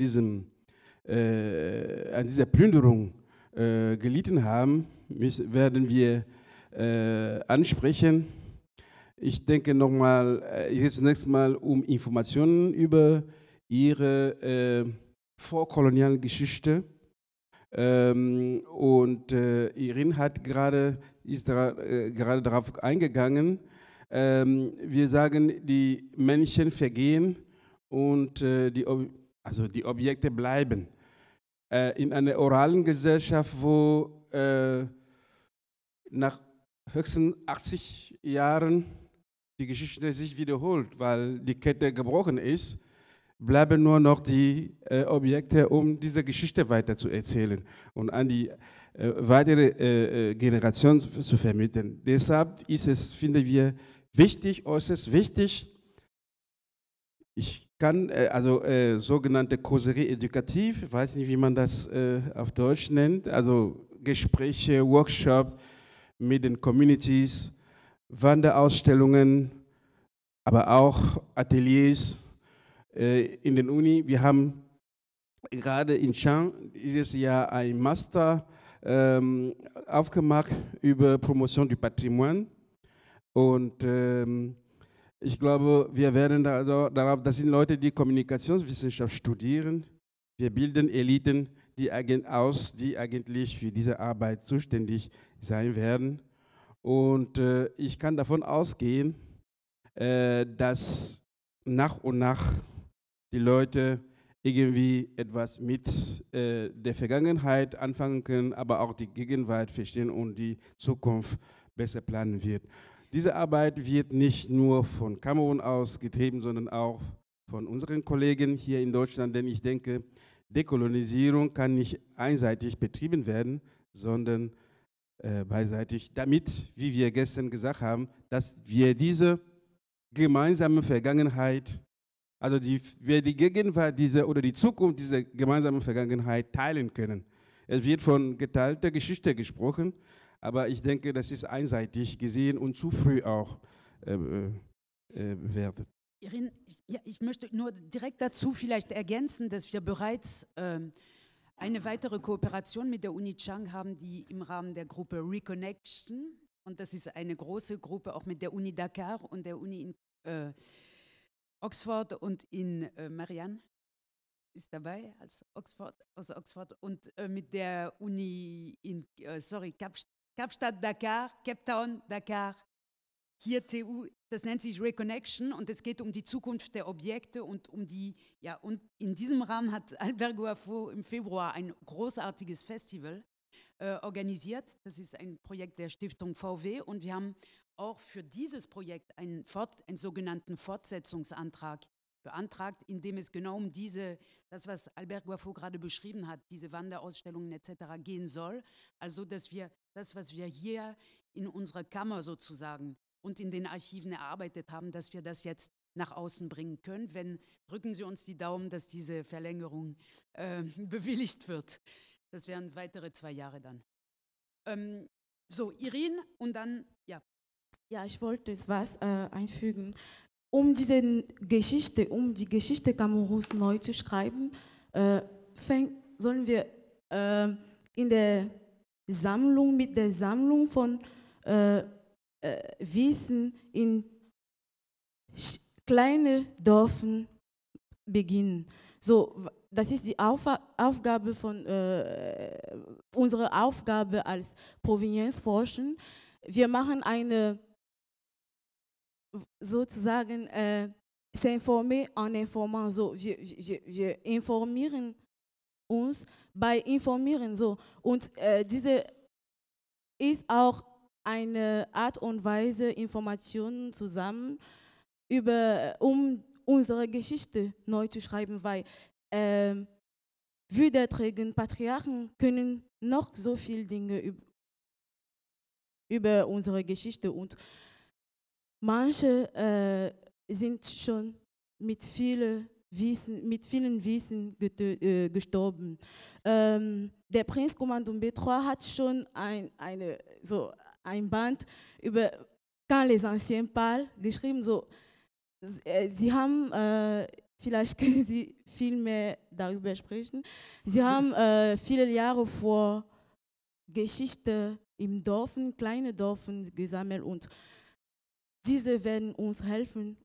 dieser Plünderung gelitten haben, werden wir ansprechen. Ich denke nochmal, jetzt zunächst mal um Informationen über ihre vorkoloniale Geschichte. Und Irin ist gerade darauf eingegangen. Wir sagen, die Menschen vergehen und die Objekte bleiben. In einer oralen Gesellschaft, wo nach höchstens 80 Jahren die Geschichte sich wiederholt, weil die Kette gebrochen ist, bleiben nur noch die Objekte, um diese Geschichte weiter zu erzählen und an die weitere Generation zu vermitteln. Deshalb ist es, finden wir, wichtig, äußerst wichtig. Ich kann sogenannte Causerie éducative, ich weiß nicht, wie man das auf Deutsch nennt, also Gespräche, Workshops mit den Communities, Wanderausstellungen, aber auch Ateliers in den Uni. Wir haben gerade in Caen dieses Jahr ein Master aufgemacht über Promotion du Patrimoine. Und ich glaube, wir werden darauf, das sind Leute, die Kommunikationswissenschaft studieren. Wir bilden Eliten, die eigentlich für diese Arbeit zuständig sein werden. Und ich kann davon ausgehen, dass nach und nach die Leute irgendwie etwas mit der Vergangenheit anfangen können, aber auch die Gegenwart verstehen und die Zukunft besser planen wird. Diese Arbeit wird nicht nur von Kamerun aus getrieben, sondern auch von unseren Kollegen hier in Deutschland, denn ich denke, Dekolonisierung kann nicht einseitig betrieben werden, sondern beiseitig, damit, wie wir gestern gesagt haben, dass wir diese gemeinsame Vergangenheit, also wir die Gegenwart oder die Zukunft dieser gemeinsamen Vergangenheit teilen können. Es wird von geteilter Geschichte gesprochen, aber ich denke, das ist einseitig gesehen und zu früh auch bewertet. Irin, ja, ich möchte nur direkt dazu vielleicht ergänzen, dass wir bereits eine weitere Kooperation mit der Uni Chang haben, die im Rahmen der Gruppe Reconnection, und das ist eine große Gruppe auch mit der Uni Dakar und der Uni in Oxford und in Marianne ist dabei aus Oxford und mit der Uni in Kapstadt, Dakar, Cape Town, Dakar, hier TU, das nennt sich Reconnection und es geht um die Zukunft der Objekte und und in diesem Rahmen hat Albert Guafo im Februar ein großartiges Festival organisiert. Das ist ein Projekt der Stiftung VW und wir haben auch für dieses Projekt einen sogenannten Fortsetzungsantrag beantragt, in dem es genau um das, was Albert Guafo gerade beschrieben hat, diese Wanderausstellungen etc. gehen soll. Also, dass wir das, was wir hier in unserer Kammer sozusagen und in den Archiven erarbeitet haben, dass wir das jetzt nach außen bringen können. Drücken Sie uns die Daumen, dass diese Verlängerung bewilligt wird. Das wären weitere 2 Jahre dann. So, Irin und dann, ja. Ja, ich wollte etwas einfügen. Um die Geschichte Kameruns neu zu schreiben, sollen wir mit der Sammlung von Wissen in kleine Dörfern beginnen. So, das ist die Aufgabe von unsere Aufgabe als Provenienzforscher. Wir machen eine sozusagen s'informer en informant. So, wir informieren uns bei Informieren. So. Und diese ist auch eine Art und Weise, Informationen zusammen um unsere Geschichte neu zu schreiben, weil würdeträgen Patriarchen können noch so viele Dinge über unsere Geschichte und manche sind schon mit vielen Wissen gestorben. Der Prinz Kommandombe III hat schon ein Band über Quand les Anciens parlent geschrieben. So, Sie haben, vielleicht können Sie viel mehr darüber sprechen, Sie haben viele Jahre vor Geschichte im Dorfen, kleine Dörfern gesammelt und diese werden uns helfen,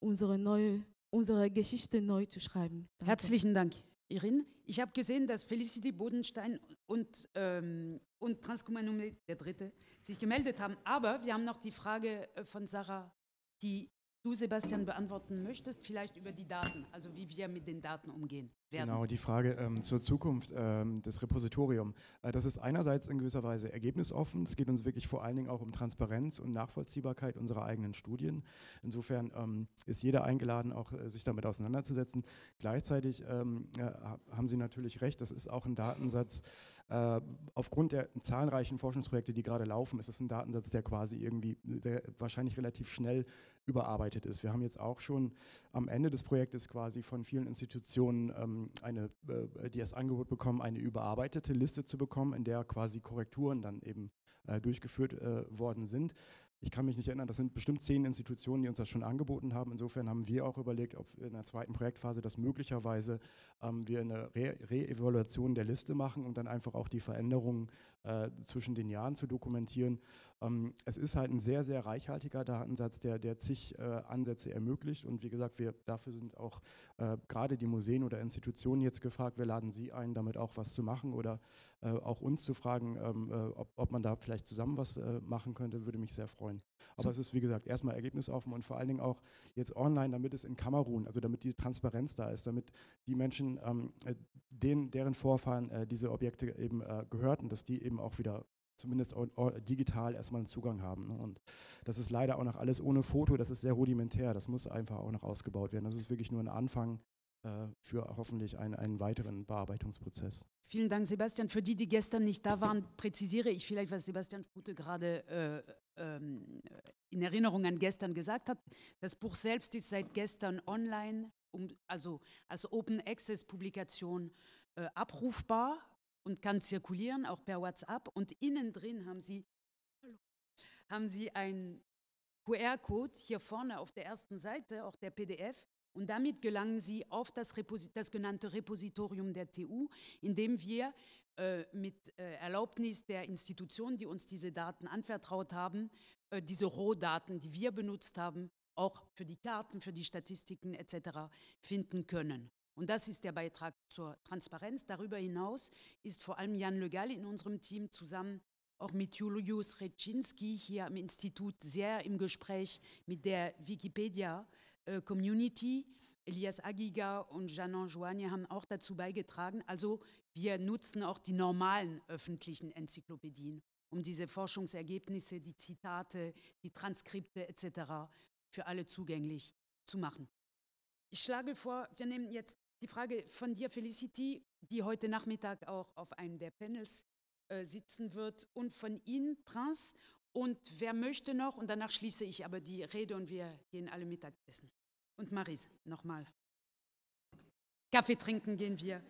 unsere Geschichte neu zu schreiben. Danke. Herzlichen Dank, Irin. Ich habe gesehen, dass Felicity Bodenstein und Prinz Kommandombe III. Sich gemeldet haben, aber wir haben noch die Frage von Sarah, die du, Sebastian, beantworten möchtest, vielleicht über die Daten, also wie wir mit den Daten umgehen werden. Genau, die Frage zur Zukunft des Repositoriums. Das ist einerseits in gewisser Weise ergebnisoffen. Es geht uns wirklich vor allen Dingen auch um Transparenz und Nachvollziehbarkeit unserer eigenen Studien. Insofern ist jeder eingeladen, auch sich damit auseinanderzusetzen. Gleichzeitig haben Sie natürlich recht, das ist auch ein Datensatz. Aufgrund der zahlreichen Forschungsprojekte, die gerade laufen, ist es ein Datensatz, der quasi der wahrscheinlich relativ schnell überarbeitet ist. Wir haben jetzt auch schon am Ende des Projektes quasi von vielen Institutionen die das Angebot bekommen, eine überarbeitete Liste zu bekommen, in der quasi Korrekturen dann eben durchgeführt worden sind. Ich kann mich nicht erinnern, das sind bestimmt 10 Institutionen, die uns das schon angeboten haben. Insofern haben wir auch überlegt, ob in der zweiten Projektphase, dass möglicherweise wir eine Re-Evaluation der Liste machen, um dann einfach auch die Veränderungen zwischen den Jahren zu dokumentieren. Es ist halt ein sehr, sehr reichhaltiger Datensatz, der zig Ansätze ermöglicht. Und wie gesagt, dafür sind auch gerade die Museen oder Institutionen jetzt gefragt, wir laden Sie ein, damit auch was zu machen oder auch uns zu fragen, ob man da vielleicht zusammen was machen könnte, würde mich sehr freuen. Aber es ist, wie gesagt, erstmal ergebnisoffen und vor allen Dingen auch jetzt online, damit es in Kamerun, also damit die Transparenz da ist, damit die Menschen, deren Vorfahren diese Objekte eben gehörten, dass die eben auch wieder zumindest digital erstmal einen Zugang haben. Ne? Und das ist leider auch noch alles ohne Foto, das ist sehr rudimentär, das muss einfach auch noch ausgebaut werden. Das ist wirklich nur ein Anfang für hoffentlich einen weiteren Bearbeitungsprozess. Vielen Dank, Sebastian. Für die gestern nicht da waren, präzisiere ich vielleicht, was Sebastian Spute gerade in Erinnerung an gestern gesagt hat. Das Buch selbst ist seit gestern online, also als Open-Access-Publikation abrufbar und kann zirkulieren, auch per WhatsApp. Und innen drin haben Sie einen QR-Code hier vorne auf der ersten Seite, auch der PDF. Und damit gelangen Sie auf das genannte Repositorium der TU, in dem wir mit Erlaubnis der Institutionen, die uns diese Daten anvertraut haben, diese Rohdaten, die wir benutzt haben, auch für die Karten, für die Statistiken etc. finden können. Und das ist der Beitrag zur Transparenz. Darüber hinaus ist vor allem Jan Le Gall in unserem Team zusammen auch mit Julius Reczynski hier am Institut sehr im Gespräch mit der Wikipedia-Community. Elias Agiga und Janon Joagne haben auch dazu beigetragen. Also wir nutzen auch die normalen öffentlichen Enzyklopädien, um diese Forschungsergebnisse, die Zitate, die Transkripte etc. für alle zugänglich zu machen. Ich schlage vor, wir nehmen jetzt die Frage von dir, Felicity, die heute Nachmittag auch auf einem der Panels sitzen wird, und von Ihnen, Prinz. Und wer möchte noch? Und danach schließe ich aber die Rede und wir gehen alle Mittagessen. Und Maris, nochmal. Kaffee trinken gehen wir.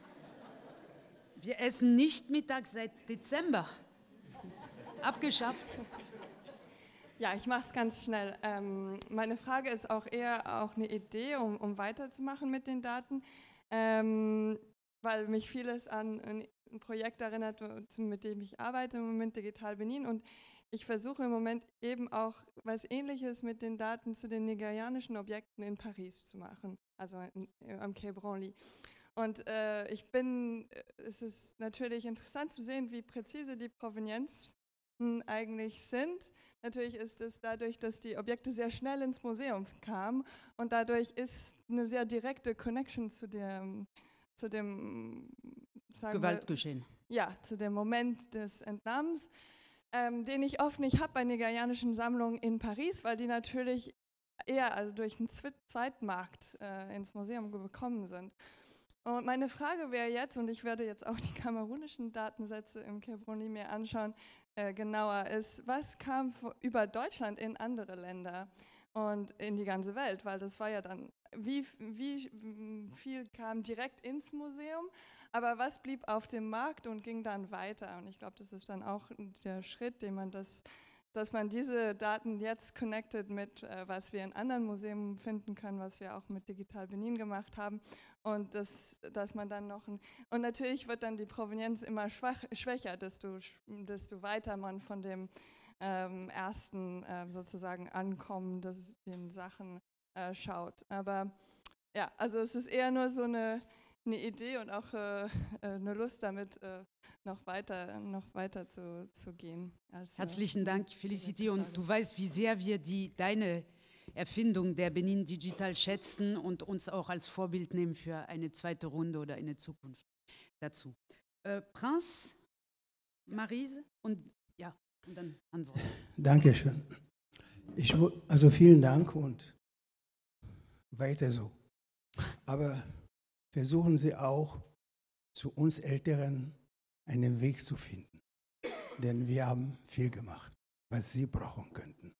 Wir essen nicht mittags seit Dezember. Abgeschafft. Ja, ich mache es ganz schnell. Meine Frage ist auch eher auch eine Idee, um weiterzumachen mit den Daten, weil mich vieles an ein Projekt erinnert, mit dem ich arbeite im Moment, Digital Benin. Und ich versuche im Moment eben auch was Ähnliches mit den Daten zu den nigerianischen Objekten in Paris zu machen, also am Quai Branly. Und es ist natürlich interessant zu sehen, wie präzise die Provenienzen eigentlich sind. Natürlich ist es dadurch, dass die Objekte sehr schnell ins Museum kamen und dadurch ist eine sehr direkte Connection zu dem Gewaltgeschehen. Ja, zu dem Moment des Entnahmens, den ich oft nicht habe bei nigerianischen Sammlungen in Paris, weil die natürlich eher also durch einen Zweitmarkt ins Museum gekommen sind. Und meine Frage wäre jetzt, und ich werde jetzt auch die kamerunischen Datensätze im Quai Branly mir anschauen, genauer ist, was kam über Deutschland in andere Länder und in die ganze Welt, weil das war ja dann, wie viel kam direkt ins Museum, aber was blieb auf dem Markt und ging dann weiter. Und ich glaube, das ist dann auch der Schritt, den man dass man diese Daten jetzt connected mit, was wir in anderen Museen finden können, was wir auch mit Digital Benin gemacht haben. Und dass man dann und natürlich wird dann die Provenienz immer schwächer, desto weiter man von dem ersten sozusagen Ankommen den Sachen schaut. Aber ja, also es ist eher nur so eine Idee und auch eine Lust damit, noch weiter zu gehen. Herzlichen Dank, Felicity. Und du weißt, wie sehr wir deine Erfindung der Benin Digital schätzen und uns auch als Vorbild nehmen für eine zweite Runde oder eine Zukunft dazu. Prince, Maryse und dann Antwort. Dankeschön. Also vielen Dank und weiter so. Aber versuchen Sie auch, zu uns Älteren einen Weg zu finden. Denn wir haben viel gemacht, was Sie brauchen könnten.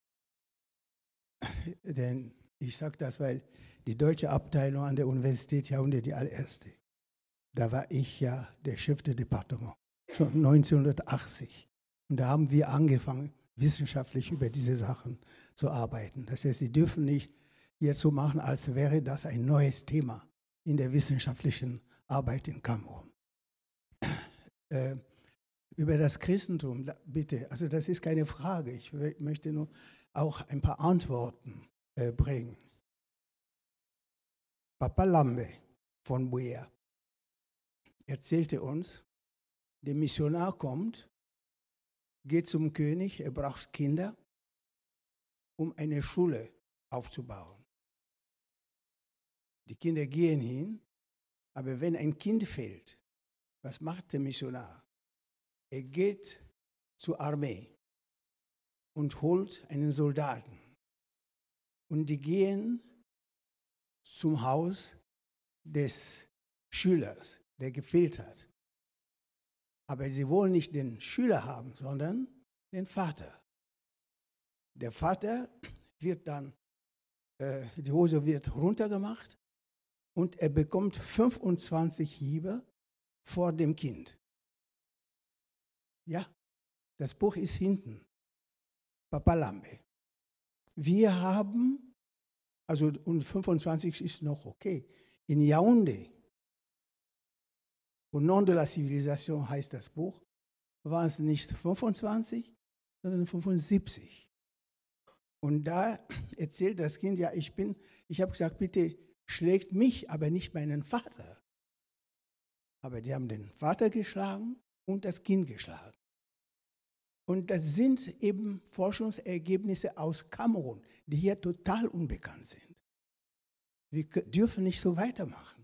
Denn ich sage das, weil die deutsche Abteilung an der Universität Yaoundé, die allererste, da war ich ja der Chef de Departement, schon 1980. Und da haben wir angefangen, wissenschaftlich über diese Sachen zu arbeiten. Das heißt, Sie dürfen nicht jetzt so machen, als wäre das ein neues Thema in der wissenschaftlichen Arbeit in Kamerun. Über das Christentum, bitte, also das ist keine Frage. Ich möchte nur auch ein paar Antworten bringen. Papa Lambe von Buea erzählte uns, der Missionar kommt, geht zum König, er braucht Kinder, um eine Schule aufzubauen. Die Kinder gehen hin, aber wenn ein Kind fehlt, was macht der Missionar? Er geht zur Armee und holt einen Soldaten. Und die gehen zum Haus des Schülers, der gefehlt hat. Aber sie wollen nicht den Schüler haben, sondern den Vater. Der Vater wird dann, die Hose wird runtergemacht und er bekommt 25 Hiebe vor dem Kind. Ja, das Buch ist hinten. Papa Lambe. Wir haben, also und 25 ist noch okay, in Yaoundé, Au nom de la civilisation heißt das Buch, waren es nicht 25, sondern 75. Und da erzählt das Kind, ja, ich habe gesagt, bitte schlägt mich, aber nicht meinen Vater. Aber die haben den Vater geschlagen und das Kind geschlagen. Und das sind eben Forschungsergebnisse aus Kamerun, die hier total unbekannt sind. Wir dürfen nicht so weitermachen.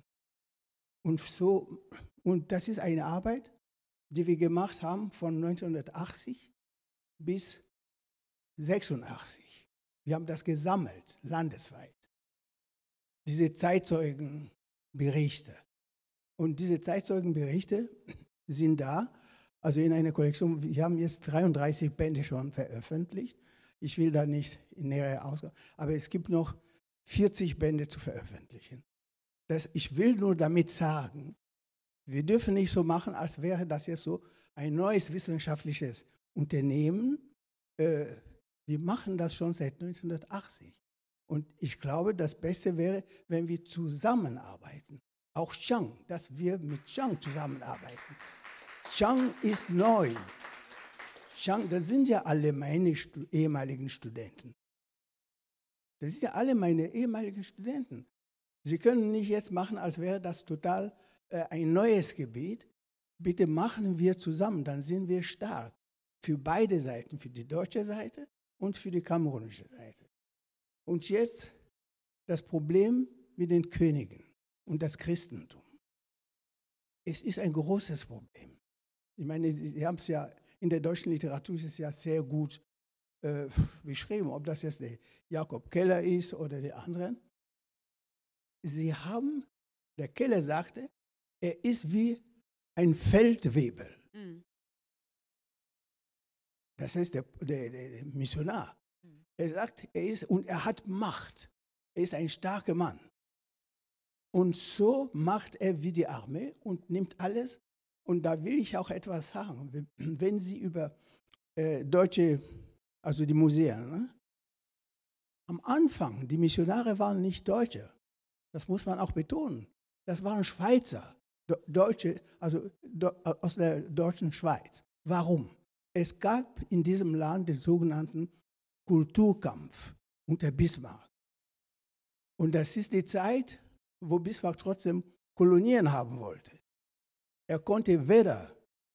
Und das ist eine Arbeit, die wir gemacht haben von 1980 bis 1986. Wir haben das gesammelt, landesweit. Diese Zeitzeugenberichte. Und diese Zeitzeugenberichte sind da, also in einer Kollektion. Wir haben jetzt 33 Bände schon veröffentlicht. Ich will da nicht in nähere Ausgabe, aber es gibt noch 40 Bände zu veröffentlichen. Ich will nur damit sagen, wir dürfen nicht so machen, als wäre das jetzt so ein neues wissenschaftliches Unternehmen. Wir machen das schon seit 1980. Und ich glaube, das Beste wäre, wenn wir zusammenarbeiten. Auch Chang, dass wir mit Chang zusammenarbeiten. Chang ist neu. Chang, das sind ja alle meine ehemaligen Studenten. Das sind ja alle meine ehemaligen Studenten. Sie können nicht jetzt machen, als wäre das total ein neues Gebiet. Bitte machen wir zusammen, dann sind wir stark. Für beide Seiten, für die deutsche Seite und für die kamerunische Seite. Und jetzt das Problem mit den Königen und das Christentum. Es ist ein großes Problem. Ich meine, Sie haben es ja, in der deutschen Literatur ist es ja sehr gut beschrieben, ob das jetzt der Jakob Keller ist oder die anderen. Der Keller sagte, er ist wie ein Feldwebel. Mhm. Das heißt, der Missionar. Er sagt, er hat Macht. Er ist ein starker Mann. Und so macht er wie die Armee und nimmt alles. Und da will ich auch etwas sagen. Wenn Sie über deutsche, also die Museen, ne? Am Anfang, die Missionare waren nicht Deutsche. Das muss man auch betonen. Das waren Schweizer, Deutsche, also aus der deutschen Schweiz. Warum? Es gab in diesem Land den sogenannten Kulturkampf unter Bismarck. Und das ist die Zeit, wo Bismarck trotzdem Kolonien haben wollte. Er konnte weder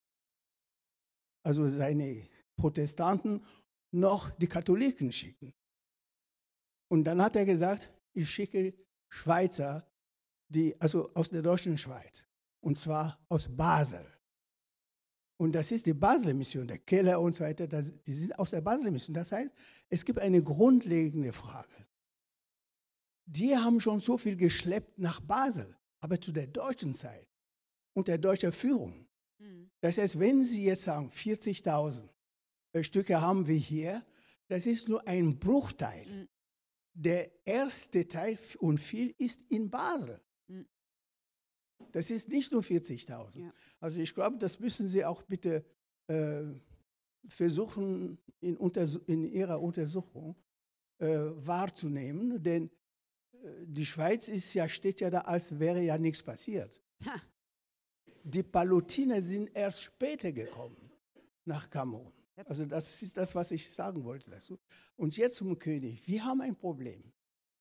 also seine Protestanten noch die Katholiken schicken. Und dann hat er gesagt, ich schicke Schweizer, also aus der deutschen Schweiz, und zwar aus Basel. Und das ist die Basler Mission, der Keller und so weiter, die sind aus der Basler Mission. Das heißt, es gibt eine grundlegende Frage. Die haben schon so viel geschleppt nach Basel, aber zu der deutschen Zeit, unter deutscher Führung. Mhm. Das heißt, wenn Sie jetzt sagen, 40.000 Stücke haben wir hier, das ist nur ein Bruchteil. Mhm. Der erste Teil und viel ist in Basel. Mhm. Das ist nicht nur 40.000. Ja. Also ich glaube, das müssen Sie auch bitte versuchen, in Ihrer Untersuchung wahrzunehmen, denn die Schweiz steht ja da, als wäre ja nichts passiert. Ha. Die Palutiner sind erst später gekommen nach Kamerun. Also das ist das, was ich sagen wollte dazu. Und jetzt zum König. Wir haben ein Problem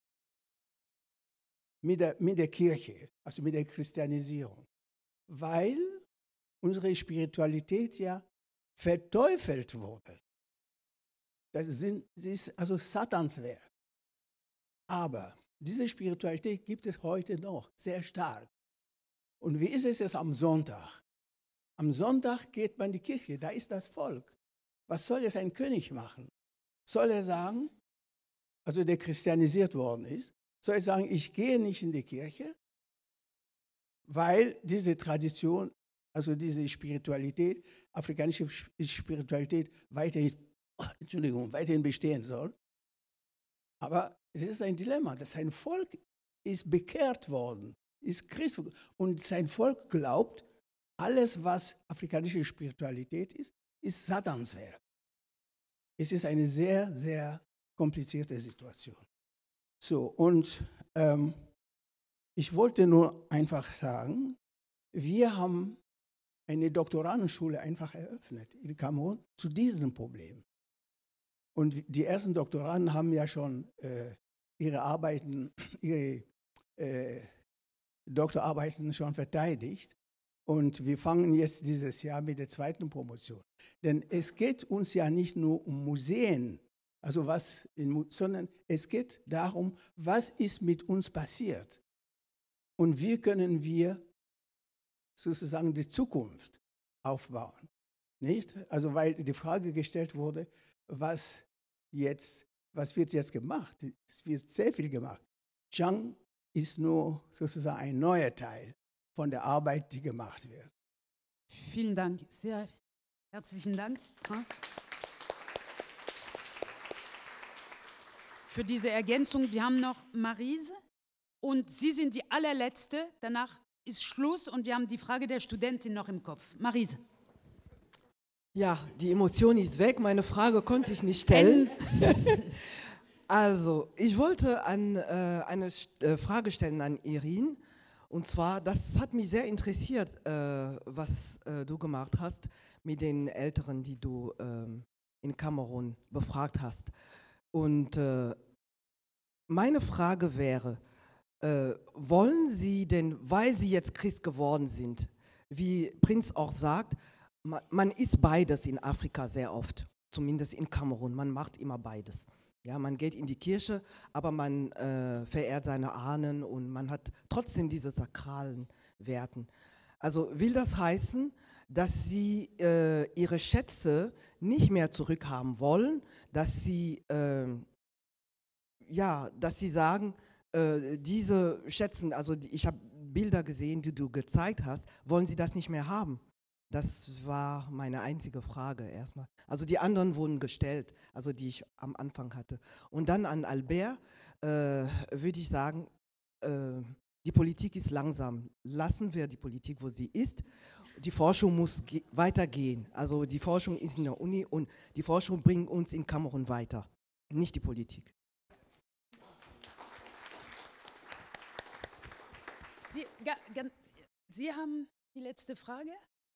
mit der Kirche, also mit der Christianisierung, weil unsere Spiritualität ja verteufelt wurde. Das ist also Satans Werk. Aber diese Spiritualität gibt es heute noch sehr stark. Und wie ist es jetzt am Sonntag? Am Sonntag geht man in die Kirche, da ist das Volk. Was soll jetzt ein König machen? Soll er sagen, also der christianisiert worden ist, soll er sagen, ich gehe nicht in die Kirche, weil diese Tradition, also diese Spiritualität, afrikanische Spiritualität weiterhin bestehen soll? Aber es ist ein Dilemma, dass sein Volk ist bekehrt worden, ist Christ, und sein Volk glaubt, alles, was afrikanische Spiritualität ist Satans Werk. Es ist eine sehr, sehr komplizierte Situation. So, und ich wollte nur einfach sagen, wir haben eine Doktorandenschule einfach eröffnet in Kamerun zu diesem Problem. Und die ersten Doktoranden haben ja schon ihre Doktorarbeiten schon verteidigt. Und wir fangen jetzt dieses Jahr mit der zweiten Promotion. Denn es geht uns ja nicht nur um Museen, also sondern es geht darum, was ist mit uns passiert. Und wie können wir sozusagen die Zukunft aufbauen. Nicht? Also weil die Frage gestellt wurde, was wird jetzt gemacht? Es wird sehr viel gemacht. Chang ist nur sozusagen ein neuer Teil von der Arbeit, die gemacht wird. Vielen Dank, sehr herzlichen Dank, Hans, für diese Ergänzung. Wir haben noch Marise und Sie sind die allerletzte. Danach ist Schluss und wir haben die Frage der Studentin noch im Kopf. Marise. Ja, die Emotion ist weg. Meine Frage konnte ich nicht stellen. Also, ich wollte eine Frage stellen an Irin. Und zwar, das hat mich sehr interessiert, was du gemacht hast mit den Älteren, die du in Kamerun befragt hast. Und meine Frage wäre, wollen Sie denn, weil Sie jetzt Christ geworden sind, wie Prinz auch sagt, man ist beides in Afrika sehr oft, zumindest in Kamerun, man macht immer beides. Ja, man geht in die Kirche, aber man verehrt seine Ahnen und man hat trotzdem diese sakralen Werten. Also will das heißen, dass Sie Ihre Schätze nicht mehr zurückhaben wollen, dass Sie, dass Sie sagen, diese Schätzen, also ich habe Bilder gesehen, die du gezeigt hast, wollen Sie das nicht mehr haben? Das war meine einzige Frage erstmal. Also die anderen wurden gestellt, also die ich am Anfang hatte. Und dann an Albert würde ich sagen, die Politik ist langsam. Lassen wir die Politik, wo sie ist. Die Forschung muss weitergehen. Also die Forschung ist in der Uni und die Forschung bringt uns in Kamerun weiter, nicht die Politik. Sie haben die letzte Frage?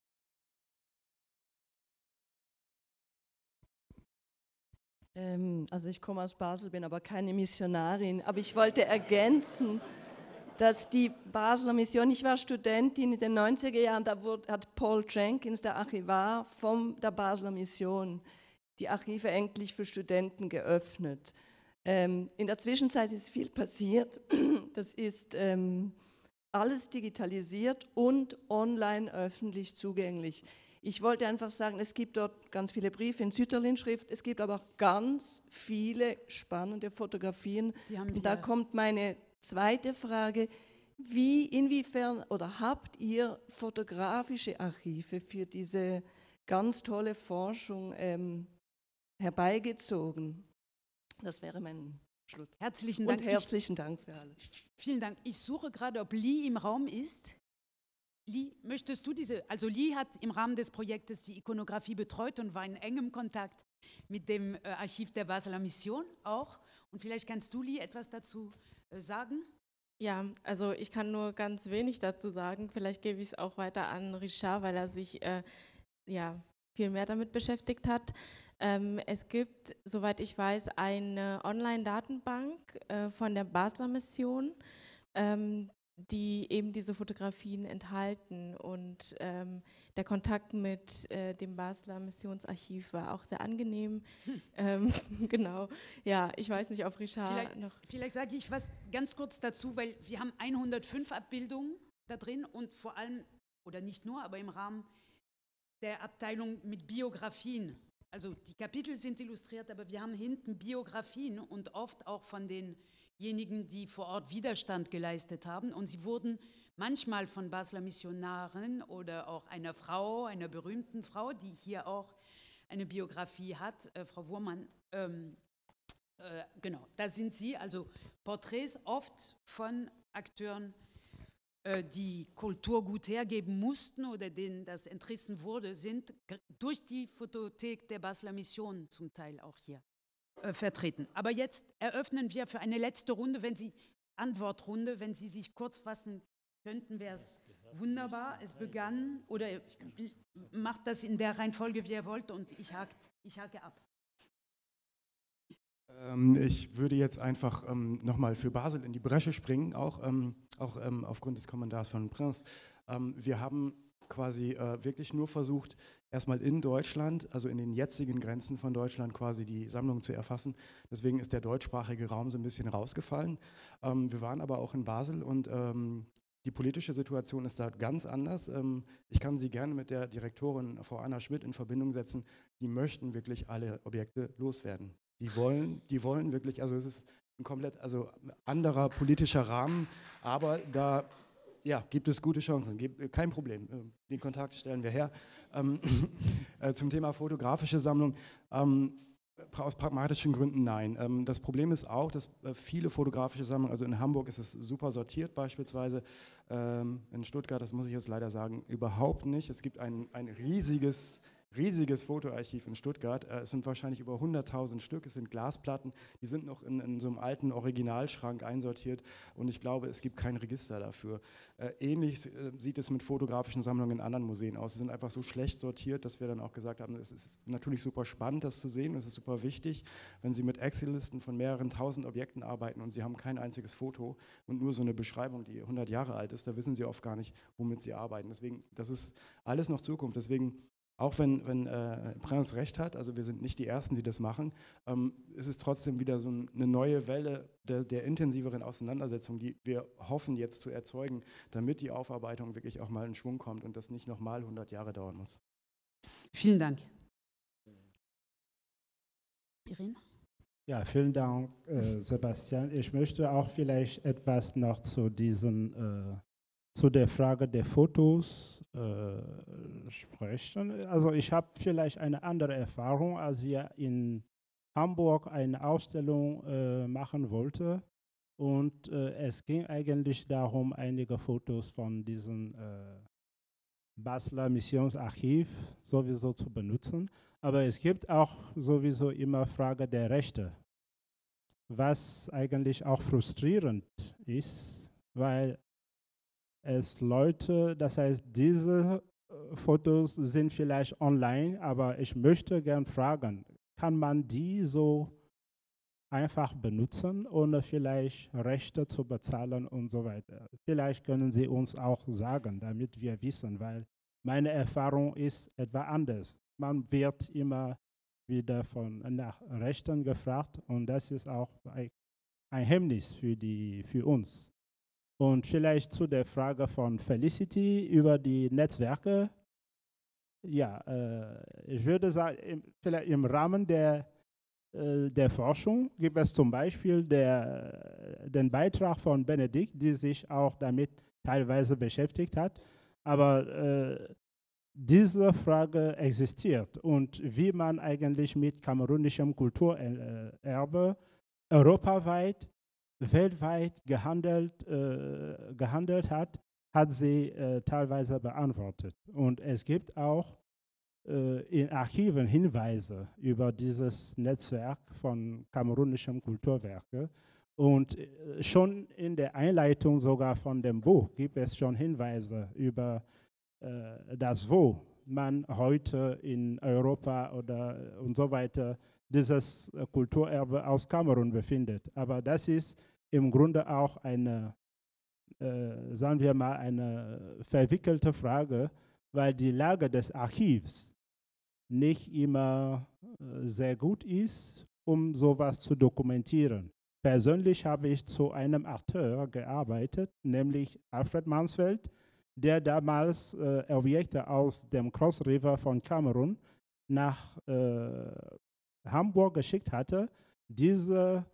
Also ich komme aus Basel, bin aber keine Missionarin, aber ich wollte ergänzen, dass die Basler Mission, ich war Studentin in den 90er Jahren, da hat Paul Jenkins, der Archivar von der Basler Mission, die Archive endlich für Studenten geöffnet. In der Zwischenzeit ist viel passiert, das ist alles digitalisiert und online öffentlich zugänglich. Ich wollte einfach sagen, es gibt dort ganz viele Briefe in Sütterlin-Schrift, es gibt aber auch ganz viele spannende Fotografien. Und da kommt meine zweite Frage, inwiefern oder habt ihr fotografische Archive für diese ganz tolle Forschung herbeigezogen? Das wäre mein Schluss. Herzlichen Dank. Und herzlichen Dank für alle. Vielen Dank. Ich suche gerade, ob Lee im Raum ist. Lee, möchtest du also Lee hat im Rahmen des Projektes die Ikonografie betreut und war in engem Kontakt mit dem Archiv der Basler Mission auch. Und vielleicht kannst du, Lee, etwas dazu sagen? Ja, also ich kann nur ganz wenig dazu sagen. Vielleicht gebe ich es auch weiter an Richard, weil er sich viel mehr damit beschäftigt hat. Es gibt, soweit ich weiß, eine Online-Datenbank von der Basler Mission, die eben diese Fotografien enthalten. Und der Kontakt mit dem Basler Missionsarchiv war auch sehr angenehm. Genau, ja, ich weiß nicht, ob Richard noch... Vielleicht sage ich was ganz kurz dazu, weil wir haben 105 Abbildungen da drin und vor allem, oder nicht nur, aber im Rahmen der Abteilung mit Biografien. Also die Kapitel sind illustriert, aber wir haben hinten Biografien und oft auch von denjenigen, die vor Ort Widerstand geleistet haben. Und sie wurden manchmal von Basler Missionaren oder auch einer Frau, einer berühmten Frau, die hier auch eine Biografie hat, Frau Wurmann, genau, da sind sie, also Porträts oft von Akteuren, die Kulturgut hergeben mussten oder denen das entrissen wurde, sind durch die Fotothek der Basler Mission zum Teil auch hier vertreten. Aber jetzt eröffnen wir für eine letzte Runde, Antwortrunde, wenn Sie sich kurz fassen könnten, wäre es wunderbar. Es begann, oder macht das in der Reihenfolge, wie ihr wollt, und ich hake ab. Ich würde jetzt einfach nochmal für Basel in die Bresche springen, auch aufgrund des Kommentars von Prinz. Wir haben quasi wirklich nur versucht, erstmal in Deutschland, also in den jetzigen Grenzen von Deutschland quasi die Sammlung zu erfassen. Deswegen ist der deutschsprachige Raum so ein bisschen rausgefallen. Wir waren aber auch in Basel und die politische Situation ist da ganz anders. Ich kann Sie gerne mit der Direktorin, Frau Anna Schmidt, in Verbindung setzen. Die möchten wirklich alle Objekte loswerden. Die wollen wirklich, also es ist ein komplett anderer politischer Rahmen, aber da gibt es gute Chancen, kein Problem. Den Kontakt stellen wir her. Zum Thema fotografische Sammlung, aus pragmatischen Gründen nein. Das Problem ist auch, dass viele fotografische Sammlungen, also in Hamburg ist es super sortiert beispielsweise, in Stuttgart, das muss ich jetzt leider sagen, überhaupt nicht. Es gibt ein riesiges riesiges Fotoarchiv in Stuttgart. Es sind wahrscheinlich über 100.000 Stück. Es sind Glasplatten, die sind noch in so einem alten Originalschrank einsortiert und ich glaube, es gibt kein Register dafür. Ähnlich sieht es mit fotografischen Sammlungen in anderen Museen aus. Sie sind einfach so schlecht sortiert, dass wir dann auch gesagt haben, es ist natürlich super spannend, das zu sehen. Es ist super wichtig, wenn Sie mit Excel-Listen von mehreren tausend Objekten arbeiten und Sie haben kein einziges Foto und nur so eine Beschreibung, die 100 Jahre alt ist, da wissen Sie oft gar nicht, womit Sie arbeiten. Deswegen, das ist alles noch Zukunft. Deswegen, auch wenn Prince recht hat, also wir sind nicht die Ersten, die das machen, ist es trotzdem wieder so eine neue Welle der intensiveren Auseinandersetzung, die wir hoffen jetzt zu erzeugen, damit die Aufarbeitung wirklich auch mal in Schwung kommt und das nicht nochmal 100 Jahre dauern muss. Vielen Dank. Irene? Ja, vielen Dank, Sebastian. Ich möchte auch vielleicht etwas noch zu der Frage der Fotos sprechen. Also ich habe vielleicht eine andere Erfahrung, als wir in Hamburg eine Ausstellung machen wollten. Und es ging eigentlich darum, einige Fotos von diesem Basler Missionsarchiv sowieso zu benutzen. Aber es gibt auch sowieso immer Frage der Rechte, was eigentlich auch frustrierend ist, weil es Leute, das heißt, diese Fotos sind vielleicht online, aber ich möchte gern fragen, kann man die so einfach benutzen, ohne vielleicht Rechte zu bezahlen und so weiter? Vielleicht können Sie uns auch sagen, damit wir wissen, weil meine Erfahrung ist etwa anders. Man wird immer wieder nach Rechten gefragt und das ist auch ein Hemmnis für uns. Und vielleicht zu der Frage von Felicity über die Netzwerke. Ja, ich würde sagen, vielleicht im Rahmen der Forschung gibt es zum Beispiel den Beitrag von Benedikt, die sich auch damit teilweise beschäftigt hat. Aber diese Frage existiert und wie man eigentlich mit kamerunischem Kulturerbe europaweit, weltweit gehandelt hat sie teilweise beantwortet. Und es gibt auch in Archiven Hinweise über dieses Netzwerk von kamerunischem Kulturwerke. Und schon in der Einleitung sogar von dem Buch gibt es schon Hinweise über das, wo man heute in Europa oder und so weiter dieses Kulturerbe aus Kamerun befindet. Aber das ist im Grunde auch eine, sagen wir mal, eine verwickelte Frage, weil die Lage des Archivs nicht immer sehr gut ist, um sowas zu dokumentieren. Persönlich habe ich zu einem Akteur gearbeitet, nämlich Alfred Mansfeld, der damals Objekte aus dem Cross River von Kamerun nach Hamburg geschickt hatte. Diese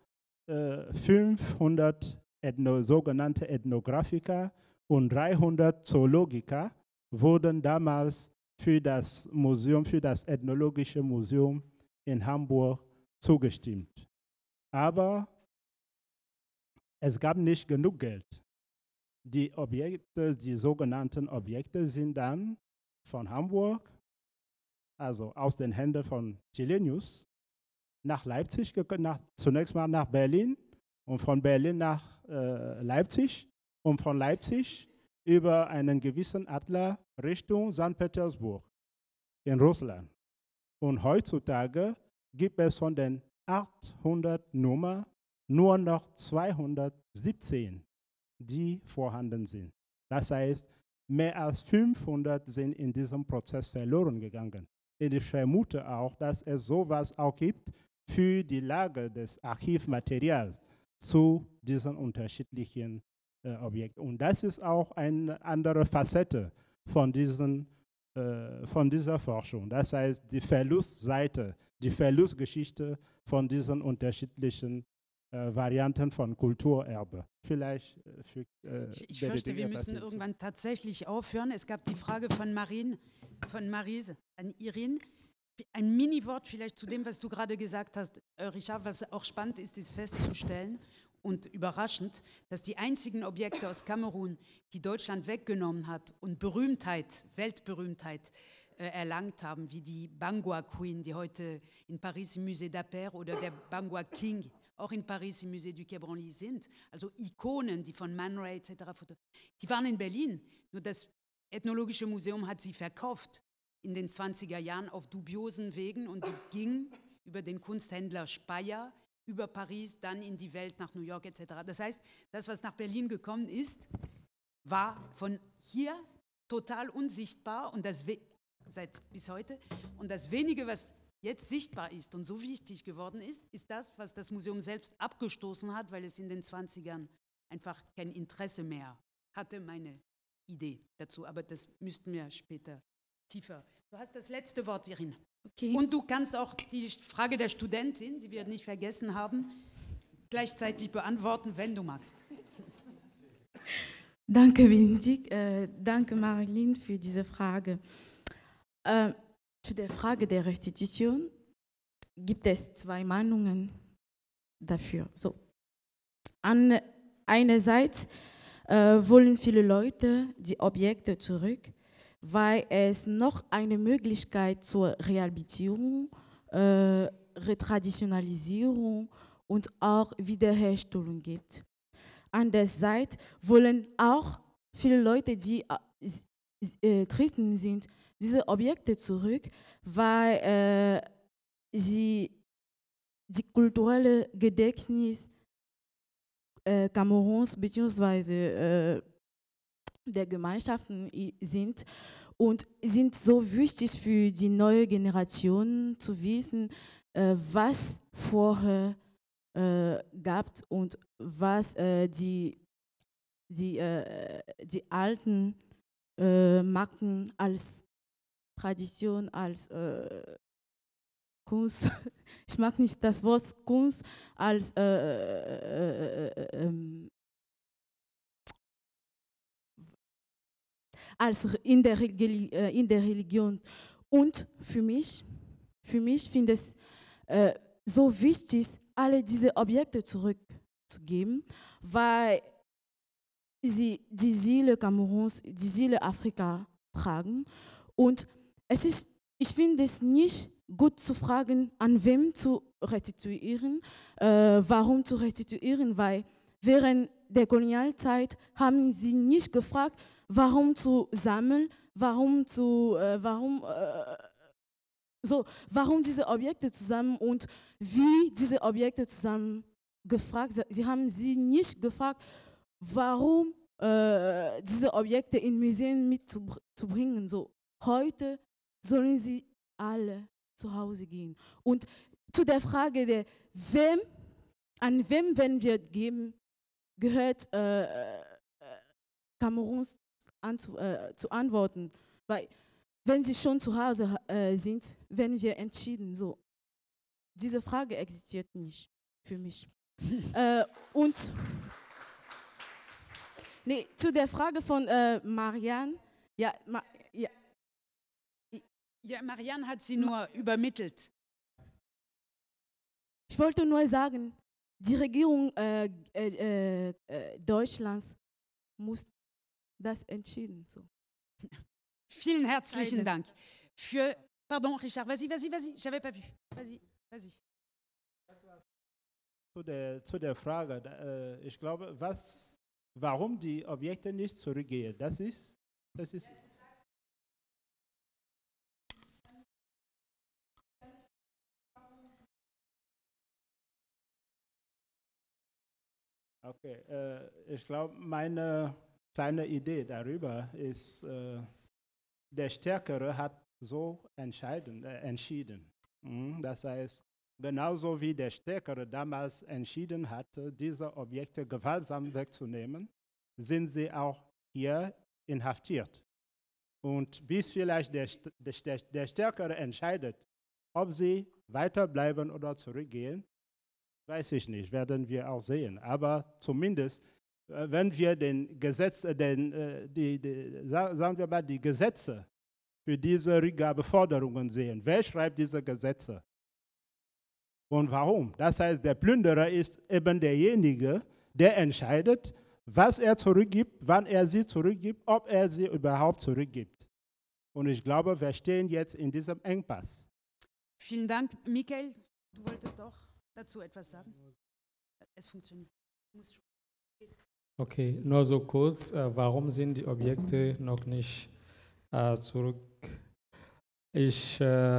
500 sogenannte Ethnographiker und 300 Zoologiker wurden damals für das Museum, für das Ethnologische Museum in Hamburg zugestimmt. Aber es gab nicht genug Geld. Die Objekte, die sogenannten Objekte sind dann von Hamburg, also aus den Händen von Chilenius, nach Leipzig, zunächst mal nach Berlin und von Berlin nach Leipzig und von Leipzig über einen gewissen Adler Richtung St. Petersburg in Russland. Und heutzutage gibt es von den 800 Nummern nur noch 217, die vorhanden sind. Das heißt, mehr als 500 sind in diesem Prozess verloren gegangen. Und ich vermute auch, dass es sowas auch gibt für die Lage des Archivmaterials zu diesen unterschiedlichen Objekten. Und das ist auch eine andere Facette von dieser Forschung. Das heißt, die Verlustseite, die Verlustgeschichte von diesen unterschiedlichen Varianten von Kulturerbe. Vielleicht für ich fürchte, wir müssen irgendwann tatsächlich aufhören. Es gab die Frage von Marise an Irene. Ein Mini-Wort vielleicht zu dem, was du gerade gesagt hast, Richard. Was auch spannend ist, ist festzustellen und überraschend, dass die einzigen Objekte aus Kamerun, die Deutschland weggenommen hat und Berühmtheit, Weltberühmtheit erlangt haben, wie die Bangua Queen, die heute in Paris im Musée d'Aper, oder der Bangua King, auch in Paris im Musée du Quai Branly sind. Also Ikonen, die von Man Ray etc. Die waren in Berlin. Nur das Ethnologische Museum hat sie verkauft in den 20er Jahren auf dubiosen Wegen, und die ging über den Kunsthändler Speyer, über Paris, dann in die Welt, nach New York etc. Das heißt, das, was nach Berlin gekommen ist, war von hier total unsichtbar, und das seit bis heute. Und das Wenige, was jetzt sichtbar ist und so wichtig geworden ist, ist das, was das Museum selbst abgestoßen hat, weil es in den 20ern einfach kein Interesse mehr hatte, meine Idee dazu. Aber das müssten wir später tiefer. Du hast das letzte Wort, Irina. Okay. Und du kannst auch die Frage der Studentin, die wir nicht vergessen haben, gleichzeitig beantworten, wenn du magst. Danke, Benedikt. Danke, Marilyn, für diese Frage. Zu der Frage der Restitution gibt es zwei Meinungen dafür. So. Einerseits wollen viele Leute die Objekte zurück, weil es noch eine Möglichkeit zur Rehabilitierung, Retraditionalisierung und auch Wiederherstellung gibt. Andererseits wollen auch viele Leute, die Christen sind, diese Objekte zurück, weil sie die kulturelle Gedächtnis Kameruns bzw. der Gemeinschaften sind und sind so wichtig für die neue Generation zu wissen, was vorher gab und was die Alten machten als Tradition, als Kunst. Ich mag nicht das Wort Kunst, als in der Religion. Und für mich finde ich es so wichtig, alle diese Objekte zurückzugeben, weil sie die Seele Kameruns, die Seele Afrika tragen. Und ich finde es nicht gut zu fragen, an wem zu restituieren, warum zu restituieren, weil während der Kolonialzeit haben sie nicht gefragt, warum zu sammeln, warum diese Objekte zusammen und wie diese Objekte zusammen gefragt. Sie haben sie nicht gefragt, warum diese Objekte in Museen mitzubringen. So, heute sollen sie alle zu Hause gehen. Und zu der Frage, an wem werden wir geben, gehört Kameruns zu antworten. Weil wenn sie schon zu Hause sind, werden wir entschieden. So, diese Frage existiert nicht für mich. Und zu der Frage von Marianne, Marianne hat sie nur übermittelt. Ich wollte nur sagen, die Regierung Deutschlands muss das entschieden. So. Vielen herzlichen Dank. Pardon, Richard, vas-y, j'avais pas vu. Vas-y. Zu der Frage, ich glaube, warum die Objekte nicht zurückgehen, das ist okay, ich glaube, meine kleine Idee darüber ist, der Stärkere hat so entschieden. Das heißt, genauso wie der Stärkere damals entschieden hatte, diese Objekte gewaltsam wegzunehmen, sind sie auch hier inhaftiert. Und bis vielleicht der Stärkere entscheidet, ob sie weiterbleiben oder zurückgehen, weiß ich nicht, werden wir auch sehen. Aber zumindest, wenn wir die Gesetze für diese Rückgabeforderungen sehen, wer schreibt diese Gesetze? Und warum? Das heißt, der Plünderer ist eben derjenige, der entscheidet, was er zurückgibt, wann er sie zurückgibt, ob er sie überhaupt zurückgibt. Und ich glaube, wir stehen jetzt in diesem Engpass. Vielen Dank. Michael, du wolltest auch dazu etwas sagen? Es funktioniert. Okay, nur so kurz. Warum sind die Objekte noch nicht zurück? Ich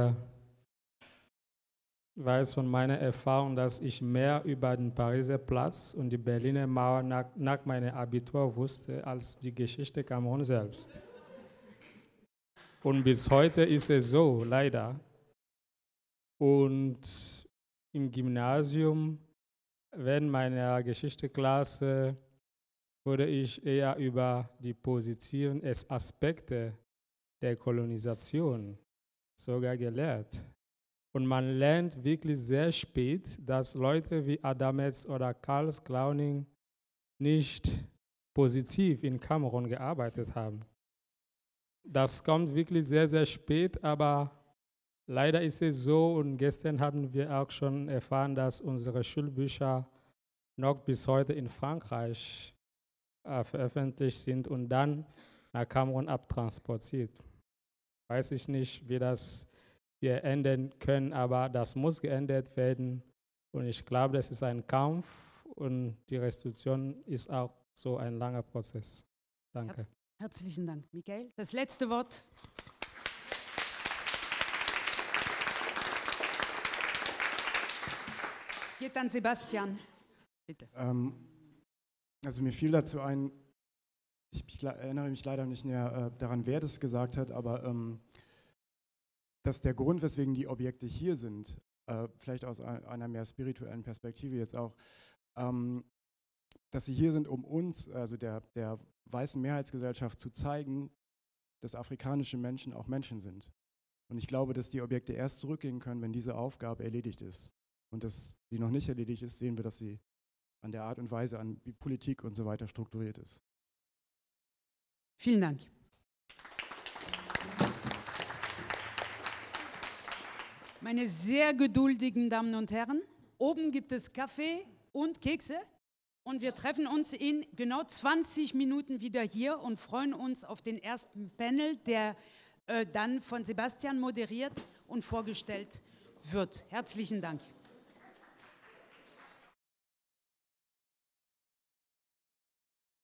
weiß von meiner Erfahrung, dass ich mehr über den Pariser Platz und die Berliner Mauer nach meinem Abitur wusste, als die Geschichte Kamerun selbst. Und bis heute ist es so, leider. Und im Gymnasium, während meiner Geschichteklasse, wurde ich eher über die positiven Aspekte der Kolonisation sogar gelehrt. Und man lernt wirklich sehr spät, dass Leute wie Adamez oder Karl Klauning nicht positiv in Kamerun gearbeitet haben. Das kommt wirklich sehr, sehr spät, aber leider ist es so, und gestern haben wir auch schon erfahren, dass unsere Schulbücher noch bis heute in Frankreich veröffentlicht sind und dann nach Kamerun abtransportiert. Weiß ich nicht, wie das wir ändern können, aber das muss geändert werden. Und ich glaube, das ist ein Kampf und die Restitution ist auch so ein langer Prozess. Danke. Herzlichen Dank, Michael. Das letzte Wort. Geht an Sebastian. Bitte. Also mir fiel dazu ein, ich erinnere mich leider nicht mehr daran, wer das gesagt hat, aber dass der Grund, weswegen die Objekte hier sind, vielleicht aus einer mehr spirituellen Perspektive jetzt auch, dass sie hier sind, um uns, also der weißen Mehrheitsgesellschaft, zu zeigen, dass afrikanische Menschen auch Menschen sind. Und ich glaube, dass die Objekte erst zurückgehen können, wenn diese Aufgabe erledigt ist. Und dass sie noch nicht erledigt ist, sehen wir, dass sie an der Art und Weise, an wie Politik und so weiter strukturiert ist. Vielen Dank. Meine sehr geduldigen Damen und Herren, oben gibt es Kaffee und Kekse und wir treffen uns in genau 20 Minuten wieder hier und freuen uns auf den ersten Panel, der dann von Sebastian moderiert und vorgestellt wird. Herzlichen Dank.